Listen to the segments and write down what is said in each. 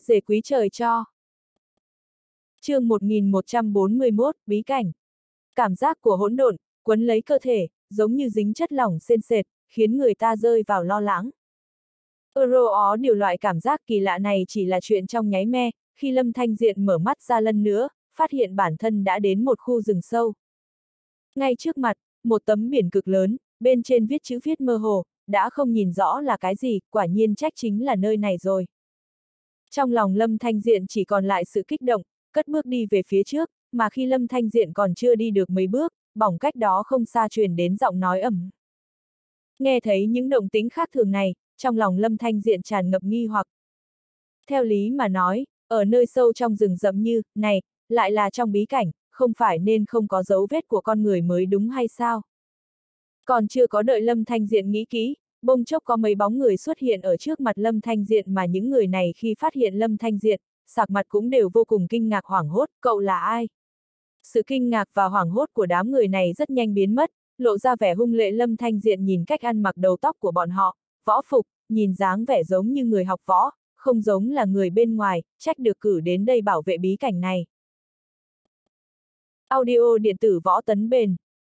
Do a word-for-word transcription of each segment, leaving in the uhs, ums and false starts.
Rể quý trời cho. Chương một nghìn một trăm bốn mươi mốt, bí cảnh. Cảm giác của hỗn độn quấn lấy cơ thể, giống như dính chất lỏng sền sệt, khiến người ta rơi vào lo lắng. Euro ó điều loại cảm giác kỳ lạ này chỉ là chuyện trong nháy me, khi Lâm Thanh Diện mở mắt ra lần nữa, phát hiện bản thân đã đến một khu rừng sâu. Ngay trước mặt, một tấm biển cực lớn, bên trên viết chữ viết mơ hồ, đã không nhìn rõ là cái gì, quả nhiên chắc chính là nơi này rồi. Trong lòng Lâm Thanh Diện chỉ còn lại sự kích động, cất bước đi về phía trước, mà khi Lâm Thanh Diện còn chưa đi được mấy bước, bỏng cách đó không xa truyền đến giọng nói ầm. Nghe thấy những động tĩnh khác thường này, trong lòng Lâm Thanh Diện tràn ngập nghi hoặc. Theo lý mà nói, ở nơi sâu trong rừng rậm như này, lại là trong bí cảnh, không phải nên không có dấu vết của con người mới đúng hay sao? Còn chưa có đợi Lâm Thanh Diện nghĩ kỹ, bỗng chốc có mấy bóng người xuất hiện ở trước mặt Lâm Thanh Diện, mà những người này khi phát hiện Lâm Thanh Diện, sạc mặt cũng đều vô cùng kinh ngạc hoảng hốt, cậu là ai? Sự kinh ngạc và hoảng hốt của đám người này rất nhanh biến mất, lộ ra vẻ hung lệ. Lâm Thanh Diện nhìn cách ăn mặc đầu tóc của bọn họ, võ phục, nhìn dáng vẻ giống như người học võ, không giống là người bên ngoài, trách được cử đến đây bảo vệ bí cảnh này. Audio điện tử Võ Tấn Bền.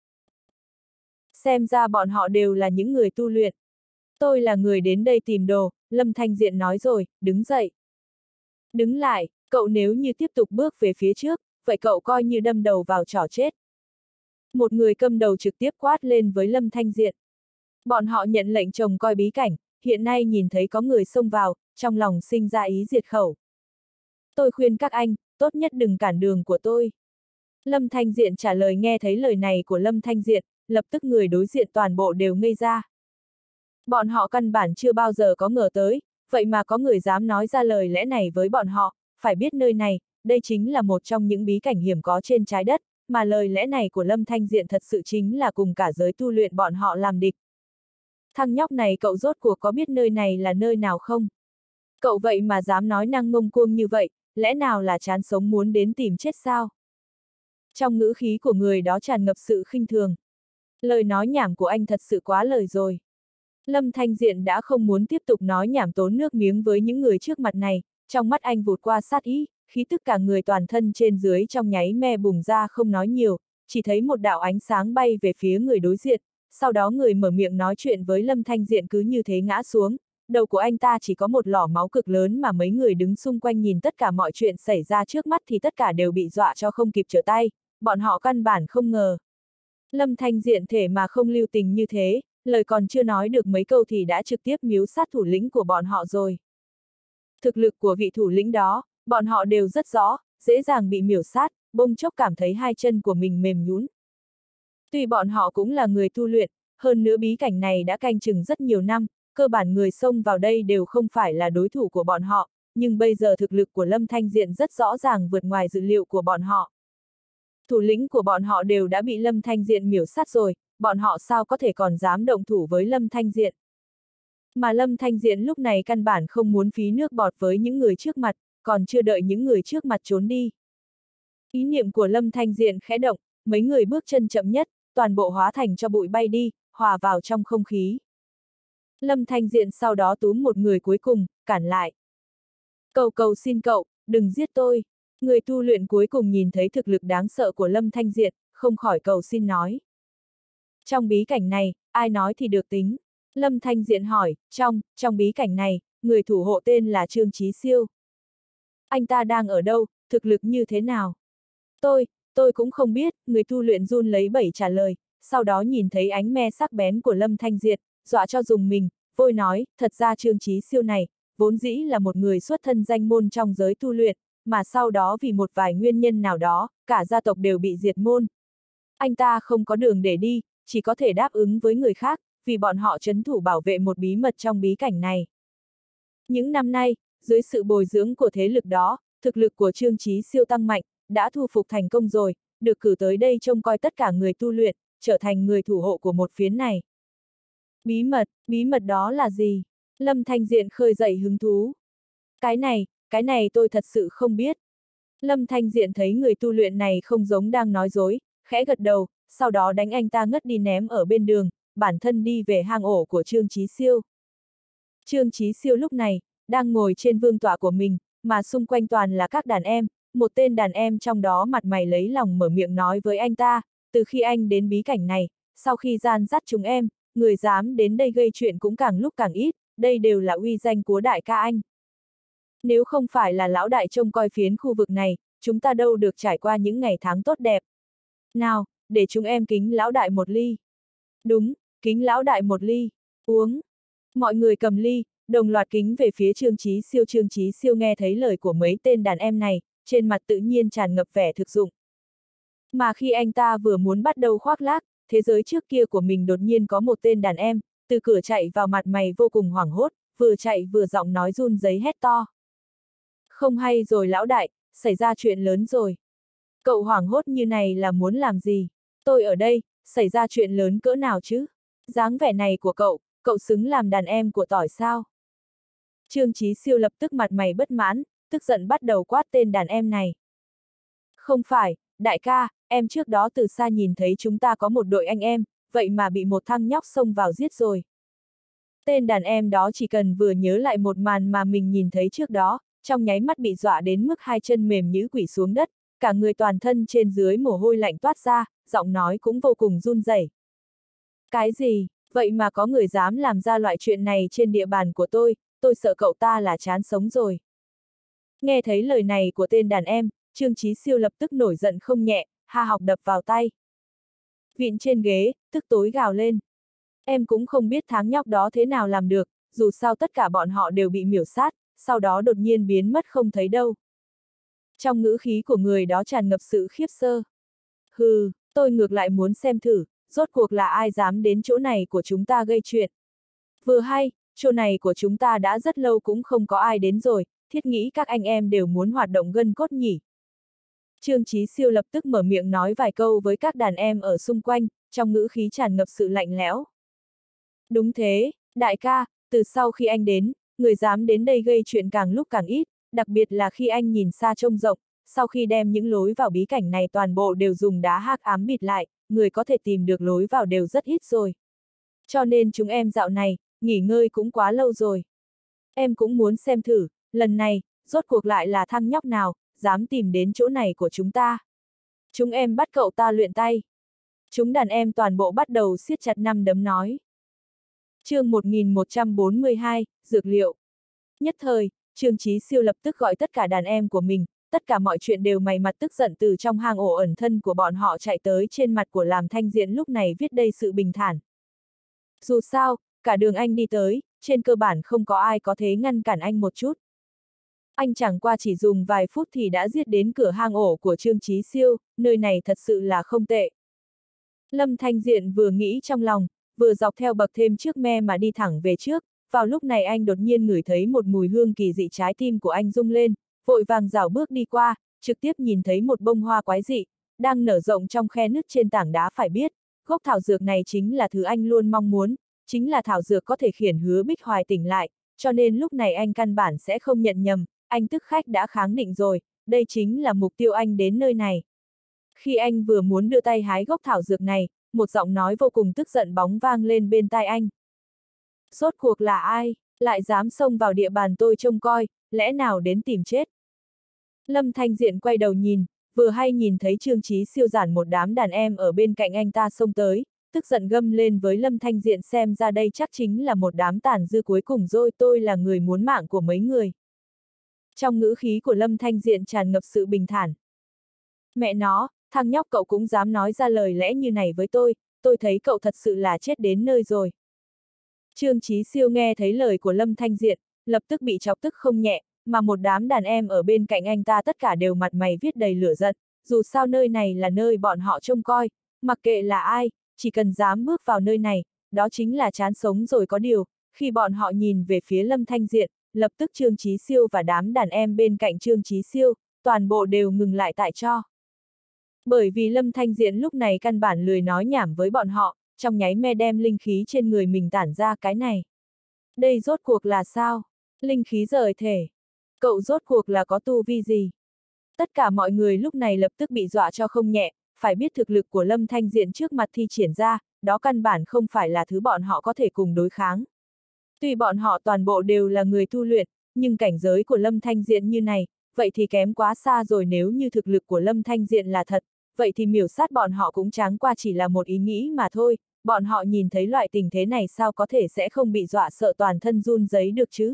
Xem ra bọn họ đều là những người tu luyện. Tôi là người đến đây tìm đồ, Lâm Thanh Diện nói rồi, đứng dậy. Đứng lại, cậu nếu như tiếp tục bước về phía trước, vậy cậu coi như đâm đầu vào chỏ chết. Một người cầm đầu trực tiếp quát lên với Lâm Thanh Diện. Bọn họ nhận lệnh trông coi bí cảnh, hiện nay nhìn thấy có người xông vào, trong lòng sinh ra ý diệt khẩu. Tôi khuyên các anh, tốt nhất đừng cản đường của tôi. Lâm Thanh Diện trả lời. Nghe thấy lời này của Lâm Thanh Diện, lập tức người đối diện toàn bộ đều ngây ra. Bọn họ căn bản chưa bao giờ có ngờ tới, vậy mà có người dám nói ra lời lẽ này với bọn họ, phải biết nơi này, đây chính là một trong những bí cảnh hiếm có trên trái đất, mà lời lẽ này của Lâm Thanh Diện thật sự chính là cùng cả giới tu luyện bọn họ làm địch. Thằng nhóc này cậu rốt cuộc có biết nơi này là nơi nào không? Cậu vậy mà dám nói năng ngông cuồng như vậy, lẽ nào là chán sống muốn đến tìm chết sao? Trong ngữ khí của người đó tràn ngập sự khinh thường. Lời nói nhảm của anh thật sự quá lời rồi. Lâm Thanh Diện đã không muốn tiếp tục nói nhảm tốn nước miếng với những người trước mặt này, trong mắt anh vụt qua sát ý, khí tức cả người toàn thân trên dưới trong nháy me bùng ra. Không nói nhiều, chỉ thấy một đạo ánh sáng bay về phía người đối diện, sau đó người mở miệng nói chuyện với Lâm Thanh Diện cứ như thế ngã xuống, đầu của anh ta chỉ có một lỏ máu cực lớn, mà mấy người đứng xung quanh nhìn tất cả mọi chuyện xảy ra trước mắt thì tất cả đều bị dọa cho không kịp trở tay, bọn họ căn bản không ngờ. Lâm Thanh Diện thể mà không lưu tình như thế, lời còn chưa nói được mấy câu thì đã trực tiếp miếu sát thủ lĩnh của bọn họ rồi. Thực lực của vị thủ lĩnh đó, bọn họ đều rất rõ, dễ dàng bị miểu sát, bỗng chốc cảm thấy hai chân của mình mềm nhũn. Tuy bọn họ cũng là người tu luyện, hơn nữa bí cảnh này đã canh chừng rất nhiều năm, cơ bản người xông vào đây đều không phải là đối thủ của bọn họ, nhưng bây giờ thực lực của Lâm Thanh Diện rất rõ ràng vượt ngoài dự liệu của bọn họ. Thủ lĩnh của bọn họ đều đã bị Lâm Thanh Diện miểu sát rồi, bọn họ sao có thể còn dám động thủ với Lâm Thanh Diện. Mà Lâm Thanh Diện lúc này căn bản không muốn phí nước bọt với những người trước mặt, còn chưa đợi những người trước mặt trốn đi. Ý niệm của Lâm Thanh Diện khẽ động, mấy người bước chân chậm nhất, toàn bộ hóa thành cho bụi bay đi, hòa vào trong không khí. Lâm Thanh Diện sau đó túm một người cuối cùng, cản lại. Cầu cầu xin cậu, đừng giết tôi. Người tu luyện cuối cùng nhìn thấy thực lực đáng sợ của Lâm Thanh Diện, không khỏi cầu xin nói. Trong bí cảnh này, ai nói thì được tính. Lâm Thanh Diện hỏi, trong, trong bí cảnh này, người thủ hộ tên là Trương Chí Siêu. Anh ta đang ở đâu, thực lực như thế nào? Tôi, tôi cũng không biết, người tu luyện run lấy bẩy trả lời, sau đó nhìn thấy ánh me sắc bén của Lâm Thanh Diện, dọa cho dùng mình, vội nói, thật ra Trương Chí Siêu này, vốn dĩ là một người xuất thân danh môn trong giới tu luyện, mà sau đó vì một vài nguyên nhân nào đó, cả gia tộc đều bị diệt môn. Anh ta không có đường để đi, chỉ có thể đáp ứng với người khác, vì bọn họ trấn thủ bảo vệ một bí mật trong bí cảnh này. Những năm nay, dưới sự bồi dưỡng của thế lực đó, thực lực của Trương Chí Siêu tăng mạnh, đã thu phục thành công rồi, được cử tới đây trông coi tất cả người tu luyện, trở thành người thủ hộ của một phiến này. Bí mật, bí mật đó là gì? Lâm Thanh Diện khơi dậy hứng thú. Cái này, cái này tôi thật sự không biết. Lâm Thanh Diện thấy người tu luyện này không giống đang nói dối, khẽ gật đầu, sau đó đánh anh ta ngất đi ném ở bên đường, bản thân đi về hang ổ của Trương Chí Siêu. Trương Chí Siêu lúc này, đang ngồi trên vương tọa của mình, mà xung quanh toàn là các đàn em, một tên đàn em trong đó mặt mày lấy lòng mở miệng nói với anh ta, từ khi anh đến bí cảnh này, sau khi gian dắt chúng em, người dám đến đây gây chuyện cũng càng lúc càng ít, đây đều là uy danh của đại ca anh. Nếu không phải là lão đại trông coi phiến khu vực này, chúng ta đâu được trải qua những ngày tháng tốt đẹp. Nào, để chúng em kính lão đại một ly. Đúng, kính lão đại một ly, uống. Mọi người cầm ly, đồng loạt kính về phía Trương Chí Siêu. Trương Chí Siêu nghe thấy lời của mấy tên đàn em này, trên mặt tự nhiên tràn ngập vẻ thực dụng. Mà khi anh ta vừa muốn bắt đầu khoác lác, thế giới trước kia của mình đột nhiên có một tên đàn em, từ cửa chạy vào mặt mày vô cùng hoảng hốt, vừa chạy vừa giọng nói run rẩy hét to. Không hay rồi lão đại, xảy ra chuyện lớn rồi. Cậu hoảng hốt như này là muốn làm gì? Tôi ở đây, xảy ra chuyện lớn cỡ nào chứ? Dáng vẻ này của cậu, cậu xứng làm đàn em của tỏi sao? Trương Chí Siêu lập tức mặt mày bất mãn, tức giận bắt đầu quát tên đàn em này. Không phải, đại ca, em trước đó từ xa nhìn thấy chúng ta có một đội anh em, vậy mà bị một thằng nhóc xông vào giết rồi. Tên đàn em đó chỉ cần vừa nhớ lại một màn mà mình nhìn thấy trước đó, trong nháy mắt bị dọa đến mức hai chân mềm nhũn quỳ xuống đất, cả người toàn thân trên dưới mồ hôi lạnh toát ra, giọng nói cũng vô cùng run rẩy. Cái gì, vậy mà có người dám làm ra loại chuyện này trên địa bàn của tôi, tôi sợ cậu ta là chán sống rồi. Nghe thấy lời này của tên đàn em, Trương Chí Siêu lập tức nổi giận không nhẹ, ha học đập vào tay. Vịn trên ghế, tức tối gào lên. Em cũng không biết tháng nhóc đó thế nào làm được, dù sao tất cả bọn họ đều bị miểu sát, sau đó đột nhiên biến mất không thấy đâu. Trong ngữ khí của người đó tràn ngập sự khiếp sợ. Hừ, tôi ngược lại muốn xem thử, rốt cuộc là ai dám đến chỗ này của chúng ta gây chuyện. Vừa hay, chỗ này của chúng ta đã rất lâu cũng không có ai đến rồi, thiết nghĩ các anh em đều muốn hoạt động gân cốt nhỉ. Trương Chí Siêu lập tức mở miệng nói vài câu với các đàn em ở xung quanh, trong ngữ khí tràn ngập sự lạnh lẽo. Đúng thế, đại ca, từ sau khi anh đến, người dám đến đây gây chuyện càng lúc càng ít, đặc biệt là khi anh nhìn xa trông rộng, sau khi đem những lối vào bí cảnh này toàn bộ đều dùng đá hắc ám bịt lại, người có thể tìm được lối vào đều rất ít rồi. Cho nên chúng em dạo này, nghỉ ngơi cũng quá lâu rồi. Em cũng muốn xem thử, lần này, rốt cuộc lại là thằng nhóc nào, dám tìm đến chỗ này của chúng ta. Chúng em bắt cậu ta luyện tay. Chúng đàn em toàn bộ bắt đầu siết chặt năm đấm nói. Chương một nghìn một trăm bốn mươi hai, dược liệu. Nhất thời, Trương Chí Siêu lập tức gọi tất cả đàn em của mình, tất cả mọi chuyện đều mày mặt tức giận từ trong hang ổ ẩn thân của bọn họ chạy tới trên mặt của Làm Thanh Diện lúc này viết đây sự bình thản. Dù sao, cả đường anh đi tới, trên cơ bản không có ai có thể ngăn cản anh một chút. Anh chẳng qua chỉ dùng vài phút thì đã giết đến cửa hang ổ của Trương Chí Siêu, nơi này thật sự là không tệ. Lâm Thanh Diện vừa nghĩ trong lòng, vừa dọc theo bậc thềm trước me mà đi thẳng về trước, vào lúc này anh đột nhiên ngửi thấy một mùi hương kỳ dị, trái tim của anh rung lên, vội vàng rảo bước đi qua, trực tiếp nhìn thấy một bông hoa quái dị, đang nở rộng trong khe nứt trên tảng đá. Phải biết, gốc thảo dược này chính là thứ anh luôn mong muốn, chính là thảo dược có thể khiến Hứa Bích Hoài tỉnh lại, cho nên lúc này anh căn bản sẽ không nhận nhầm, anh tức khách đã kháng định rồi, đây chính là mục tiêu anh đến nơi này. Khi anh vừa muốn đưa tay hái gốc thảo dược này, một giọng nói vô cùng tức giận bóng vang lên bên tai anh. Rốt cuộc là ai, lại dám xông vào địa bàn tôi trông coi, lẽ nào đến tìm chết? Lâm Thanh Diện quay đầu nhìn, vừa hay nhìn thấy Trương Chí Siêu giản một đám đàn em ở bên cạnh anh ta xông tới, tức giận gầm lên với Lâm Thanh Diện, xem ra đây chắc chính là một đám tàn dư cuối cùng rồi, tôi là người muốn mạng của mấy người. Trong ngữ khí của Lâm Thanh Diện tràn ngập sự bình thản. Mẹ nó, thằng nhóc cậu cũng dám nói ra lời lẽ như này với tôi, tôi thấy cậu thật sự là chết đến nơi rồi. Trương Chí Siêu nghe thấy lời của Lâm Thanh Diện, lập tức bị chọc tức không nhẹ, mà một đám đàn em ở bên cạnh anh ta tất cả đều mặt mày viết đầy lửa giận, dù sao nơi này là nơi bọn họ trông coi, mặc kệ là ai, chỉ cần dám bước vào nơi này, đó chính là chán sống rồi. Có điều, khi bọn họ nhìn về phía Lâm Thanh Diện, lập tức Trương Chí Siêu và đám đàn em bên cạnh Trương Chí Siêu, toàn bộ đều ngừng lại tại cho. Bởi vì Lâm Thanh Diện lúc này căn bản lười nói nhảm với bọn họ, trong nháy me đem linh khí trên người mình tản ra. Cái này, đây rốt cuộc là sao? Linh khí rời thể. Cậu rốt cuộc là có tu vi gì? Tất cả mọi người lúc này lập tức bị dọa cho không nhẹ, phải biết thực lực của Lâm Thanh Diện trước mặt thi triển ra, đó căn bản không phải là thứ bọn họ có thể cùng đối kháng. Tuy bọn họ toàn bộ đều là người tu luyện, nhưng cảnh giới của Lâm Thanh Diện như này, vậy thì kém quá xa rồi. Nếu như thực lực của Lâm Thanh Diện là thật, vậy thì miểu sát bọn họ cũng chẳng qua chỉ là một ý nghĩ mà thôi, bọn họ nhìn thấy loại tình thế này sao có thể sẽ không bị dọa sợ toàn thân run rẩy được chứ.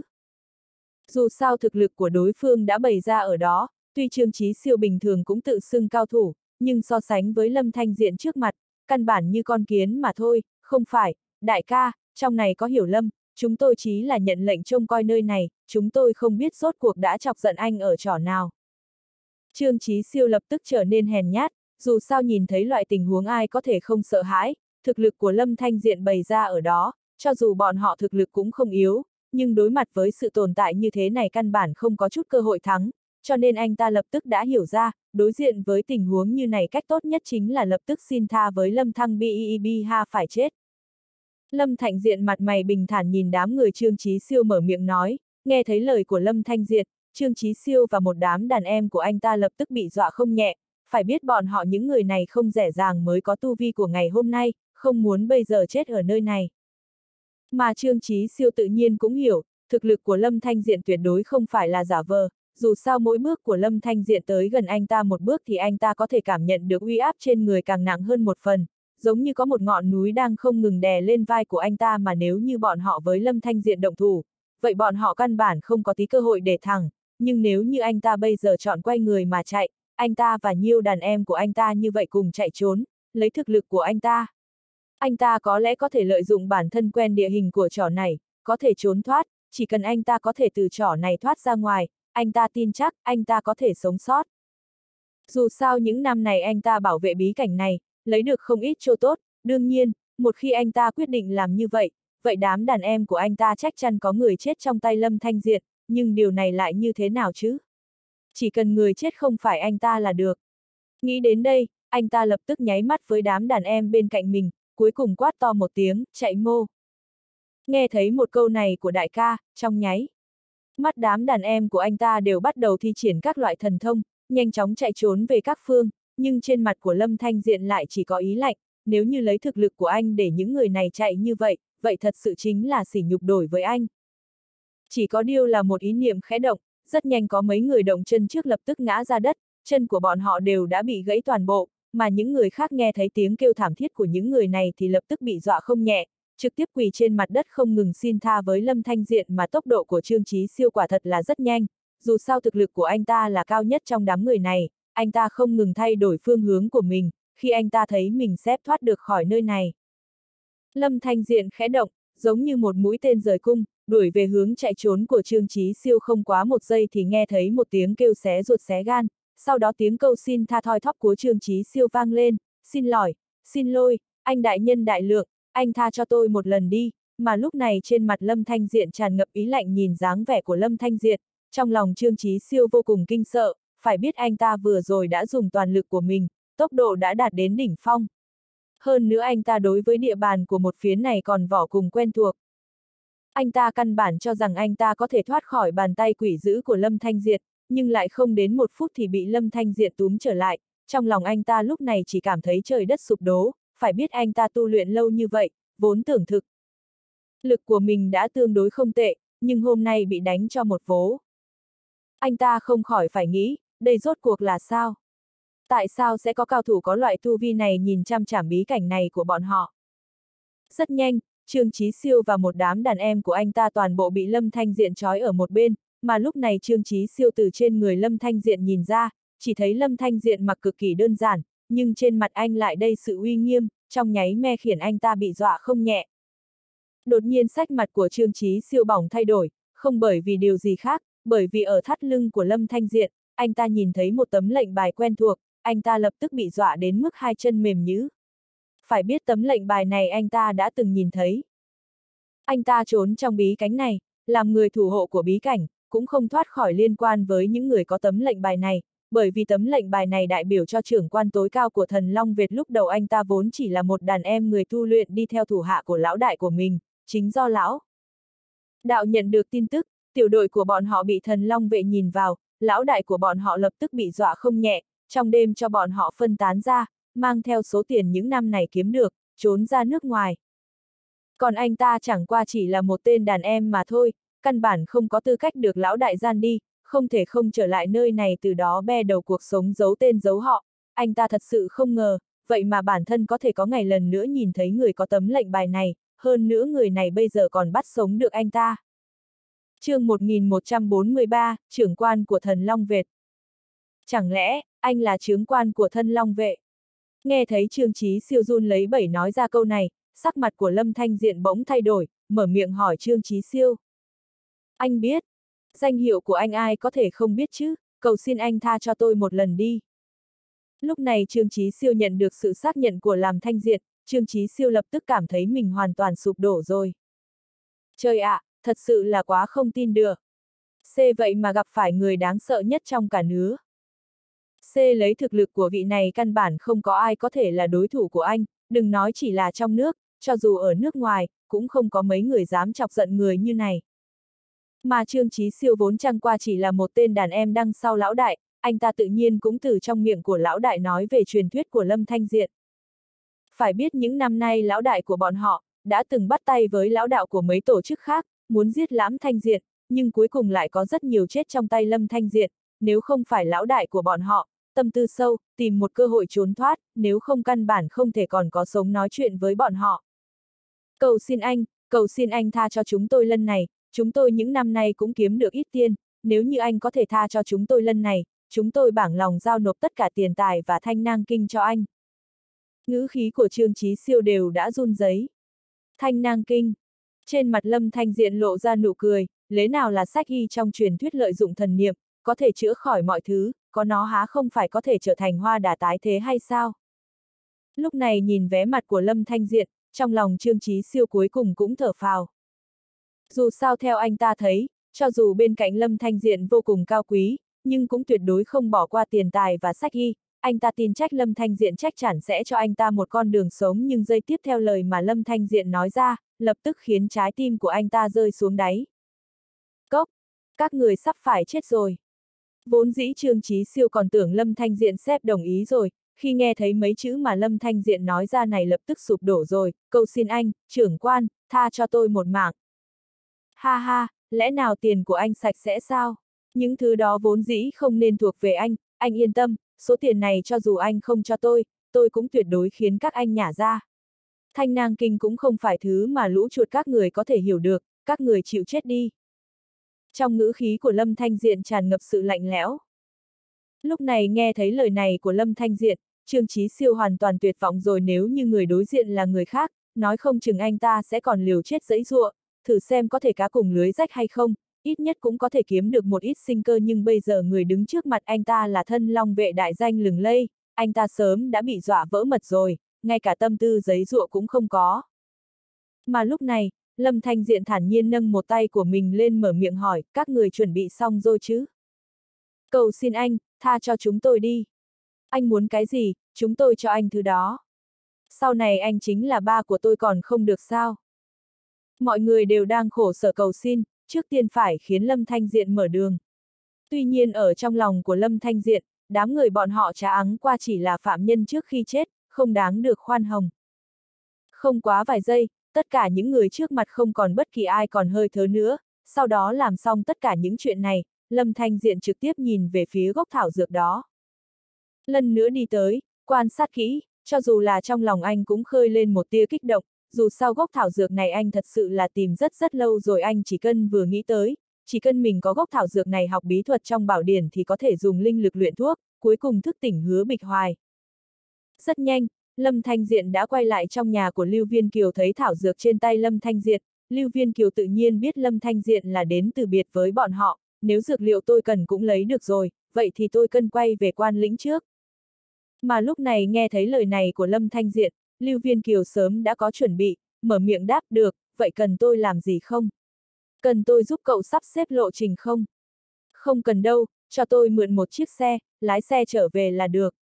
Dù sao thực lực của đối phương đã bày ra ở đó, tuy Trương Chí Siêu bình thường cũng tự xưng cao thủ, nhưng so sánh với Lâm Thanh Diện trước mặt, căn bản như con kiến mà thôi. Không phải, đại ca, trong này có hiểu lầm, chúng tôi chỉ là nhận lệnh trông coi nơi này, chúng tôi không biết rốt cuộc đã chọc giận anh ở chỗ nào. Trương Chí Siêu lập tức trở nên hèn nhát, dù sao nhìn thấy loại tình huống ai có thể không sợ hãi, thực lực của Lâm Thanh Diện bày ra ở đó, cho dù bọn họ thực lực cũng không yếu, nhưng đối mặt với sự tồn tại như thế này căn bản không có chút cơ hội thắng, cho nên anh ta lập tức đã hiểu ra, đối diện với tình huống như này cách tốt nhất chính là lập tức xin tha với Lâm Thăng Bi Bi ha phải chết. Lâm Thanh Diện mặt mày bình thản nhìn đám người Trương Chí Siêu mở miệng nói, nghe thấy lời của Lâm Thanh Diện, Trương Chí Siêu và một đám đàn em của anh ta lập tức bị dọa không nhẹ, phải biết bọn họ những người này không dễ dàng mới có tu vi của ngày hôm nay, không muốn bây giờ chết ở nơi này. Mà Trương Chí Siêu tự nhiên cũng hiểu, thực lực của Lâm Thanh Diện tuyệt đối không phải là giả vờ, dù sao mỗi bước của Lâm Thanh Diện tới gần anh ta một bước thì anh ta có thể cảm nhận được uy áp trên người càng nặng hơn một phần, giống như có một ngọn núi đang không ngừng đè lên vai của anh ta, mà nếu như bọn họ với Lâm Thanh Diện động thủ, vậy bọn họ căn bản không có tí cơ hội để thẳng, nhưng nếu như anh ta bây giờ chọn quay người mà chạy, anh ta và nhiều đàn em của anh ta như vậy cùng chạy trốn, lấy thực lực của anh ta. Anh ta có lẽ có thể lợi dụng bản thân quen địa hình của trò này, có thể trốn thoát, chỉ cần anh ta có thể từ trò này thoát ra ngoài, anh ta tin chắc anh ta có thể sống sót. Dù sao những năm này anh ta bảo vệ bí cảnh này, lấy được không ít chỗ tốt, đương nhiên, một khi anh ta quyết định làm như vậy, vậy đám đàn em của anh ta chắc chắn có người chết trong tay Lâm Thanh Diện, nhưng điều này lại như thế nào chứ? Chỉ cần người chết không phải anh ta là được. Nghĩ đến đây, anh ta lập tức nháy mắt với đám đàn em bên cạnh mình, cuối cùng quát to một tiếng, chạy mô. Nghe thấy một câu này của đại ca, trong nháy mắt đám đàn em của anh ta đều bắt đầu thi triển các loại thần thông, nhanh chóng chạy trốn về các phương, nhưng trên mặt của Lâm Thanh Diện lại chỉ có ý lạnh, nếu như lấy thực lực của anh để những người này chạy như vậy, vậy thật sự chính là sỉ nhục đổi với anh. Chỉ có điều là một ý niệm khẽ động, rất nhanh có mấy người động chân trước lập tức ngã ra đất, chân của bọn họ đều đã bị gãy toàn bộ, mà những người khác nghe thấy tiếng kêu thảm thiết của những người này thì lập tức bị dọa không nhẹ, trực tiếp quỳ trên mặt đất không ngừng xin tha với Lâm Thanh Diện. Mà tốc độ của Trương Chí Siêu quả thật là rất nhanh, dù sao thực lực của anh ta là cao nhất trong đám người này, anh ta không ngừng thay đổi phương hướng của mình, khi anh ta thấy mình xếp thoát được khỏi nơi này. Lâm Thanh Diện khẽ động, giống như một mũi tên rời cung, đuổi về hướng chạy trốn của Trương Chí Siêu. Không quá một giây thì nghe thấy một tiếng kêu xé ruột xé gan, sau đó tiếng cầu xin tha thoi thóp của Trương Chí Siêu vang lên, xin lỗi, xin lỗi, anh đại nhân đại lượng, anh tha cho tôi một lần đi. Mà lúc này trên mặt Lâm Thanh Diện tràn ngập ý lạnh, nhìn dáng vẻ của Lâm Thanh Diện, trong lòng Trương Chí Siêu vô cùng kinh sợ, phải biết anh ta vừa rồi đã dùng toàn lực của mình, tốc độ đã đạt đến đỉnh phong. Hơn nữa anh ta đối với địa bàn của một phiến này còn vỏ cùng quen thuộc. Anh ta căn bản cho rằng anh ta có thể thoát khỏi bàn tay quỷ dữ của Lâm Thanh Diện, nhưng lại không đến một phút thì bị Lâm Thanh Diện túm trở lại, trong lòng anh ta lúc này chỉ cảm thấy trời đất sụp đổ, phải biết anh ta tu luyện lâu như vậy, vốn tưởng thực lực của mình đã tương đối không tệ, nhưng hôm nay bị đánh cho một vố. Anh ta không khỏi phải nghĩ, đây rốt cuộc là sao? Tại sao sẽ có cao thủ có loại tu vi này nhìn chăm chằm bí cảnh này của bọn họ? Rất nhanh, Trương Chí Siêu và một đám đàn em của anh ta toàn bộ bị Lâm Thanh Diện trói ở một bên, mà lúc này Trương Chí Siêu từ trên người Lâm Thanh Diện nhìn ra, chỉ thấy Lâm Thanh Diện mặc cực kỳ đơn giản, nhưng trên mặt anh lại đầy sự uy nghiêm, trong nháy me khiến anh ta bị dọa không nhẹ. Đột nhiên sắc mặt của Trương Chí Siêu bỗng thay đổi, không bởi vì điều gì khác, bởi vì ở thắt lưng của Lâm Thanh Diện, anh ta nhìn thấy một tấm lệnh bài quen thuộc, anh ta lập tức bị dọa đến mức hai chân mềm nhũn. Phải biết tấm lệnh bài này anh ta đã từng nhìn thấy. Anh ta trốn trong bí cảnh này, làm người thủ hộ của bí cảnh, cũng không thoát khỏi liên quan với những người có tấm lệnh bài này, bởi vì tấm lệnh bài này đại biểu cho trưởng quan tối cao của Thần Long Việt. Lúc đầu anh ta vốn chỉ là một đàn em người tu luyện đi theo thủ hạ của lão đại của mình, chính do lão đạo nhận được tin tức, tiểu đội của bọn họ bị Thần Long Vệ nhìn vào, lão đại của bọn họ lập tức bị dọa không nhẹ, trong đêm cho bọn họ phân tán ra, mang theo số tiền những năm này kiếm được, trốn ra nước ngoài. Còn anh ta chẳng qua chỉ là một tên đàn em mà thôi, căn bản không có tư cách được lão đại gian đi, không thể không trở lại nơi này từ đó be đầu cuộc sống giấu tên giấu họ. Anh ta thật sự không ngờ, vậy mà bản thân có thể có ngày lần nữa nhìn thấy người có tấm lệnh bài này, hơn nữa người này bây giờ còn bắt sống được anh ta. chương một nghìn một trăm bốn mươi ba, trưởng quan của thần Long Vệ. Chẳng lẽ, anh là chướng quan của thân Long Vệ? Nghe thấy Trương Chí Siêu run lấy bẩy nói ra câu này, sắc mặt của Lâm Thanh Diện bỗng thay đổi, mở miệng hỏi Trương Chí Siêu. Anh biết, danh hiệu của anh ai có thể không biết chứ, cầu xin anh tha cho tôi một lần đi. Lúc này Trương Chí Siêu nhận được sự xác nhận của Lâm Thanh Diện, Trương Chí Siêu lập tức cảm thấy mình hoàn toàn sụp đổ rồi. Trời ạ, à, thật sự là quá không tin được. C vậy mà gặp phải người đáng sợ nhất trong cả nước. C lấy thực lực của vị này căn bản không có ai có thể là đối thủ của anh, đừng nói chỉ là trong nước, cho dù ở nước ngoài, cũng không có mấy người dám chọc giận người như này. Mà Trương Chí Siêu vốn chẳng qua chỉ là một tên đàn em đằng sau lão đại, anh ta tự nhiên cũng từ trong miệng của lão đại nói về truyền thuyết của Lâm Thanh Diện. Phải biết những năm nay lão đại của bọn họ, đã từng bắt tay với lão đạo của mấy tổ chức khác, muốn giết Lâm Thanh Diện, nhưng cuối cùng lại có rất nhiều chết trong tay Lâm Thanh Diện, nếu không phải lão đại của bọn họ, tâm tư sâu, tìm một cơ hội trốn thoát, nếu không căn bản không thể còn có sống nói chuyện với bọn họ. Cầu xin anh, cầu xin anh tha cho chúng tôi lần này, chúng tôi những năm nay cũng kiếm được ít tiền, nếu như anh có thể tha cho chúng tôi lần này, chúng tôi bảng lòng giao nộp tất cả tiền tài và thanh nang kinh cho anh. Ngữ khí của Trương Chí Siêu đều đã run rẩy. Thanh nang kinh. Trên mặt Lâm Thanh Diện lộ ra nụ cười, lẽ nào là sách y trong truyền thuyết lợi dụng thần niệm, có thể chữa khỏi mọi thứ, có nó há không phải có thể trở thành hoa đà tái thế hay sao? Lúc này nhìn vé mặt của Lâm Thanh Diện, trong lòng Trương Chí Siêu cuối cùng cũng thở phào. Dù sao theo anh ta thấy, cho dù bên cạnh Lâm Thanh Diện vô cùng cao quý, nhưng cũng tuyệt đối không bỏ qua tiền tài và sách y, anh ta tin chắc Lâm Thanh Diện chắc chắn sẽ cho anh ta một con đường sống, nhưng giây tiếp theo lời mà Lâm Thanh Diện nói ra, lập tức khiến trái tim của anh ta rơi xuống đáy. Cốc! Các người sắp phải chết rồi. Vốn dĩ Trương Chí Siêu còn tưởng Lâm Thanh Diện sếp đồng ý rồi, khi nghe thấy mấy chữ mà Lâm Thanh Diện nói ra này lập tức sụp đổ rồi, cầu xin anh, trưởng quan, tha cho tôi một mạng. Ha ha, lẽ nào tiền của anh sạch sẽ sao? Những thứ đó vốn dĩ không nên thuộc về anh, anh yên tâm, số tiền này cho dù anh không cho tôi, tôi cũng tuyệt đối khiến các anh nhả ra. Thanh nang kinh cũng không phải thứ mà lũ chuột các người có thể hiểu được, các người chịu chết đi. Trong ngữ khí của Lâm Thanh Diện tràn ngập sự lạnh lẽo. Lúc này nghe thấy lời này của Lâm Thanh Diện, Trương Chí Siêu hoàn toàn tuyệt vọng rồi, nếu như người đối diện là người khác, nói không chừng anh ta sẽ còn liều chết giãy giụa, thử xem có thể cá cùng lưới rách hay không, ít nhất cũng có thể kiếm được một ít sinh cơ, nhưng bây giờ người đứng trước mặt anh ta là thân Long Vệ đại danh lừng lây, anh ta sớm đã bị dọa vỡ mật rồi, ngay cả tâm tư giãy giụa cũng không có. Mà lúc này, Lâm Thanh Diện thản nhiên nâng một tay của mình lên mở miệng hỏi, các người chuẩn bị xong rồi chứ? Cầu xin anh, tha cho chúng tôi đi. Anh muốn cái gì, chúng tôi cho anh thứ đó. Sau này anh chính là ba của tôi còn không được sao? Mọi người đều đang khổ sở cầu xin, trước tiên phải khiến Lâm Thanh Diện mở đường. Tuy nhiên ở trong lòng của Lâm Thanh Diện, đám người bọn họ trá ắng qua chỉ là phạm nhân trước khi chết, không đáng được khoan hồng. Không quá vài giây, tất cả những người trước mặt không còn bất kỳ ai còn hơi thớ nữa, sau đó làm xong tất cả những chuyện này, Lâm Thanh Diện trực tiếp nhìn về phía gốc thảo dược đó. Lần nữa đi tới, quan sát kỹ, cho dù là trong lòng anh cũng khơi lên một tia kích động, dù sao gốc thảo dược này anh thật sự là tìm rất rất lâu rồi, anh chỉ cần vừa nghĩ tới, chỉ cần mình có gốc thảo dược này học bí thuật trong bảo điển thì có thể dùng linh lực luyện thuốc, cuối cùng thức tỉnh Hứa Bịch Hoài. Rất nhanh, Lâm Thanh Diện đã quay lại trong nhà của Lưu Viên Kiều, thấy thảo dược trên tay Lâm Thanh Diện, Lưu Viên Kiều tự nhiên biết Lâm Thanh Diện là đến từ biệt với bọn họ, nếu dược liệu tôi cần cũng lấy được rồi, vậy thì tôi cần quay về quan lĩnh trước. Mà lúc này nghe thấy lời này của Lâm Thanh Diện, Lưu Viên Kiều sớm đã có chuẩn bị, mở miệng đáp được, vậy cần tôi làm gì không? Cần tôi giúp cậu sắp xếp lộ trình không? Không cần đâu, cho tôi mượn một chiếc xe, lái xe trở về là được.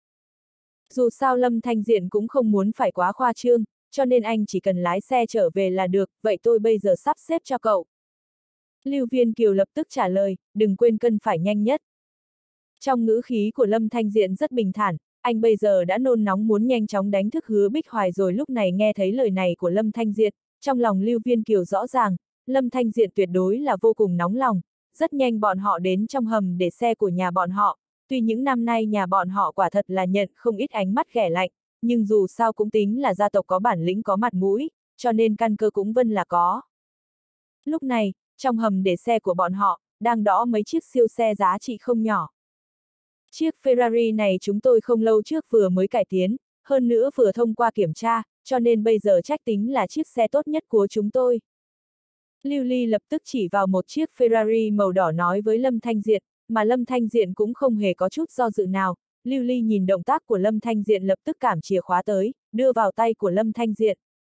Dù sao Lâm Thanh Diện cũng không muốn phải quá khoa trương, cho nên anh chỉ cần lái xe trở về là được, vậy tôi bây giờ sắp xếp cho cậu. Lưu Viên Kiều lập tức trả lời, đừng quên cân phải nhanh nhất. Trong ngữ khí của Lâm Thanh Diện rất bình thản, anh bây giờ đã nôn nóng muốn nhanh chóng đánh thức Hứa Bích Hoài rồi. Lúc này nghe thấy lời này của Lâm Thanh Diện, trong lòng Lưu Viên Kiều rõ ràng, Lâm Thanh Diện tuyệt đối là vô cùng nóng lòng, rất nhanh bọn họ đến trong hầm để xe của nhà bọn họ, tuy những năm nay nhà bọn họ quả thật là nhận không ít ánh mắt ghẻ lạnh, nhưng dù sao cũng tính là gia tộc có bản lĩnh có mặt mũi, cho nên căn cơ cũng vân là có. Lúc này, trong hầm để xe của bọn họ, đang đõ mấy chiếc siêu xe giá trị không nhỏ. Chiếc Ferrari này chúng tôi không lâu trước vừa mới cải tiến, hơn nữa vừa thông qua kiểm tra, cho nên bây giờ trách tính là chiếc xe tốt nhất của chúng tôi. Lưu Ly lập tức chỉ vào một chiếc Ferrari màu đỏ nói với Lâm Thanh Diện, mà Lâm Thanh Diện cũng không hề có chút do dự nào. Lưu Ly nhìn động tác của Lâm Thanh Diện lập tức cảm chìa khóa tới, đưa vào tay của Lâm Thanh Diện.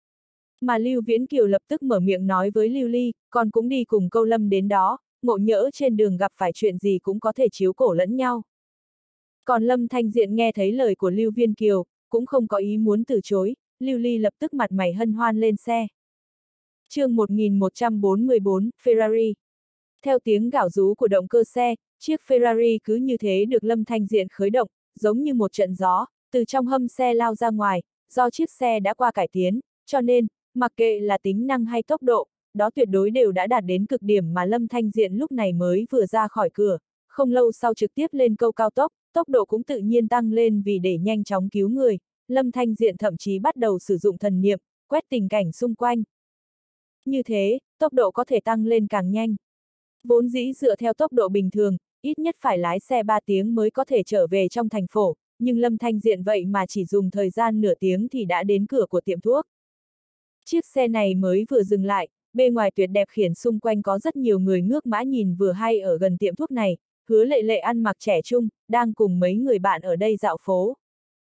Mà Lưu Viễn Kiều lập tức mở miệng nói với Lưu Ly, con cũng đi cùng Câu Lâm đến đó, ngộ nhỡ trên đường gặp phải chuyện gì cũng có thể chiếu cổ lẫn nhau. Còn Lâm Thanh Diện nghe thấy lời của Lưu Viễn Kiều, cũng không có ý muốn từ chối, Lưu Ly lập tức mặt mày hân hoan lên xe. chương một nghìn một trăm bốn mươi bốn, Ferrari. Theo tiếng gào rú của động cơ xe, chiếc Ferrari cứ như thế được Lâm Thanh Diện khởi động, giống như một trận gió, từ trong hầm xe lao ra ngoài, do chiếc xe đã qua cải tiến, cho nên, mặc kệ là tính năng hay tốc độ, đó tuyệt đối đều đã đạt đến cực điểm mà Lâm Thanh Diện lúc này mới vừa ra khỏi cửa, không lâu sau trực tiếp lên câu cao tốc, tốc độ cũng tự nhiên tăng lên vì để nhanh chóng cứu người, Lâm Thanh Diện thậm chí bắt đầu sử dụng thần niệm, quét tình cảnh xung quanh. Như thế, tốc độ có thể tăng lên càng nhanh. Vốn dĩ dựa theo tốc độ bình thường, ít nhất phải lái xe ba tiếng mới có thể trở về trong thành phố, nhưng Lâm Thanh Diện vậy mà chỉ dùng thời gian nửa tiếng thì đã đến cửa của tiệm thuốc. Chiếc xe này mới vừa dừng lại, bên ngoài tuyệt đẹp khiển xung quanh có rất nhiều người ngước mã nhìn vừa hay ở gần tiệm thuốc này, Hứa Lệ Lệ ăn mặc trẻ trung, đang cùng mấy người bạn ở đây dạo phố.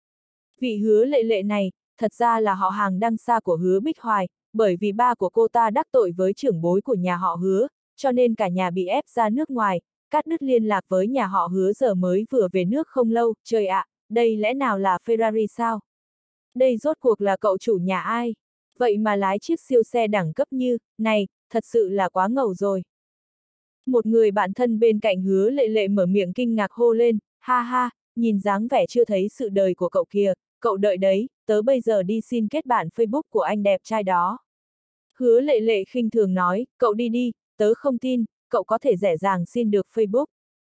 Vị Hứa Lệ Lệ này, thật ra là họ hàng đăng xa của Hứa Bích Hoài, bởi vì ba của cô ta đắc tội với trưởng bối của nhà họ Hứa, cho nên cả nhà bị ép ra nước ngoài, cắt đứt liên lạc với nhà họ Hứa giờ mới vừa về nước không lâu, trời ạ, đây lẽ nào là Ferrari sao? Đây rốt cuộc là cậu chủ nhà ai? Vậy mà lái chiếc siêu xe đẳng cấp như, này, thật sự là quá ngầu rồi. Một người bạn thân bên cạnh Hứa Lệ Lệ mở miệng kinh ngạc hô lên, ha ha, nhìn dáng vẻ chưa thấy sự đời của cậu kìa, cậu đợi đấy, tớ bây giờ đi xin kết bạn Facebook của anh đẹp trai đó. Hứa Lệ Lệ khinh thường nói, cậu đi đi, tớ không tin, cậu có thể dễ dàng xin được Facebook.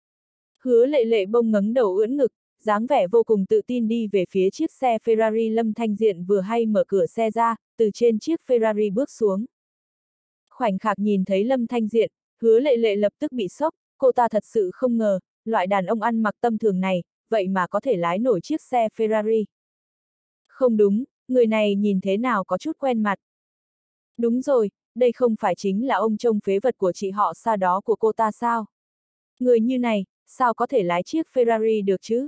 Hứa Lệ Lệ bông ngẩng đầu ưỡn ngực, dáng vẻ vô cùng tự tin đi về phía chiếc xe Ferrari. Lâm Thanh Diện vừa hay mở cửa xe ra, từ trên chiếc Ferrari bước xuống. Khoảnh khắc nhìn thấy Lâm Thanh Diện, Hứa Lệ Lệ lập tức bị sốc, cô ta thật sự không ngờ, loại đàn ông ăn mặc tầm thường này, vậy mà có thể lái nổi chiếc xe Ferrari. Không đúng, người này nhìn thế nào có chút quen mặt. Đúng rồi, đây không phải chính là ông trông phế vật của chị họ xa đó của cô ta sao? Người như này, sao có thể lái chiếc Ferrari được chứ?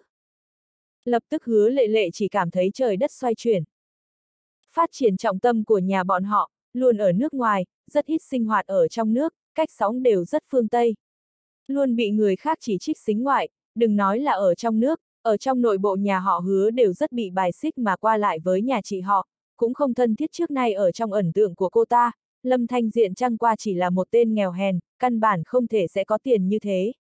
Lập tức Hứa Lệ Lệ chỉ cảm thấy trời đất xoay chuyển. Phát triển trọng tâm của nhà bọn họ, luôn ở nước ngoài, rất ít sinh hoạt ở trong nước, cách sống đều rất phương Tây. Luôn bị người khác chỉ trích xính ngoại, đừng nói là ở trong nước, ở trong nội bộ nhà họ Hứa đều rất bị bài xích mà qua lại với nhà chị họ, cũng không thân thiết trước nay ở trong ấn tượng của cô ta, Lâm Thanh Diện chẳng qua chỉ là một tên nghèo hèn, căn bản không thể sẽ có tiền như thế.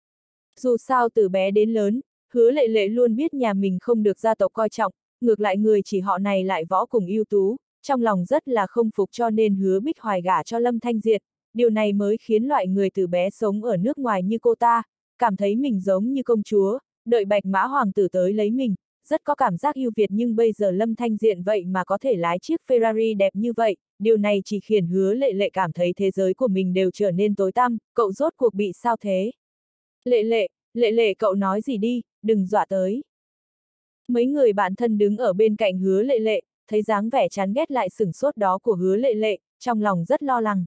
Dù sao từ bé đến lớn, Hứa Lệ Lệ luôn biết nhà mình không được gia tộc coi trọng, ngược lại người chỉ họ này lại võ cùng ưu tú, trong lòng rất là không phục cho nên Hứa Bích Hoài gả cho Lâm Thanh Diện, điều này mới khiến loại người từ bé sống ở nước ngoài như cô ta, cảm thấy mình giống như công chúa, đợi Bạch Mã Hoàng tử tới lấy mình, rất có cảm giác yêu Việt nhưng bây giờ Lâm Thanh Diện vậy mà có thể lái chiếc Ferrari đẹp như vậy, điều này chỉ khiến Hứa Lệ Lệ cảm thấy thế giới của mình đều trở nên tối tăm, cậu rốt cuộc bị sao thế? Lệ Lệ, Lệ Lệ cậu nói gì đi, đừng dọa tới. Mấy người bạn thân đứng ở bên cạnh Hứa Lệ Lệ, thấy dáng vẻ chán ghét lại sửng sốt đó của Hứa Lệ Lệ, trong lòng rất lo lắng.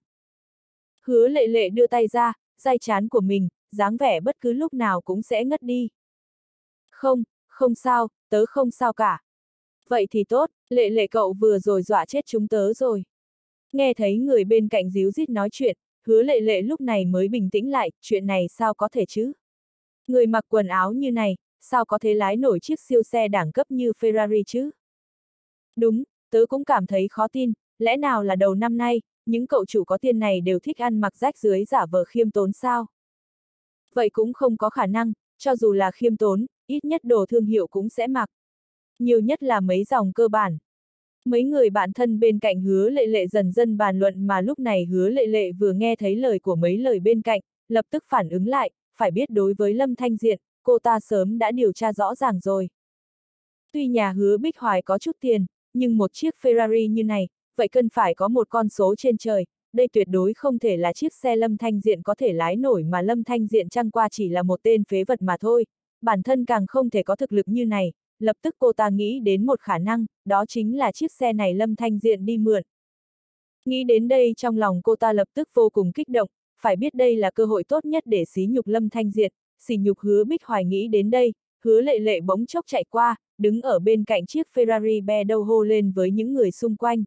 Hứa Lệ Lệ đưa tay ra, dai chán của mình, dáng vẻ bất cứ lúc nào cũng sẽ ngất đi. Không, không sao, tớ không sao cả. Vậy thì tốt, Lệ Lệ cậu vừa rồi dọa chết chúng tớ rồi. Nghe thấy người bên cạnh díu dít nói chuyện, Hứa Lệ Lệ lúc này mới bình tĩnh lại, chuyện này sao có thể chứ? Người mặc quần áo như này, sao có thể lái nổi chiếc siêu xe đẳng cấp như Ferrari chứ? Đúng, tớ cũng cảm thấy khó tin, lẽ nào là đầu năm nay, những cậu chủ có tiền này đều thích ăn mặc rách rưới giả vờ khiêm tốn sao? Vậy cũng không có khả năng, cho dù là khiêm tốn, ít nhất đồ thương hiệu cũng sẽ mặc. Nhiều nhất là mấy dòng cơ bản. Mấy người bạn thân bên cạnh Hứa Lệ Lệ dần dần bàn luận mà lúc này Hứa Lệ Lệ vừa nghe thấy lời của mấy lời bên cạnh, lập tức phản ứng lại, phải biết đối với Lâm Thanh Diện, cô ta sớm đã điều tra rõ ràng rồi. Tuy nhà Hứa Bích Hoài có chút tiền, nhưng một chiếc Ferrari như này, vậy cần phải có một con số trên trời, đây tuyệt đối không thể là chiếc xe Lâm Thanh Diện có thể lái nổi mà Lâm Thanh Diện chẳng qua chỉ là một tên phế vật mà thôi, bản thân càng không thể có thực lực như này, lập tức cô ta nghĩ đến một khả năng, đó chính là chiếc xe này Lâm Thanh Diện đi mượn. Nghĩ đến đây trong lòng cô ta lập tức vô cùng kích động, phải biết đây là cơ hội tốt nhất để xí nhục Lâm Thanh Diện, xỉ nhục Hứa Bích Hoài nghĩ đến đây, Hứa Lệ Lệ bỗng chốc chạy qua, đứng ở bên cạnh chiếc Ferrari be đâu hô lên với những người xung quanh.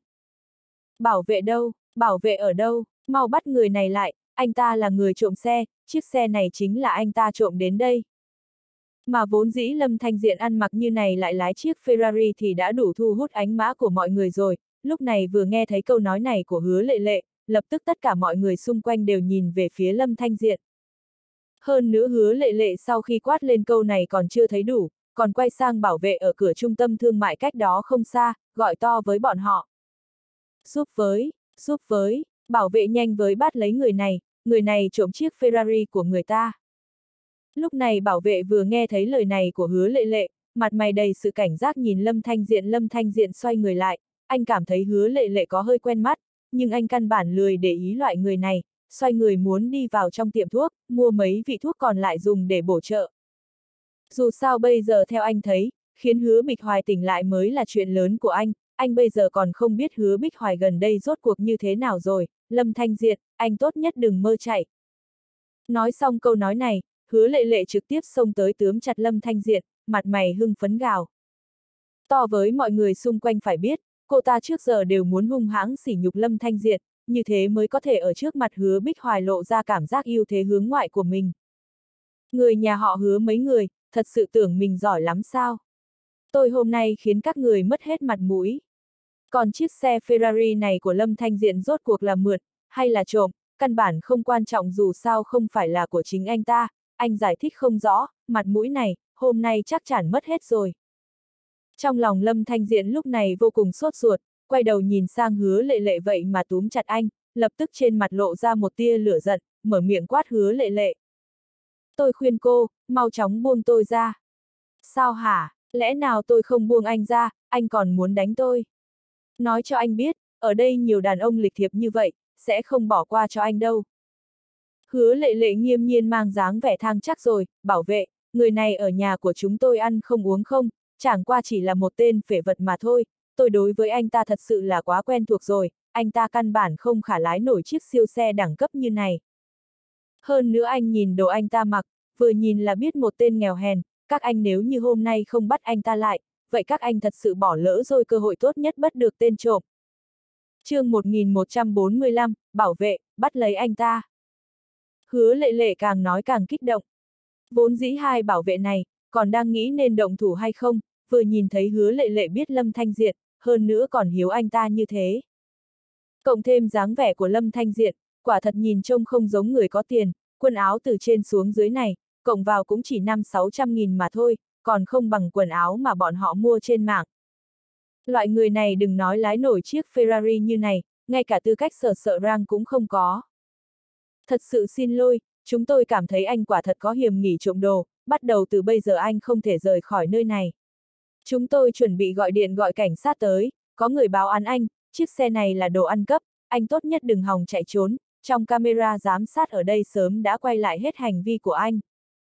Bảo vệ đâu, bảo vệ ở đâu, mau bắt người này lại, anh ta là người trộm xe, chiếc xe này chính là anh ta trộm đến đây. Mà vốn dĩ Lâm Thanh Diện ăn mặc như này lại lái chiếc Ferrari thì đã đủ thu hút ánh mã của mọi người rồi, lúc này vừa nghe thấy câu nói này của Hứa Lệ Lệ, lập tức tất cả mọi người xung quanh đều nhìn về phía Lâm Thanh Diện. Hơn nữa Hứa Lệ Lệ sau khi quát lên câu này còn chưa thấy đủ, còn quay sang bảo vệ ở cửa trung tâm thương mại cách đó không xa, gọi to với bọn họ. Giúp với, giúp với, bảo vệ nhanh với bắt lấy người này, người này trộm chiếc Ferrari của người ta. Lúc này bảo vệ vừa nghe thấy lời này của Hứa Lệ Lệ, mặt mày đầy sự cảnh giác nhìn Lâm Thanh Diện. Lâm Thanh Diện xoay người lại, anh cảm thấy Hứa Lệ Lệ có hơi quen mắt, nhưng anh căn bản lười để ý loại người này, xoay người muốn đi vào trong tiệm thuốc, mua mấy vị thuốc còn lại dùng để bổ trợ. Dù sao bây giờ theo anh thấy, khiến Hứa Bích Hoài tỉnh lại mới là chuyện lớn của anh, anh bây giờ còn không biết Hứa Bích Hoài gần đây rốt cuộc như thế nào rồi, Lâm Thanh Diện, anh tốt nhất đừng mơ chạy. Nói xong câu nói này, Hứa Lệ Lệ trực tiếp xông tới tóm chặt Lâm Thanh Diện, mặt mày hưng phấn gào. To với mọi người xung quanh phải biết, cô ta trước giờ đều muốn hung hãng sỉ nhục Lâm Thanh Diện, như thế mới có thể ở trước mặt Hứa Bích Hoài lộ ra cảm giác ưu thế hướng ngoại của mình. Người nhà họ Hứa mấy người, thật sự tưởng mình giỏi lắm sao? Tôi hôm nay khiến các người mất hết mặt mũi. Còn chiếc xe Ferrari này của Lâm Thanh Diện rốt cuộc là mượn, hay là trộm, căn bản không quan trọng dù sao không phải là của chính anh ta, anh giải thích không rõ, mặt mũi này, hôm nay chắc chắn mất hết rồi. Trong lòng Lâm Thanh Diện lúc này vô cùng sốt ruột, quay đầu nhìn sang Hứa Lệ Lệ vậy mà túm chặt anh, lập tức trên mặt lộ ra một tia lửa giận, mở miệng quát Hứa Lệ Lệ. Tôi khuyên cô, mau chóng buông tôi ra. Sao hả, lẽ nào tôi không buông anh ra, anh còn muốn đánh tôi? Nói cho anh biết, ở đây nhiều đàn ông lịch thiệp như vậy, sẽ không bỏ qua cho anh đâu. Hứa Lệ Lệ nghiêm nhiên mang dáng vẻ thang chắc rồi, bảo vệ, người này ở nhà của chúng tôi ăn không uống không, chẳng qua chỉ là một tên phế vật mà thôi, tôi đối với anh ta thật sự là quá quen thuộc rồi, anh ta căn bản không khả lái nổi chiếc siêu xe đẳng cấp như này. Hơn nữa anh nhìn đồ anh ta mặc, vừa nhìn là biết một tên nghèo hèn, các anh nếu như hôm nay không bắt anh ta lại, vậy các anh thật sự bỏ lỡ rồi cơ hội tốt nhất bắt được tên trộm. Chương một nghìn một trăm bốn mươi lăm, bảo vệ, bắt lấy anh ta. Hứa Lệ Lệ càng nói càng kích động. Vốn dĩ hai bảo vệ này, còn đang nghĩ nên động thủ hay không, vừa nhìn thấy Hứa Lệ Lệ biết Lâm Thanh Diện, hơn nữa còn hiếu anh ta như thế. Cộng thêm dáng vẻ của Lâm Thanh Diện, quả thật nhìn trông không giống người có tiền, quần áo từ trên xuống dưới này, cộng vào cũng chỉ năm sáu trăm nghìn mà thôi, còn không bằng quần áo mà bọn họ mua trên mạng. Loại người này đừng nói lái nổi chiếc Ferrari như này, ngay cả tư cách sở sợ rang cũng không có. Thật sự xin lỗi, chúng tôi cảm thấy anh quả thật có hiểm nghi trộm đồ, bắt đầu từ bây giờ anh không thể rời khỏi nơi này. Chúng tôi chuẩn bị gọi điện gọi cảnh sát tới, có người báo án anh, chiếc xe này là đồ ăn cắp, anh tốt nhất đừng hòng chạy trốn, trong camera giám sát ở đây sớm đã quay lại hết hành vi của anh.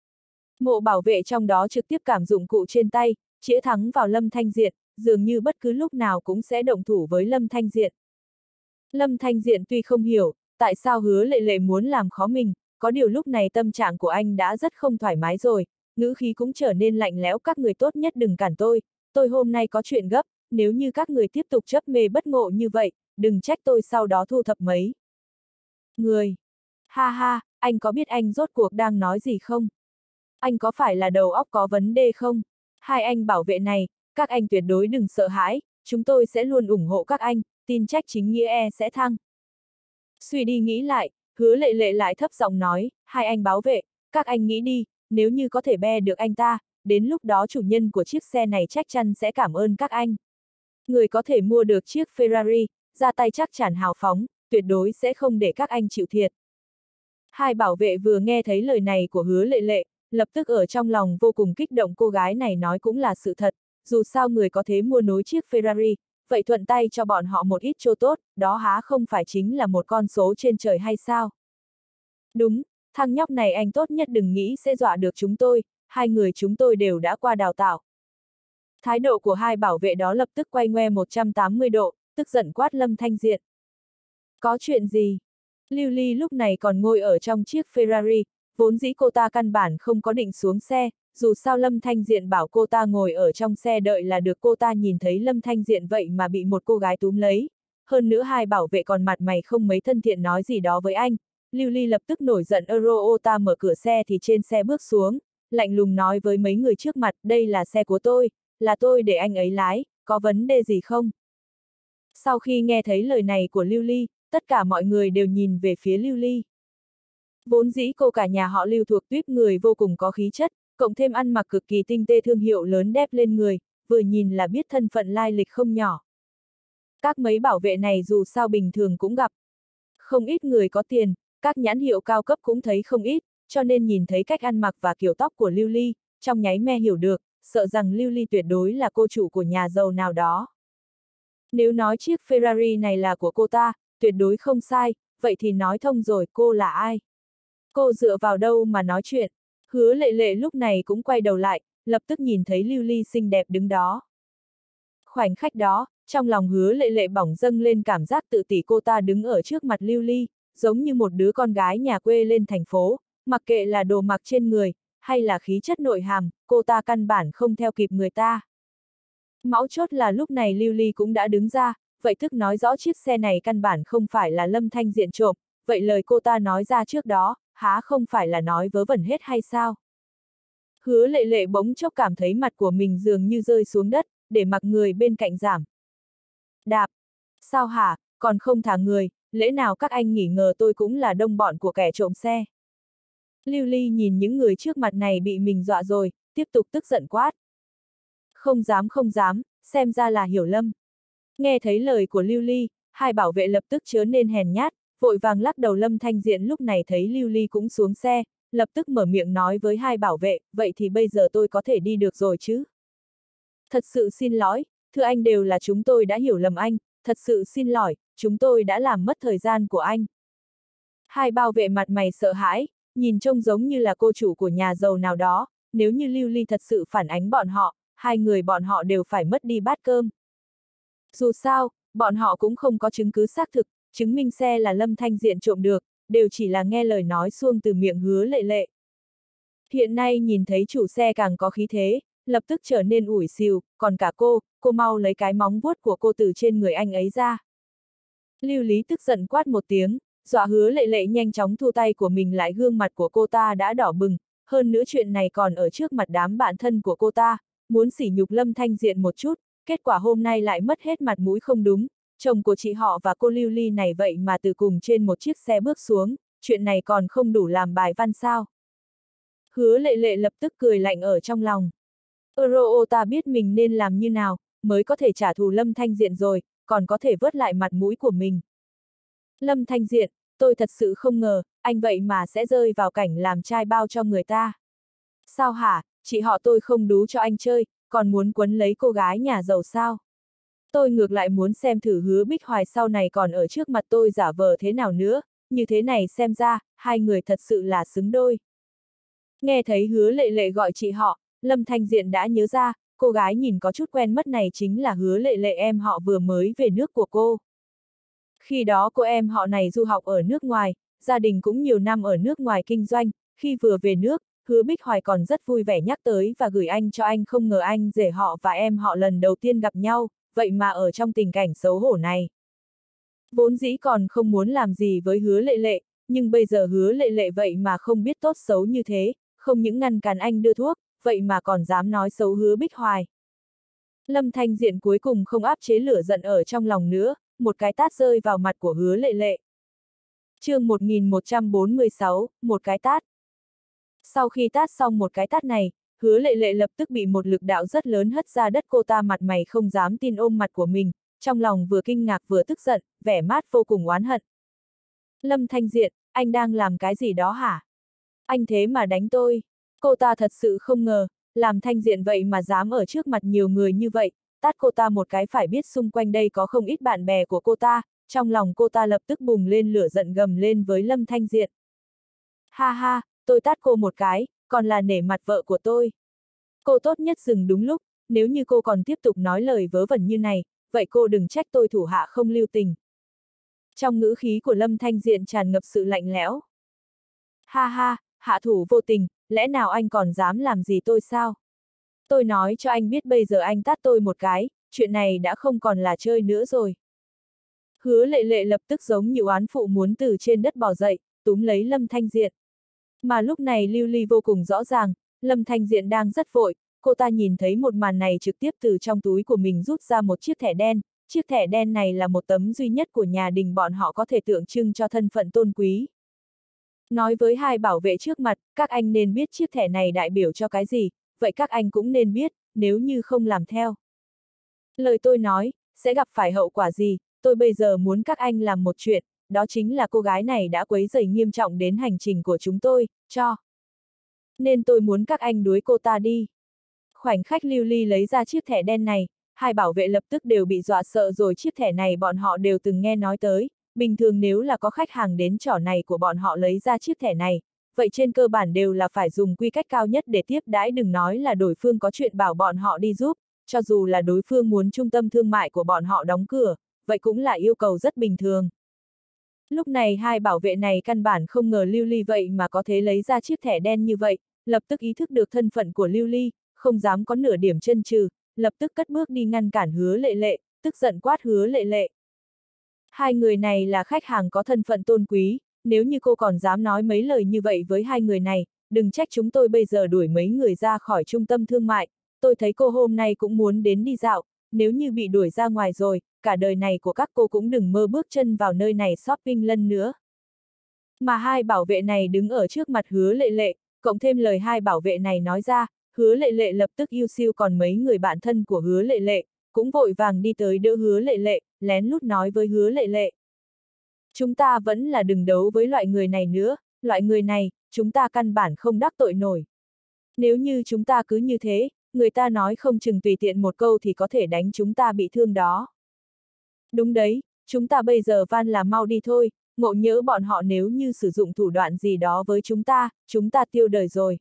Mộ bảo vệ trong đó trực tiếp cảm dụng cụ trên tay, chĩa thẳng vào Lâm Thanh Diện, dường như bất cứ lúc nào cũng sẽ động thủ với Lâm Thanh Diện. Lâm Thanh Diện tuy không hiểu, tại sao Hứa Lệ Lệ muốn làm khó mình, có điều lúc này tâm trạng của anh đã rất không thoải mái rồi, ngữ khí cũng trở nên lạnh lẽo. Các người tốt nhất đừng cản tôi, tôi hôm nay có chuyện gấp, nếu như các người tiếp tục chấp mê bất ngộ như vậy, đừng trách tôi sau đó thu thập mấy người. Ha ha, anh có biết anh rốt cuộc đang nói gì không? Anh có phải là đầu óc có vấn đề không? Hai anh bảo vệ này, các anh tuyệt đối đừng sợ hãi, chúng tôi sẽ luôn ủng hộ các anh, tin trách chính nghĩa e sẽ thăng. Suy đi nghĩ lại, Hứa Lệ Lệ lại thấp giọng nói, hai anh bảo vệ, các anh nghĩ đi, nếu như có thể be được anh ta, đến lúc đó chủ nhân của chiếc xe này chắc chắn sẽ cảm ơn các anh. Người có thể mua được chiếc Ferrari, ra tay chắc chắn hào phóng, tuyệt đối sẽ không để các anh chịu thiệt. Hai bảo vệ vừa nghe thấy lời này của Hứa Lệ Lệ, lập tức ở trong lòng vô cùng kích động, cô gái này nói cũng là sự thật, dù sao người có thế mua nối chiếc Ferrari, vậy thuận tay cho bọn họ một ít chỗ tốt, đó há không phải chính là một con số trên trời hay sao? Đúng, thằng nhóc này anh tốt nhất đừng nghĩ sẽ dọa được chúng tôi, hai người chúng tôi đều đã qua đào tạo. Thái độ của hai bảo vệ đó lập tức quay ngoe một trăm tám mươi độ, tức giận quát Lâm Thanh Diện. Có chuyện gì? Lưu Ly lúc này còn ngồi ở trong chiếc Ferrari, vốn dĩ cô ta căn bản không có định xuống xe, dù sao Lâm Thanh Diện bảo cô ta ngồi ở trong xe đợi là được, cô ta nhìn thấy Lâm Thanh Diện vậy mà bị một cô gái túm lấy. Hơn nữa hai bảo vệ còn mặt mày không mấy thân thiện nói gì đó với anh. Lưu Ly lập tức nổi giận, Euro ô ta mở cửa xe thì trên xe bước xuống, lạnh lùng nói với mấy người trước mặt, đây là xe của tôi, là tôi để anh ấy lái, có vấn đề gì không? Sau khi nghe thấy lời này của Lưu Ly, tất cả mọi người đều nhìn về phía Lưu Ly. Vốn dĩ cô cả nhà họ Lưu thuộc tuýp người vô cùng có khí chất, cộng thêm ăn mặc cực kỳ tinh tế, thương hiệu lớn đép lên người, vừa nhìn là biết thân phận lai lịch không nhỏ. Các mấy bảo vệ này dù sao bình thường cũng gặp không ít người có tiền, các nhãn hiệu cao cấp cũng thấy không ít, cho nên nhìn thấy cách ăn mặc và kiểu tóc của Lưu Ly, trong nháy me hiểu được, sợ rằng Lưu Ly tuyệt đối là cô chủ của nhà giàu nào đó. Nếu nói chiếc Ferrari này là của cô ta, tuyệt đối không sai, vậy thì nói thông rồi, cô là ai? Cô dựa vào đâu mà nói chuyện? Hứa Lệ Lệ lúc này cũng quay đầu lại, lập tức nhìn thấy Lưu Ly xinh đẹp đứng đó. Khoảnh khắc đó, trong lòng Hứa Lệ Lệ bỏng dâng lên cảm giác tự tỷ, cô ta đứng ở trước mặt Lưu Ly, giống như một đứa con gái nhà quê lên thành phố, mặc kệ là đồ mặc trên người, hay là khí chất nội hàm, cô ta căn bản không theo kịp người ta. Mấu chốt là lúc này Lưu Ly cũng đã đứng ra, vậy tức nói rõ chiếc xe này căn bản không phải là Lâm Thanh Diện trộm, vậy lời cô ta nói ra trước đó, há không phải là nói vớ vẩn hết hay sao? Hứa Lệ Lệ bỗng chốc cảm thấy mặt của mình dường như rơi xuống đất, để mặc người bên cạnh giảm. Đạp! Sao hả, còn không thả người, lẽ nào các anh nghỉ ngờ tôi cũng là đồng bọn của kẻ trộm xe? Lưu Ly nhìn những người trước mặt này bị mình dọa rồi, tiếp tục tức giận quát. Không dám không dám, xem ra là hiểu lầm. Nghe thấy lời của Lưu Ly, hai bảo vệ lập tức trở nên hèn nhát, vội vàng lắc đầu. Lâm Thanh Diện lúc này thấy Lưu Ly cũng xuống xe, lập tức mở miệng nói với hai bảo vệ, vậy thì bây giờ tôi có thể đi được rồi chứ? Thật sự xin lỗi, thưa anh, đều là chúng tôi đã hiểu lầm anh, thật sự xin lỗi, chúng tôi đã làm mất thời gian của anh. Hai bảo vệ mặt mày sợ hãi, nhìn trông giống như là cô chủ của nhà giàu nào đó, nếu như Lưu Ly thật sự phản ánh bọn họ, hai người bọn họ đều phải mất đi bát cơm. Dù sao, bọn họ cũng không có chứng cứ xác thực, chứng minh xe là Lâm Thanh Diện trộm được, đều chỉ là nghe lời nói suông từ miệng Hứa Lệ Lệ. Hiện nay nhìn thấy chủ xe càng có khí thế, lập tức trở nên ủi xìu, còn cả cô, cô mau lấy cái móng vuốt của cô từ trên người anh ấy ra. Lưu Lý tức giận quát một tiếng, dọa Hứa Lệ Lệ nhanh chóng thu tay của mình lại, gương mặt của cô ta đã đỏ bừng, hơn nữa chuyện này còn ở trước mặt đám bạn thân của cô ta, muốn sỉ nhục Lâm Thanh Diện một chút, kết quả hôm nay lại mất hết mặt mũi không đúng, chồng của chị họ và cô Lưu Ly này vậy mà từ cùng trên một chiếc xe bước xuống, chuyện này còn không đủ làm bài văn sao? Hứa Lệ Lệ lập tức cười lạnh ở trong lòng. Euro ta biết mình nên làm như nào, mới có thể trả thù Lâm Thanh Diện rồi, còn có thể vớt lại mặt mũi của mình. Lâm Thanh Diện, tôi thật sự không ngờ, anh vậy mà sẽ rơi vào cảnh làm trai bao cho người ta. Sao hả, chị họ tôi không đú cho anh chơi, còn muốn quấn lấy cô gái nhà giàu sao? Tôi ngược lại muốn xem thử Hứa Bích Hoài sau này còn ở trước mặt tôi giả vờ thế nào nữa, như thế này xem ra, hai người thật sự là xứng đôi. Nghe thấy Hứa Lệ Lệ gọi chị họ, Lâm Thanh Diện đã nhớ ra, cô gái nhìn có chút quen mắt này chính là Hứa Lệ Lệ, em họ vừa mới về nước của cô. Khi đó cô em họ này du học ở nước ngoài, gia đình cũng nhiều năm ở nước ngoài kinh doanh, khi vừa về nước, Hứa Bích Hoài còn rất vui vẻ nhắc tới và gửi anh cho anh, không ngờ anh rể họ và em họ lần đầu tiên gặp nhau, vậy mà ở trong tình cảnh xấu hổ này. Vốn dĩ còn không muốn làm gì với Hứa Lệ Lệ, nhưng bây giờ Hứa Lệ Lệ vậy mà không biết tốt xấu như thế, không những ngăn cản anh đưa thuốc, vậy mà còn dám nói xấu Hứa Bích Hoài. Lâm Thanh Diện cuối cùng không áp chế lửa giận ở trong lòng nữa, một cái tát rơi vào mặt của Hứa Lệ Lệ. Chương một nghìn một trăm bốn mươi sáu, một cái tát. Sau khi tát xong một cái tát này, Hứa Lệ Lệ lập tức bị một lực đạo rất lớn hất ra đất, cô ta mặt mày không dám tin ôm mặt của mình, trong lòng vừa kinh ngạc vừa tức giận, vẻ mát vô cùng oán hận. Lâm Thanh Diện, anh đang làm cái gì đó hả? Anh thế mà đánh tôi. Cô ta thật sự không ngờ, làm Thanh Diện vậy mà dám ở trước mặt nhiều người như vậy, tát cô ta một cái phải biết xung quanh đây có không ít bạn bè của cô ta, trong lòng cô ta lập tức bùng lên lửa giận gầm lên với Lâm Thanh Diện. Ha ha, tôi tát cô một cái, còn là nể mặt vợ của tôi. Cô tốt nhất dừng đúng lúc, nếu như cô còn tiếp tục nói lời vớ vẩn như này, vậy cô đừng trách tôi thủ hạ không lưu tình. Trong ngữ khí của Lâm Thanh Diện tràn ngập sự lạnh lẽo. Ha ha, hạ thủ vô tình, lẽ nào anh còn dám làm gì tôi sao? Tôi nói cho anh biết bây giờ anh tát tôi một cái, chuyện này đã không còn là chơi nữa rồi. Hứa Lệ Lệ lập tức giống như oán phụ muốn từ trên đất bò dậy, túm lấy Lâm Thanh Diện. Mà lúc này Lưu Ly vô cùng rõ ràng, Lâm Thanh Diện đang rất vội, cô ta nhìn thấy một màn này trực tiếp từ trong túi của mình rút ra một chiếc thẻ đen, chiếc thẻ đen này là một tấm duy nhất của nhà đình bọn họ có thể tượng trưng cho thân phận tôn quý. Nói với hai bảo vệ trước mặt, các anh nên biết chiếc thẻ này đại biểu cho cái gì, vậy các anh cũng nên biết, nếu như không làm theo. Lời tôi nói, sẽ gặp phải hậu quả gì, tôi bây giờ muốn các anh làm một chuyện, đó chính là cô gái này đã quấy rầy nghiêm trọng đến hành trình của chúng tôi, cho. Nên tôi muốn các anh đuổi cô ta đi. Khoảnh khắc Lưu Ly lấy ra chiếc thẻ đen này, hai bảo vệ lập tức đều bị dọa sợ rồi, chiếc thẻ này bọn họ đều từng nghe nói tới, bình thường nếu là có khách hàng đến trỏ này của bọn họ lấy ra chiếc thẻ này, vậy trên cơ bản đều là phải dùng quy cách cao nhất để tiếp đãi, đừng nói là đối phương có chuyện bảo bọn họ đi giúp, cho dù là đối phương muốn trung tâm thương mại của bọn họ đóng cửa, vậy cũng là yêu cầu rất bình thường. Lúc này hai bảo vệ này căn bản không ngờ Lưu Ly vậy mà có thể lấy ra chiếc thẻ đen như vậy, lập tức ý thức được thân phận của Lưu Ly, không dám có nửa điểm chần chừ, lập tức cất bước đi ngăn cản Hứa Lệ Lệ, tức giận quát Hứa Lệ Lệ. Hai người này là khách hàng có thân phận tôn quý, nếu như cô còn dám nói mấy lời như vậy với hai người này, đừng trách chúng tôi bây giờ đuổi mấy người ra khỏi trung tâm thương mại, tôi thấy cô hôm nay cũng muốn đến đi dạo, nếu như bị đuổi ra ngoài rồi, cả đời này của các cô cũng đừng mơ bước chân vào nơi này shopping lần nữa. Mà hai bảo vệ này đứng ở trước mặt Hứa Lệ Lệ, cộng thêm lời hai bảo vệ này nói ra, Hứa Lệ Lệ lập tức yêu siêu, còn mấy người bạn thân của Hứa Lệ Lệ, cũng vội vàng đi tới đỡ Hứa Lệ Lệ, lén lút nói với Hứa Lệ Lệ. Chúng ta vẫn là đừng đấu với loại người này nữa, loại người này, chúng ta căn bản không đắc tội nổi. Nếu như chúng ta cứ như thế, người ta nói không chừng tùy tiện một câu thì có thể đánh chúng ta bị thương đó. Đúng đấy, chúng ta bây giờ van là mau đi thôi, ngộ nhỡ bọn họ nếu như sử dụng thủ đoạn gì đó với chúng ta, chúng ta tiêu đời rồi.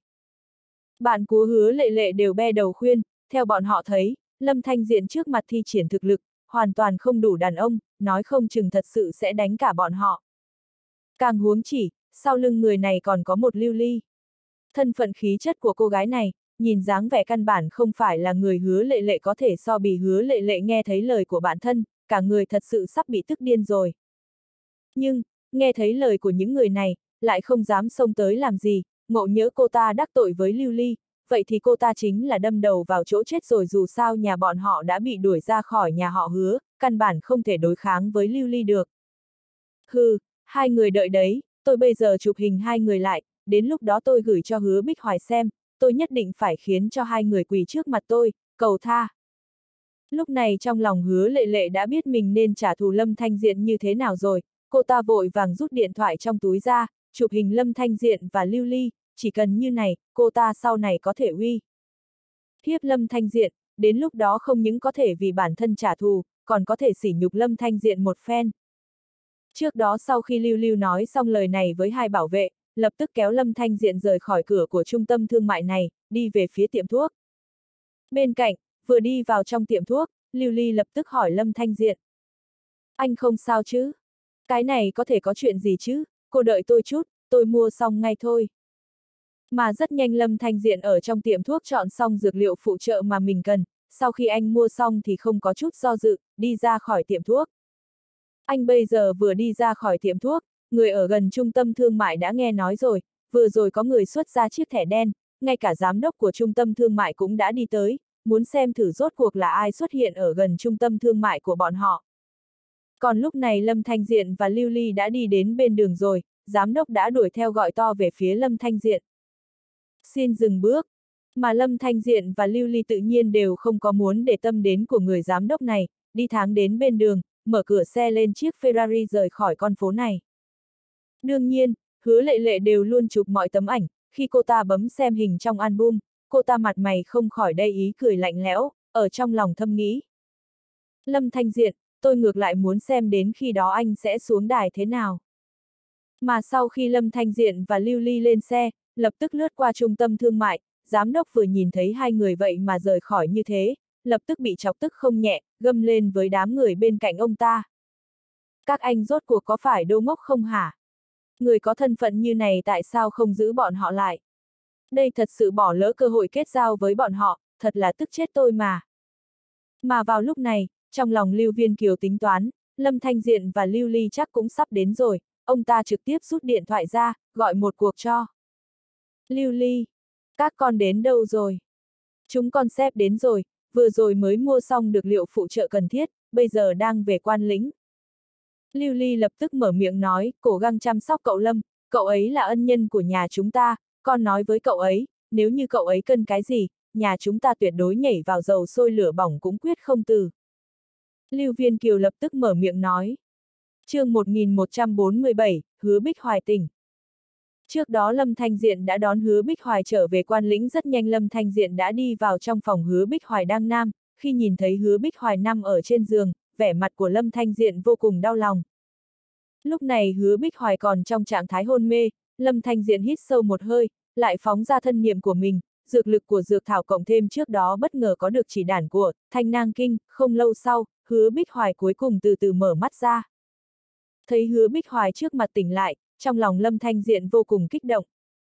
Bạn của Hứa Lệ Lệ đều be đầu khuyên, theo bọn họ thấy, Lâm Thanh Diện trước mặt thi triển thực lực, hoàn toàn không đủ đàn ông, nói không chừng thật sự sẽ đánh cả bọn họ. Càng huống chỉ, sau lưng người này còn có một Lưu Ly. Thân phận khí chất của cô gái này, nhìn dáng vẻ căn bản không phải là người Hứa Lệ Lệ có thể so bì. Hứa Lệ Lệ nghe thấy lời của bản thân, cả người thật sự sắp bị tức điên rồi. Nhưng, nghe thấy lời của những người này, lại không dám xông tới làm gì, ngộ nhỡ cô ta đắc tội với Lưu Ly, vậy thì cô ta chính là đâm đầu vào chỗ chết rồi, dù sao nhà bọn họ đã bị đuổi ra khỏi nhà họ Hứa, căn bản không thể đối kháng với Lưu Ly được. Hừ, hai người đợi đấy, tôi bây giờ chụp hình hai người lại, đến lúc đó tôi gửi cho Hứa Bích Hoài xem, tôi nhất định phải khiến cho hai người quỳ trước mặt tôi, cầu tha. Lúc này trong lòng Hứa Lệ Lệ đã biết mình nên trả thù Lâm Thanh Diện như thế nào rồi, cô ta vội vàng rút điện thoại trong túi ra, chụp hình Lâm Thanh Diện và Lưu Ly, chỉ cần như này, cô ta sau này có thể uy hiếp Lâm Thanh Diện, đến lúc đó không những có thể vì bản thân trả thù, còn có thể sỉ nhục Lâm Thanh Diện một phen. Trước đó sau khi Lưu Lưu nói xong lời này với hai bảo vệ, lập tức kéo Lâm Thanh Diện rời khỏi cửa của trung tâm thương mại này, đi về phía tiệm thuốc. Bên cạnh, vừa đi vào trong tiệm thuốc, Lưu Ly lập tức hỏi Lâm Thanh Diện. Anh không sao chứ? Cái này có thể có chuyện gì chứ? Cô đợi tôi chút, tôi mua xong ngay thôi. Mà rất nhanh Lâm Thanh Diện ở trong tiệm thuốc chọn xong dược liệu phụ trợ mà mình cần, sau khi anh mua xong thì không có chút do dự, đi ra khỏi tiệm thuốc. Anh bây giờ vừa đi ra khỏi tiệm thuốc, người ở gần trung tâm thương mại đã nghe nói rồi, vừa rồi có người xuất ra chiếc thẻ đen, ngay cả giám đốc của trung tâm thương mại cũng đã đi tới, muốn xem thử rốt cuộc là ai xuất hiện ở gần trung tâm thương mại của bọn họ. Còn lúc này Lâm Thanh Diện và Lưu Ly đã đi đến bên đường rồi, giám đốc đã đuổi theo gọi to về phía Lâm Thanh Diện. Xin dừng bước. Mà Lâm Thanh Diện và Lưu Ly tự nhiên đều không có muốn để tâm đến của người giám đốc này, đi tháng đến bên đường, mở cửa xe lên chiếc Ferrari rời khỏi con phố này. Đương nhiên, Hứa Lệ Lệ đều luôn chụp mọi tấm ảnh, khi cô ta bấm xem hình trong album, cô ta mặt mày không khỏi đầy ý cười lạnh lẽo, ở trong lòng thầm nghĩ. Lâm Thanh Diện, tôi ngược lại muốn xem đến khi đó anh sẽ xuống đài thế nào. Mà sau khi Lâm Thanh Diện và Lưu Ly lên xe, lập tức lướt qua trung tâm thương mại, giám đốc vừa nhìn thấy hai người vậy mà rời khỏi như thế, lập tức bị chọc tức không nhẹ, gầm lên với đám người bên cạnh ông ta. Các anh rốt cuộc có phải đô ngốc không hả? Người có thân phận như này tại sao không giữ bọn họ lại? Đây thật sự bỏ lỡ cơ hội kết giao với bọn họ, thật là tức chết tôi mà. Mà vào lúc này, trong lòng Lưu Viên Kiều tính toán, Lâm Thanh Diện và Lưu Ly chắc cũng sắp đến rồi, ông ta trực tiếp rút điện thoại ra, gọi một cuộc cho. Lưu Ly, các con đến đâu rồi? Chúng con xếp đến rồi, vừa rồi mới mua xong được liệu phụ trợ cần thiết, bây giờ đang về Quan Lĩnh. Lưu Ly lập tức mở miệng nói, cố gắng chăm sóc cậu Lâm, cậu ấy là ân nhân của nhà chúng ta, con nói với cậu ấy, nếu như cậu ấy cần cái gì, nhà chúng ta tuyệt đối nhảy vào dầu sôi lửa bỏng cũng quyết không từ. Lưu Viên Kiều lập tức mở miệng nói. Chương một nghìn một trăm bốn mươi bảy, Hứa Bích Hoài tỉnh. Trước đó Lâm Thanh Diện đã đón Hứa Bích Hoài trở về Quan Lĩnh, rất nhanh Lâm Thanh Diện đã đi vào trong phòng Hứa Bích Hoài đang nằm, khi nhìn thấy Hứa Bích Hoài nằm ở trên giường, vẻ mặt của Lâm Thanh Diện vô cùng đau lòng. Lúc này Hứa Bích Hoài còn trong trạng thái hôn mê, Lâm Thanh Diện hít sâu một hơi, lại phóng ra thân niệm của mình, dược lực của dược thảo cộng thêm trước đó bất ngờ có được chỉ đản của Thanh Nang Kinh, không lâu sau, Hứa Bích Hoài cuối cùng từ từ mở mắt ra. Thấy Hứa Bích Hoài trước mặt tỉnh lại, trong lòng Lâm Thanh Diện vô cùng kích động.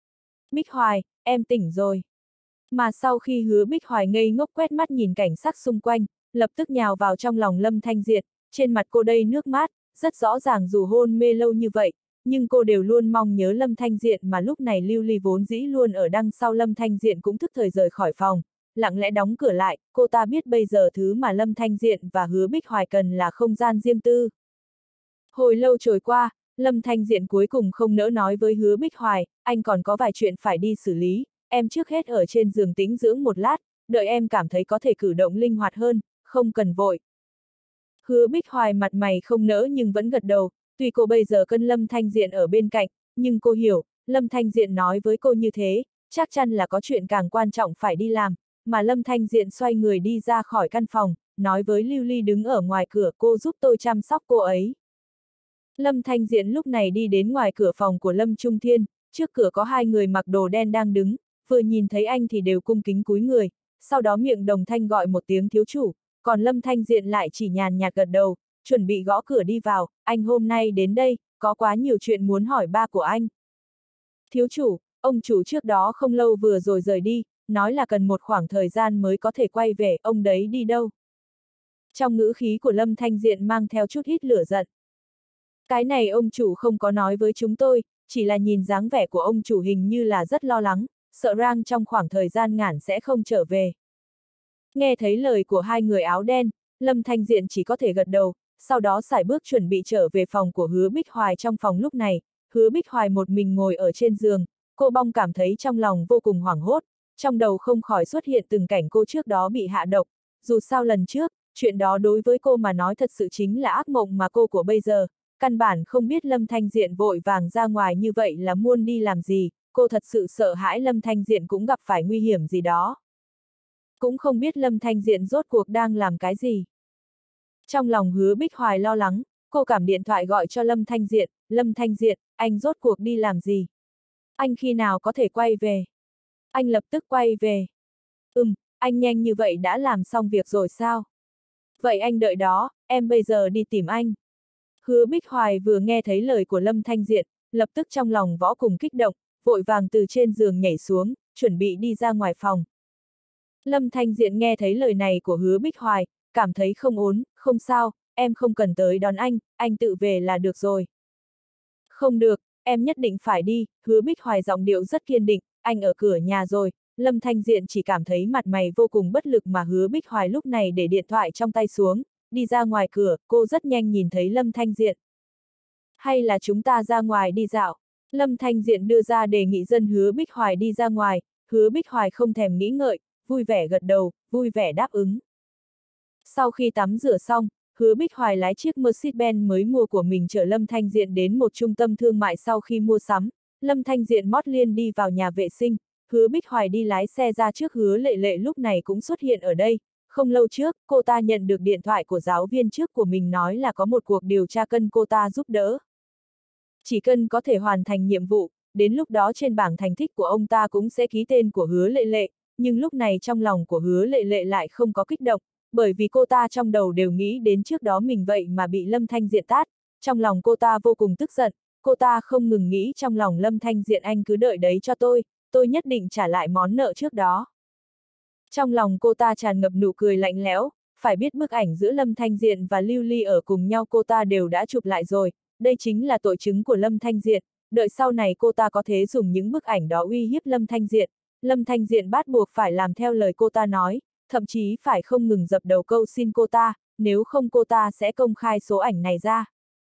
Bích Hoài, em tỉnh rồi. Mà sau khi Hứa Bích Hoài ngây ngốc quét mắt nhìn cảnh sắc xung quanh, lập tức nhào vào trong lòng Lâm Thanh Diện, trên mặt cô đầy nước mắt, rất rõ ràng dù hôn mê lâu như vậy, nhưng cô đều luôn mong nhớ Lâm Thanh Diện, mà lúc này Lưu Ly vốn dĩ luôn ở đằng sau Lâm Thanh Diện cũng thức thời rời khỏi phòng, lặng lẽ đóng cửa lại, cô ta biết bây giờ thứ mà Lâm Thanh Diện và Hứa Bích Hoài cần là không gian riêng tư. Hồi lâu trôi qua, Lâm Thanh Diện cuối cùng không nỡ nói với Hứa Bích Hoài, anh còn có vài chuyện phải đi xử lý, em trước hết ở trên giường tĩnh dưỡng một lát, đợi em cảm thấy có thể cử động linh hoạt hơn, không cần vội. Hứa Bích Hoài mặt mày không nỡ nhưng vẫn gật đầu, tuy cô bây giờ cân Lâm Thanh Diện ở bên cạnh, nhưng cô hiểu, Lâm Thanh Diện nói với cô như thế, chắc chắn là có chuyện càng quan trọng phải đi làm, mà Lâm Thanh Diện xoay người đi ra khỏi căn phòng, nói với Lưu Ly đứng ở ngoài cửa, cô giúp tôi chăm sóc cô ấy. Lâm Thanh Diện lúc này đi đến ngoài cửa phòng của Lâm Trung Thiên, trước cửa có hai người mặc đồ đen đang đứng, vừa nhìn thấy anh thì đều cung kính cúi người, sau đó miệng đồng thanh gọi một tiếng thiếu chủ, còn Lâm Thanh Diện lại chỉ nhàn nhạt gật đầu, chuẩn bị gõ cửa đi vào, anh hôm nay đến đây, có quá nhiều chuyện muốn hỏi ba của anh. Thiếu chủ, ông chủ trước đó không lâu vừa rồi rời đi, nói là cần một khoảng thời gian mới có thể quay về, ông đấy đi đâu? Trong ngữ khí của Lâm Thanh Diện mang theo chút ít lửa giận. Cái này ông chủ không có nói với chúng tôi, chỉ là nhìn dáng vẻ của ông chủ hình như là rất lo lắng, sợ rằng trong khoảng thời gian ngắn sẽ không trở về. Nghe thấy lời của hai người áo đen, Lâm Thanh Diện chỉ có thể gật đầu, sau đó sải bước chuẩn bị trở về phòng của Hứa Bích Hoài. Trong phòng lúc này, Hứa Bích Hoài một mình ngồi ở trên giường, cô bỗng cảm thấy trong lòng vô cùng hoảng hốt, trong đầu không khỏi xuất hiện từng cảnh cô trước đó bị hạ độc, dù sao lần trước, chuyện đó đối với cô mà nói thật sự chính là ác mộng mà cô của bây giờ, căn bản không biết Lâm Thanh Diện vội vàng ra ngoài như vậy là muốn đi làm gì, cô thật sự sợ hãi Lâm Thanh Diện cũng gặp phải nguy hiểm gì đó. Cũng không biết Lâm Thanh Diện rốt cuộc đang làm cái gì. Trong lòng Hứa Bích Hoài lo lắng, cô cảm điện thoại gọi cho Lâm Thanh Diện, Lâm Thanh Diện, anh rốt cuộc đi làm gì? Anh khi nào có thể quay về? Anh lập tức quay về. Ừm, anh nhanh như vậy đã làm xong việc rồi sao? Vậy anh đợi đó, em bây giờ đi tìm anh. Hứa Bích Hoài vừa nghe thấy lời của Lâm Thanh Diện, lập tức trong lòng võ cùng kích động, vội vàng từ trên giường nhảy xuống, chuẩn bị đi ra ngoài phòng. Lâm Thanh Diện nghe thấy lời này của Hứa Bích Hoài, cảm thấy không ổn, không sao, em không cần tới đón anh, anh tự về là được rồi. Không được, em nhất định phải đi, Hứa Bích Hoài giọng điệu rất kiên định, anh ở cửa nhà rồi. Lâm Thanh Diện chỉ cảm thấy mặt mày vô cùng bất lực, mà Hứa Bích Hoài lúc này để điện thoại trong tay xuống, đi ra ngoài cửa, cô rất nhanh nhìn thấy Lâm Thanh Diện. Hay là chúng ta ra ngoài đi dạo? Lâm Thanh Diện đưa ra đề nghị dân Hứa Bích Hoài đi ra ngoài, Hứa Bích Hoài không thèm nghĩ ngợi, vui vẻ gật đầu, vui vẻ đáp ứng. Sau khi tắm rửa xong, Hứa Bích Hoài lái chiếc Mercedes-Benz mới mua của mình chở Lâm Thanh Diện đến một trung tâm thương mại. Sau khi mua sắm, Lâm Thanh Diện mót liên đi vào nhà vệ sinh, Hứa Bích Hoài đi lái xe ra trước. Hứa Lệ Lệ lúc này cũng xuất hiện ở đây. Không lâu trước, cô ta nhận được điện thoại của giáo viên trước của mình nói là có một cuộc điều tra cần cô ta giúp đỡ. Chỉ cần có thể hoàn thành nhiệm vụ, đến lúc đó trên bảng thành tích của ông ta cũng sẽ ký tên của Hứa Lệ Lệ, nhưng lúc này trong lòng của Hứa Lệ Lệ lại không có kích động, bởi vì cô ta trong đầu đều nghĩ đến trước đó mình vậy mà bị Lâm Thanh Diện tát, trong lòng cô ta vô cùng tức giận, cô ta không ngừng nghĩ trong lòng Lâm Thanh Diện, anh cứ đợi đấy cho tôi, tôi nhất định trả lại món nợ trước đó. Trong lòng cô ta tràn ngập nụ cười lạnh lẽo, phải biết bức ảnh giữa Lâm Thanh Diện và Lưu Ly ở cùng nhau cô ta đều đã chụp lại rồi, đây chính là tội chứng của Lâm Thanh Diện, đợi sau này cô ta có thể dùng những bức ảnh đó uy hiếp Lâm Thanh Diện, Lâm Thanh Diện bắt buộc phải làm theo lời cô ta nói, thậm chí phải không ngừng dập đầu câu xin cô ta, nếu không cô ta sẽ công khai số ảnh này ra.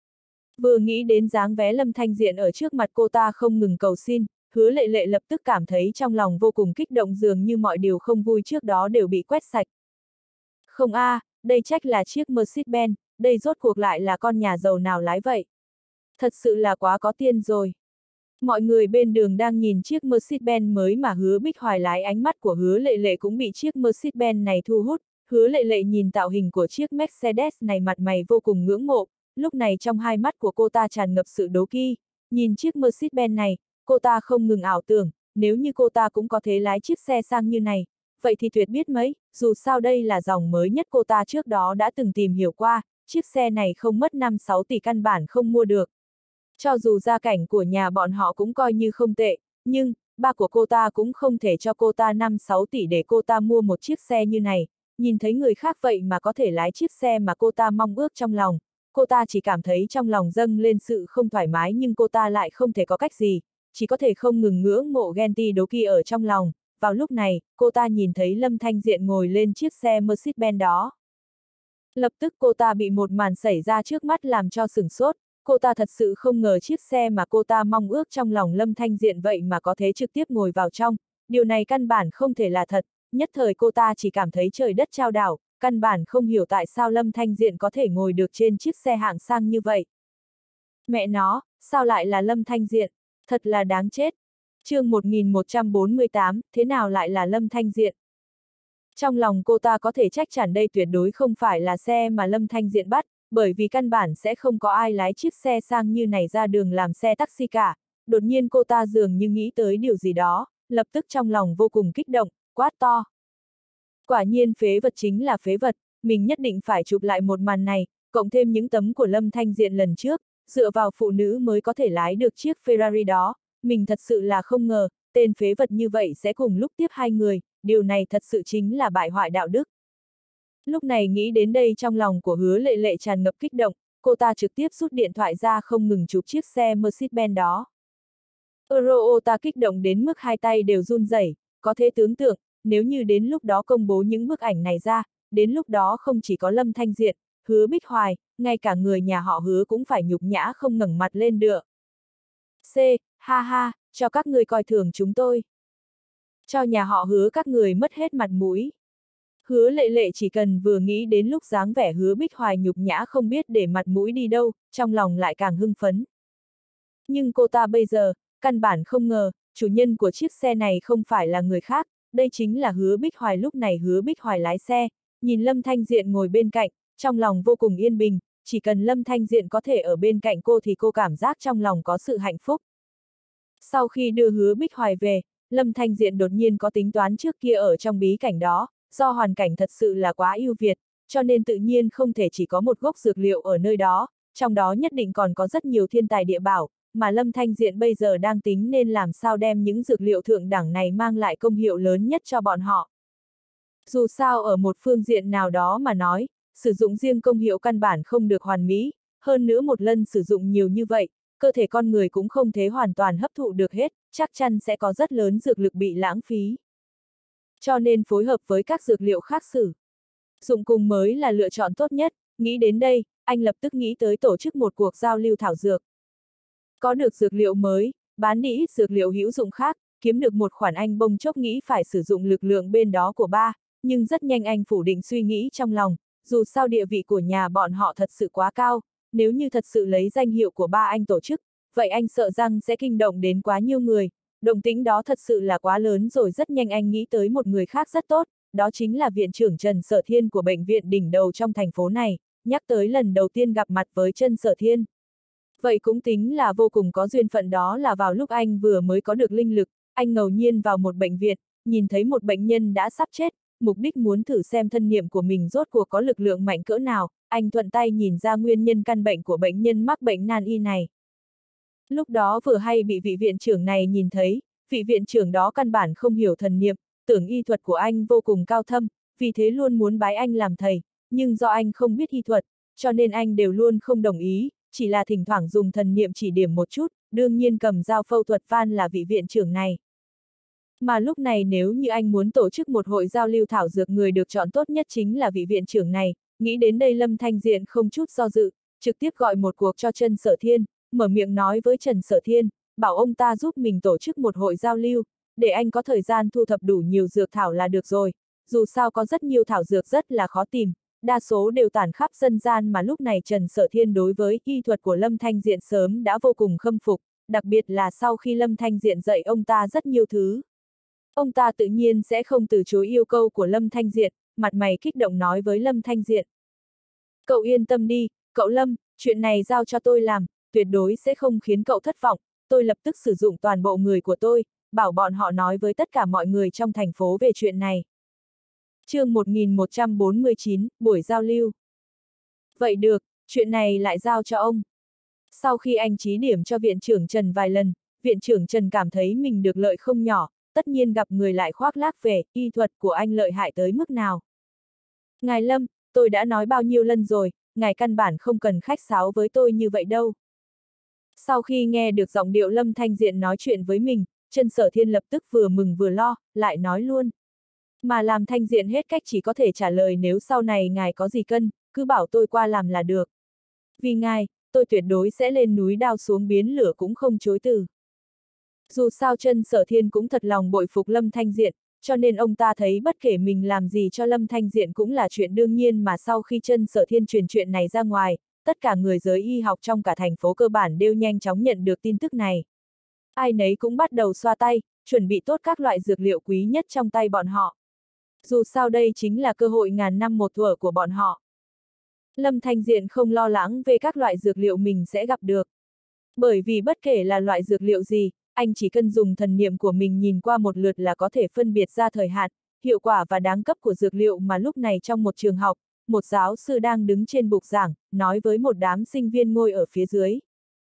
Vừa nghĩ đến dáng vé Lâm Thanh Diện ở trước mặt cô ta không ngừng cầu xin, Hứa Lệ Lệ lập tức cảm thấy trong lòng vô cùng kích động, dường như mọi điều không vui trước đó đều bị quét sạch. Không a, à, đây trách là chiếc Mercedes-Benz, đây rốt cuộc lại là con nhà giàu nào lái vậy? Thật sự là quá có tiền rồi. Mọi người bên đường đang nhìn chiếc Mercedes-Benz mới mà Hứa Bích Hoài lái, ánh mắt của Hứa Lệ Lệ cũng bị chiếc Mercedes-Benz này thu hút. Hứa Lệ Lệ nhìn tạo hình của chiếc Mercedes này mặt mày vô cùng ngưỡng mộ, lúc này trong hai mắt của cô ta tràn ngập sự đố kỵ. Nhìn chiếc Mercedes-Benz này, cô ta không ngừng ảo tưởng, nếu như cô ta cũng có thể lái chiếc xe sang như này, vậy thì tuyệt biết mấy, dù sao đây là dòng mới nhất, cô ta trước đó đã từng tìm hiểu qua, chiếc xe này không mất năm sáu tỷ căn bản không mua được. Cho dù gia cảnh của nhà bọn họ cũng coi như không tệ, nhưng, ba của cô ta cũng không thể cho cô ta năm sáu tỷ để cô ta mua một chiếc xe như này, nhìn thấy người khác vậy mà có thể lái chiếc xe mà cô ta mong ước trong lòng, cô ta chỉ cảm thấy trong lòng dâng lên sự không thoải mái, nhưng cô ta lại không thể có cách gì, chỉ có thể không ngừng ngưỡng mộ ghen tị đố kỵ ở trong lòng. Vào lúc này, cô ta nhìn thấy Lâm Thanh Diện ngồi lên chiếc xe Mercedes-Benz đó. Lập tức cô ta bị một màn xảy ra trước mắt làm cho sửng sốt. Cô ta thật sự không ngờ chiếc xe mà cô ta mong ước trong lòng Lâm Thanh Diện vậy mà có thể trực tiếp ngồi vào trong, điều này căn bản không thể là thật, nhất thời cô ta chỉ cảm thấy trời đất chao đảo, căn bản không hiểu tại sao Lâm Thanh Diện có thể ngồi được trên chiếc xe hạng sang như vậy. Mẹ nó, sao lại là Lâm Thanh Diện, thật là đáng chết. Chương một nghìn một trăm bốn mươi tám, thế nào lại là Lâm Thanh Diện? Trong lòng cô ta có thể chắc chắn đây tuyệt đối không phải là xe mà Lâm Thanh Diện bắt, bởi vì căn bản sẽ không có ai lái chiếc xe sang như này ra đường làm xe taxi cả. Đột nhiên cô ta dường như nghĩ tới điều gì đó, lập tức trong lòng vô cùng kích động, quát to. Quả nhiên phế vật chính là phế vật, mình nhất định phải chụp lại một màn này, cộng thêm những tấm của Lâm Thanh Diện lần trước, dựa vào phụ nữ mới có thể lái được chiếc Ferrari đó, mình thật sự là không ngờ, tên phế vật như vậy sẽ cùng lúc tiếp hai người, điều này thật sự chính là bại hoại đạo đức. Lúc này nghĩ đến đây trong lòng của Hứa Lệ Lệ tràn ngập kích động, cô ta trực tiếp rút điện thoại ra không ngừng chụp chiếc xe Mercedes-Benz đó. Euro ta kích động đến mức hai tay đều run rẩy, có thể tưởng tượng, nếu như đến lúc đó công bố những bức ảnh này ra, đến lúc đó không chỉ có Lâm Thanh Diện, Hứa Bích Hoài, ngay cả người nhà họ Hứa cũng phải nhục nhã không ngẩng mặt lên được. C, ha ha, cho các người coi thường chúng tôi. Cho nhà họ Hứa các người mất hết mặt mũi. Hứa Lệ Lệ chỉ cần vừa nghĩ đến lúc dáng vẻ Hứa Bích Hoài nhục nhã không biết để mặt mũi đi đâu, trong lòng lại càng hưng phấn. Nhưng cô ta bây giờ, căn bản không ngờ, chủ nhân của chiếc xe này không phải là người khác, đây chính là Hứa Bích Hoài. Lúc này Hứa Bích Hoài lái xe, nhìn Lâm Thanh Diện ngồi bên cạnh, trong lòng vô cùng yên bình, chỉ cần Lâm Thanh Diện có thể ở bên cạnh cô thì cô cảm giác trong lòng có sự hạnh phúc. Sau khi đưa Hứa Bích Hoài về, Lâm Thanh Diện đột nhiên có tính toán trước kia ở trong bí cảnh đó, do hoàn cảnh thật sự là quá ưu việt, cho nên tự nhiên không thể chỉ có một gốc dược liệu ở nơi đó, trong đó nhất định còn có rất nhiều thiên tài địa bảo, mà Lâm Thanh Diện bây giờ đang tính nên làm sao đem những dược liệu thượng đẳng này mang lại công hiệu lớn nhất cho bọn họ. Dù sao ở một phương diện nào đó mà nói, sử dụng riêng công hiệu căn bản không được hoàn mỹ, hơn nữa một lần sử dụng nhiều như vậy, cơ thể con người cũng không thể hoàn toàn hấp thụ được hết, chắc chắn sẽ có rất lớn dược lực bị lãng phí. Cho nên phối hợp với các dược liệu khác sử dụng cùng mới là lựa chọn tốt nhất. Nghĩ đến đây, anh lập tức nghĩ tới tổ chức một cuộc giao lưu thảo dược. Có được dược liệu mới, bán đi ít dược liệu hữu dụng khác, kiếm được một khoản anh bông chốc nghĩ phải sử dụng lực lượng bên đó của ba, nhưng rất nhanh anh phủ định suy nghĩ trong lòng, dù sao địa vị của nhà bọn họ thật sự quá cao, nếu như thật sự lấy danh hiệu của ba anh tổ chức, vậy anh sợ rằng sẽ kinh động đến quá nhiều người, động tĩnh đó thật sự là quá lớn rồi. Rất nhanh anh nghĩ tới một người khác rất tốt, đó chính là viện trưởng Trần Sở Thiên của bệnh viện đỉnh đầu trong thành phố này, nhắc tới lần đầu tiên gặp mặt với Trần Sở Thiên. Vậy cũng tính là vô cùng có duyên phận, đó là vào lúc anh vừa mới có được linh lực, anh ngẫu nhiên vào một bệnh viện, nhìn thấy một bệnh nhân đã sắp chết, mục đích muốn thử xem thân niệm của mình rốt cuộc có lực lượng mạnh cỡ nào, anh thuận tay nhìn ra nguyên nhân căn bệnh của bệnh nhân mắc bệnh nan y này. Lúc đó vừa hay bị vị viện trưởng này nhìn thấy, vị viện trưởng đó căn bản không hiểu thần niệm, tưởng y thuật của anh vô cùng cao thâm, vì thế luôn muốn bái anh làm thầy, nhưng do anh không biết y thuật, cho nên anh đều luôn không đồng ý, chỉ là thỉnh thoảng dùng thần niệm chỉ điểm một chút, đương nhiên cầm dao phẫu thuật van là vị viện trưởng này. Mà lúc này nếu như anh muốn tổ chức một hội giao lưu thảo dược, người được chọn tốt nhất chính là vị viện trưởng này, nghĩ đến đây Lâm Thanh Diện không chút do dự, trực tiếp gọi một cuộc cho Trần Sở Thiên, mở miệng nói với Trần Sở Thiên, bảo ông ta giúp mình tổ chức một hội giao lưu, để anh có thời gian thu thập đủ nhiều dược thảo là được rồi, dù sao có rất nhiều thảo dược rất là khó tìm, đa số đều tản khắp dân gian, mà lúc này Trần Sở Thiên đối với y thuật của Lâm Thanh Diện sớm đã vô cùng khâm phục, đặc biệt là sau khi Lâm Thanh Diện dạy ông ta rất nhiều thứ. Ông ta tự nhiên sẽ không từ chối yêu cầu của Lâm Thanh Diện, mặt mày kích động nói với Lâm Thanh Diện. Cậu yên tâm đi, cậu Lâm, chuyện này giao cho tôi làm, tuyệt đối sẽ không khiến cậu thất vọng, tôi lập tức sử dụng toàn bộ người của tôi, bảo bọn họ nói với tất cả mọi người trong thành phố về chuyện này. Chương một nghìn một trăm bốn mươi chín, buổi giao lưu. Vậy được, chuyện này lại giao cho ông. Sau khi anh chí điểm cho viện trưởng Trần vài lần, viện trưởng Trần cảm thấy mình được lợi không nhỏ, tất nhiên gặp người lại khoác lác về y thuật của anh lợi hại tới mức nào. Ngài Lâm, tôi đã nói bao nhiêu lần rồi, ngài căn bản không cần khách sáo với tôi như vậy đâu. Sau khi nghe được giọng điệu Lâm Thanh Diện nói chuyện với mình, Trần Sở Thiên lập tức vừa mừng vừa lo, lại nói luôn. Mà làm Thanh Diện hết cách chỉ có thể trả lời, nếu sau này ngài có gì cân, cứ bảo tôi qua làm là được. Vì ngài, tôi tuyệt đối sẽ lên núi đao xuống biến lửa cũng không chối từ. Dù sao Trần Sở Thiên cũng thật lòng bội phục Lâm Thanh Diện, cho nên ông ta thấy bất kể mình làm gì cho Lâm Thanh Diện cũng là chuyện đương nhiên, mà sau khi Trần Sở Thiên truyền chuyện này ra ngoài, tất cả người giới y học trong cả thành phố cơ bản đều nhanh chóng nhận được tin tức này. Ai nấy cũng bắt đầu xoa tay, chuẩn bị tốt các loại dược liệu quý nhất trong tay bọn họ. Dù sao đây chính là cơ hội ngàn năm một thuở của bọn họ. Lâm Thanh Diện không lo lắng về các loại dược liệu mình sẽ gặp được. Bởi vì bất kể là loại dược liệu gì, anh chỉ cần dùng thần niệm của mình nhìn qua một lượt là có thể phân biệt ra thời hạn, hiệu quả và đáng cấp của dược liệu. Mà lúc này trong một trường học, một giáo sư đang đứng trên bục giảng, nói với một đám sinh viên ngồi ở phía dưới.